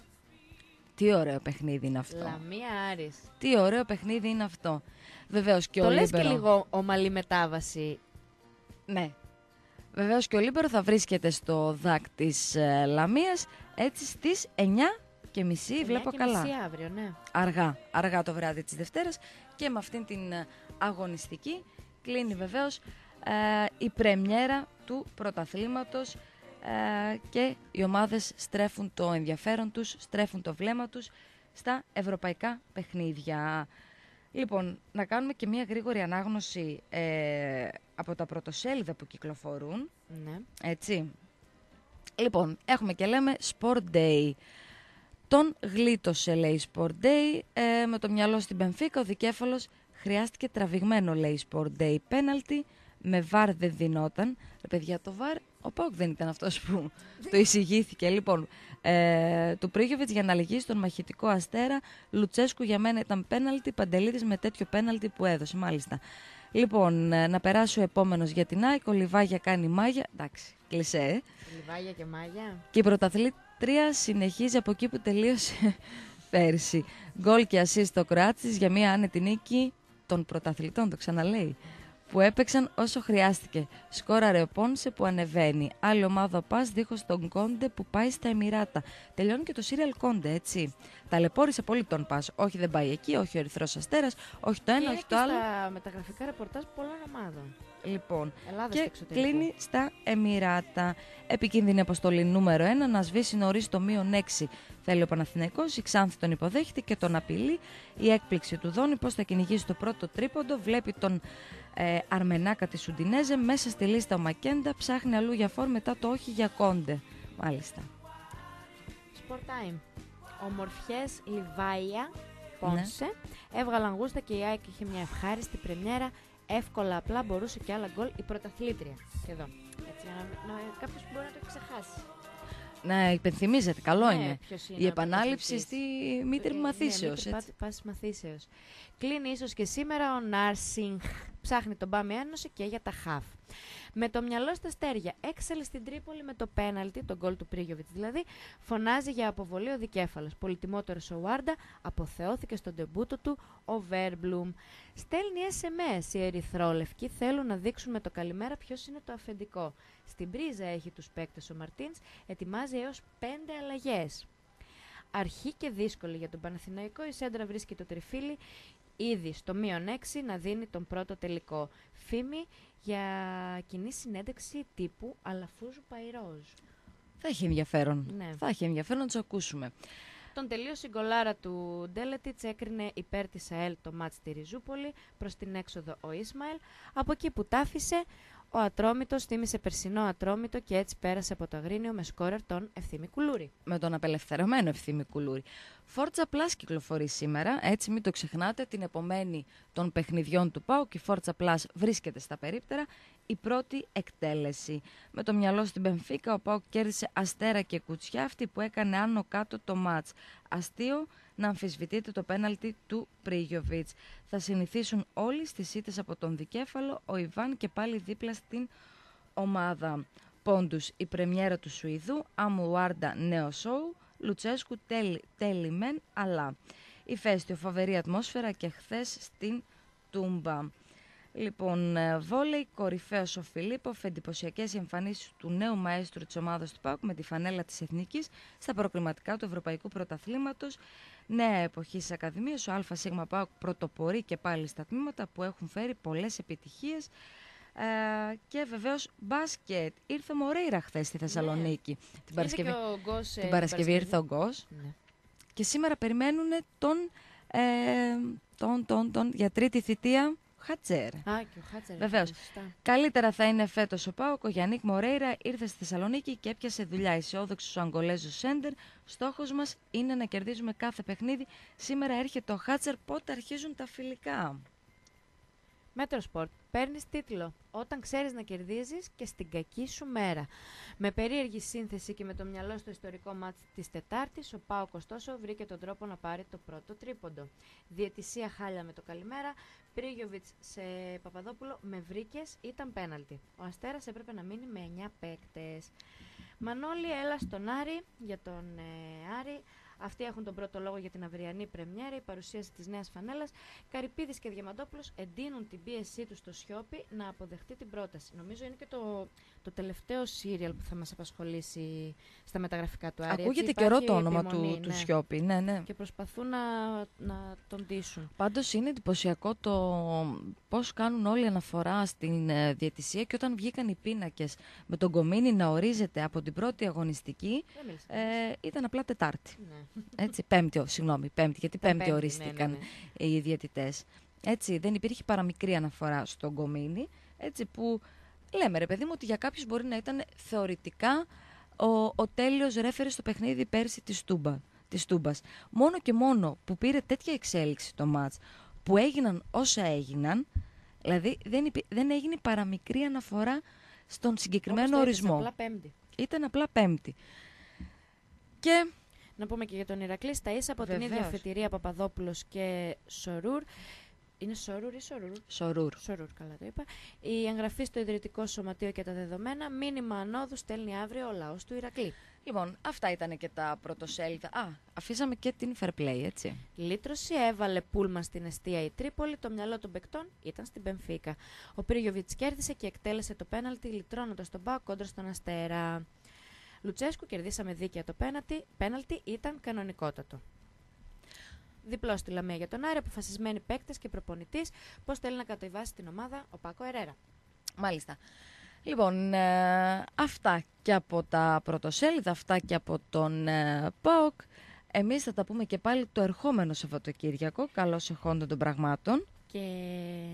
Τι ωραίο παιχνίδι είναι αυτό. Λαμία Άρης. Τι ωραίο παιχνίδι είναι αυτό. Βεβαίως και Το ο λες και Λίμπερο. λίγο ομαλή μετάβαση. Ναι. Βεβαίως και ο Λίμπερο θα βρίσκεται στο ΔΑΚ της ε, Λαμίας έτσι στις εννιά και μισή, βλέπω καλά. εννιά και μισή αύριο, ναι. Αργά, αργά το βράδυ της Δευτέρας και με αυτήν την ε, αγωνιστική κλείνει βεβαίως ε, η πρεμιέρα του πρωταθλήματος ε, και οι ομάδες στρέφουν το ενδιαφέρον τους, στρέφουν το βλέμμα τους στα ευρωπαϊκά παιχνίδια. Λοιπόν, να κάνουμε και μια γρήγορη ανάγνωση ε, από τα πρωτοσέλιδα που κυκλοφορούν. Ναι. Έτσι. Λοιπόν, έχουμε και λέμε Sport Day. Τον γλίτωσε, λέει, Sport Day. Ε, με το μυαλό στην Μπενφίκα, ο δικέφαλος χρειάστηκε τραβηγμένο, λέει, Sport Day πέναλτι. Με βαρ δεν δινόταν. Ρε παιδιά, το βαρ, ο Πάουκ δεν ήταν αυτός που το εισηγήθηκε. Λοιπόν, ε, του Πρίγιοβιτς για να λυγίσει τον μαχητικό Αστέρα. Λουτσέσκου για μένα ήταν πέναλτι. Παντελίδης με τέτοιο πέναλτι που έδωσε, μάλιστα. Λοιπόν, ε, να περάσει ο επόμενος για την ΑΕΚ. Ο Λιβάγια κάνει μάγια. Εντάξει, κλισέ, ε. Λιβάγια και μάγια. Και η πρωταθλήτρια συνεχίζει από εκεί που τελείωσε πέρσι. Γκολ και ασίστ το Κροάτης για μια άνετη νίκη των πρωταθλητών, το ξαναλέει, που έπαιξαν όσο χρειάστηκε. Σκόραρε ο Πόνσε που ανεβαίνει. Άλλη ομάδα πας δίχως τον Κόντε που πάει στα Εμιράτα. Τελειώνει και το Σύριαλ Κόντε, έτσι. Ταλαιπώρησε πολύ τον πας. Όχι, δεν πάει εκεί, όχι ο Ερυθρός Αστέρας, όχι το ένα, Και όχι είναι το και άλλο. στα μεταγραφικά ρεπορτάζ πολλών ομάδων. Λοιπόν, Ελλάδας και και εξωτερικού. κλείνει στα Εμιράτα. Επικίνδυνη αποστολή νούμερο ένα, να σβήσει νωρίς το μείον έξι. Θέλει ο Παναθηναϊκός, η Ξάνθη τον υποδέχεται και τον απειλεί. Η έκπληξη του Δόνη, πώς θα κυνηγήσει το πρώτο τρίποντο. Βλέπει τον ε, Αρμενάκα τη Σουντινέζε. Μέσα στη λίστα ο Μακέντα ψάχνει αλλού για φόρ μετά το όχι για Κόντε. Μάλιστα. Sport Time. Ομορφιές Λιβάια, Πόνσε. Έβγαλαν γούστα και η ΑΕΚ είχε μια ευχάριστη πρεμιέρα. Εύκολα, απλά μπορούσε και άλλα γκολ η πρωταθλήτρια. Και εδώ. Έτσι, για να, να, κάποιος που μπορεί να το έχει ξεχάσει. Να υπενθυμίζεται, καλό Ναι, είναι. ποιος είναι Η ο επανάληψη πρωταθλητής. στη μήτρη Ε, μαθήσεως. Ναι, έτσι. πάση μαθήσεως. Κλείνει ίσως και σήμερα ο Νάρσινγκ Ψάχνει τον Μπάμι Ένωση και για τα χαφ. Με το μυαλό στα αστέρια, έξαλλε στην Τρίπολη με το πέναλτι, τον γκολ του Πρίγιοβιτς δηλαδή, φωνάζει για αποβολή ο δικέφαλος. Πολυτιμότερος ο Βάρντα, αποθεώθηκε στον τεμπούτο του ο Βέρμπλουμ. Στέλνει ες εμ ες, οι ερυθρόλευκοι θέλουν να δείξουν με το καλημέρα ποιος είναι το αφεντικό. Στην πρίζα έχει τους παίκτες ο Μαρτίνς, ετοιμάζει έως πέντε αλλαγές. Αρχή και δύσκολη για τον Παναθηναϊκό, η σέντρα βρίσκει το τριφύλι ήδη στο μείον έξι να δίνει τον πρώτο τελικό. Φήμη για κοινή συνέντευξη τύπου Αλαφούζου Παϊρόζ. Θα έχει ενδιαφέρον. Ναι. Θα έχει ενδιαφέρον να τους ακούσουμε. Τον τελείωσε η γκολάρα του Ντέλετιτς, έκρινε υπέρ της ΑΕΛ το μάτς στη Ριζούπολη, προς την έξοδο ο Ισμαήλ. Από εκεί που τάφησε, ο Ατρόμητος θύμισε περσινό Ατρόμητο και έτσι πέρασε από το Αγρίνιο με σκόρερ τον Ευθύμη Κουλούρη. Με τον απελευθερωμένο Ευθύμη Κουλούρη. Forza Plus κυκλοφορεί σήμερα, έτσι μην το ξεχνάτε, την επομένη των παιχνιδιών του ΠΑΟΚ. Η Forza Plus βρίσκεται στα περίπτερα, η πρώτη εκτέλεση. Με το μυαλό στην Μπενφίκα, ο ΠΑΟΚ κέρδισε Αστέρα και Κουτσιάφτη που έκανε άνω κάτω το μάτς. Αστείο να αμφισβητείται το πέναλτι του Πρίγιοβιτς. Θα συνηθίσουν όλοι στις ήττες από τον δικέφαλο, ο Ιβάν και πάλι δίπλα στην ομάδα. Πόντους η πρεμιέρα του Σουηδού, Αμουάρντα νέο σόου, Λουτσέσκου τέλει, τέλει μεν, αλλά ηφαίστειο φοβερή ατμόσφαιρα και χθες στην Τούμπα. Λοιπόν, βόλεϊ, κορυφαίος ο Φιλίπποφ, εντυπωσιακές εμφανίσεις του νέου μαέστρου της ομάδας του ΠΑΟΚ με τη φανέλα της Εθνικής στα προκριματικά του Ευρωπαϊκού Πρωταθλήματος. Νέα εποχή στις Ακαδημίες, ο ΑΣ ΠΑΟΚ πρωτοπορεί και πάλι στα τμήματα που έχουν φέρει πολλές επιτυχίες. Ε, και βεβαίως μπάσκετ. Ήρθε ο Μορέιρα χθες στη Θεσσαλονίκη. Ναι. Την Παρασκευή, ο Γκος, την Παρασκευή ήρθε ο Γκος. Ναι. Και σήμερα περιμένουν τον, ε, τον, τον, τον για τρίτη θητεία Χατζέρ. Α, και ο Χατζέρ. Βεβαίως. Καλύτερα θα είναι φέτος ο ΠΑΟΚ. Ο Γιάννικ Μορέιρα ήρθε στη Θεσσαλονίκη και έπιασε δουλειά. Αισιόδοξος ο Αγγολέζος σέντερ. Στόχος μας είναι να κερδίζουμε κάθε παιχνίδι. Σήμερα έρχεται ο Χατζέρ. Πότε αρχίζουν τα φιλικά? Μέτρο Σπορτ. Παίρνεις τίτλο όταν ξέρεις να κερδίζεις και στην κακή σου μέρα. Με περίεργη σύνθεση και με το μυαλό στο ιστορικό μάτς της Τετάρτης, ο ΠΑΟΚ ωστόσο βρήκε τον τρόπο να πάρει το πρώτο τρίποντο. Διαιτησία χάλια με το καλημέρα. Πρίγιοβιτς σε Παπαδόπουλο με βρήκες, ήταν πέναλτι. Ο Αστέρας έπρεπε να μείνει με εννιά παίκτες. Μανώλη, έλα στον Άρη για τον ε, Άρη. Αυτοί έχουν τον πρώτο λόγο για την αυριανή πρεμιέρα, η παρουσίαση της νέας φανέλας. Καρυπίδης και Διαμαντόπουλος εντείνουν την πίεσή του στο Σιώπη να αποδεχτεί την πρόταση. Νομίζω είναι και το, το τελευταίο σύριαλ που θα μας απασχολήσει στα μεταγραφικά του Άρη. Ακούγεται καιρό το όνομα επιμονή, του, του ναι. Σιώπη. Ναι, ναι. Και προσπαθούν να, να τον ντύσουν. Πάντως είναι εντυπωσιακό το πώς κάνουν όλοι αναφορά στην ε, διαιτησία και όταν βγήκαν οι πίνακες με τον Κομίνη να ορίζεται από την πρώτη αγωνιστική, ε, ήταν απλά Τετάρτη. Ναι. Έτσι, πέμπτη, συγγνώμη, πέμπτη, γιατί πέμπτη, πέμπτη ορίστηκαν ναι, ναι, ναι. οι διαιτητές. Έτσι, δεν υπήρχε παραμικρή αναφορά στον Κομίνη, έτσι που λέμε ρε παιδί μου ότι για κάποιους μπορεί να ήταν θεωρητικά ο, ο τέλειος ρέφερης στο παιχνίδι πέρσι της, Τούμπα, της Τούμπας. Μόνο και μόνο που πήρε τέτοια εξέλιξη το μάτς, που έγιναν όσα έγιναν, δηλαδή δεν, υπή, δεν έγινε παραμικρή αναφορά στον συγκεκριμένο όπως ορισμό. Απλά πέμπτη. Ήταν απλά πέμπτη. Και να πούμε και για τον Ηρακλή, στα ίσα από Βεβαίως. την ίδια αφετηρία Παπαδόπουλος και Σορούρ. Είναι Σορούρ ή Σορούρ? Σορούρ. Σορούρ, καλά το είπα. Η εγγραφή στο Ιδρυτικό Σωματείο και τα δεδομένα. Μήνυμα ανόδου στέλνει αύριο ο λαός του Ηρακλή. Λοιπόν, αυτά ήταν και τα πρωτοσέλιδα. Α, αφήσαμε και την Fair Play, έτσι. Λύτρωση, έβαλε πούλμα στην εστία η Τρίπολη. Το μυαλό των παικτών ήταν στην Μπενφίκα. Ο Πρίγιοβιτς κέρδισε και εκτέλεσε το πέναλτι, λυτρώνοντας τον ΠΑΟΚ κόντρα στον Αστέρα. Λουτσέσκου, κερδίσαμε δίκαια το πέναλτι, πέναλτι ήταν κανονικότατο. Διπλό στη Λαμία για τον Άρη, αποφασισμένοι παίκτες και προπονητής, πώς θέλει να κατεβάσει την ομάδα ο Πάκο Ερέρα. Μάλιστα. Λοιπόν, ε, αυτά και από τα πρωτοσέλιδα, αυτά και από τον ε, ΠΑΟΚ. Εμείς θα τα πούμε και πάλι το ερχόμενο Σαββατοκύριακο, καλώς εχόντων των πραγμάτων. Και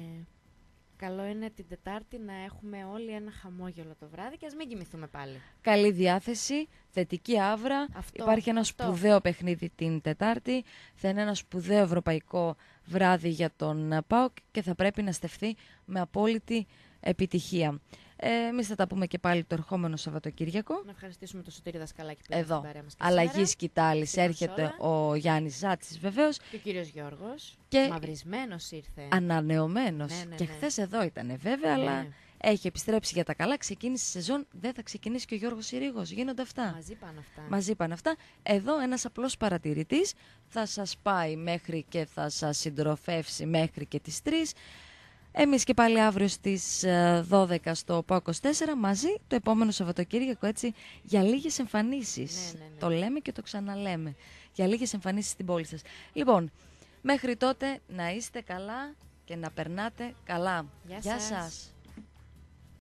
καλό είναι την Τετάρτη να έχουμε όλοι ένα χαμόγελο το βράδυ και ας μην κοιμηθούμε πάλι. Καλή διάθεση, θετική άβρα. Αυτό, Υπάρχει ένα αυτό. σπουδαίο παιχνίδι την Τετάρτη. Θα είναι ένα σπουδαίο ευρωπαϊκό βράδυ για τον ΠΑΟΚ και θα πρέπει να στεφθεί με απόλυτη επιτυχία. Ε, εμείς θα τα πούμε και πάλι το ερχόμενο Σαββατοκύριακο. Να ευχαριστήσουμε τον Σωτήρη Δασκαλάκη που ήταν στην Εδώ, παρέα μας και αλλαγή σήμερα. σκητάλης, Στην έρχεται κονσόλα. ο Γιάννης Ζάτσης βεβαίως. Και ο κύριος Γιώργος. Και μαυρισμένος ήρθε. Ανανεωμένος. Ναι, ναι, Και ναι. χθες εδώ ήταν βέβαια, Ναι. αλλά έχει επιστρέψει για τα καλά. Ξεκίνησε η σεζόν, δεν θα ξεκινήσει και ο Γιώργος Συρίγος. Γίνονται αυτά. Μαζί πάνε αυτά. Μαζί πάνε αυτά. Εδώ ένας απλός παρατηρητής θα σας πάει μέχρι και θα σας συντροφεύσει μέχρι και τις τρεις. Εμείς και πάλι αύριο στις ε, δώδεκα στο ΠΑΟ είκοσι τέσσερα μαζί το επόμενο Σαββατοκύριακο, έτσι, για λίγες εμφανίσεις. Ναι, ναι, ναι. Το λέμε και το ξαναλέμε. Για λίγες εμφανίσεις στην πόλη σας. Λοιπόν, μέχρι τότε να είστε καλά και να περνάτε καλά. Γεια Γεια σας. σας.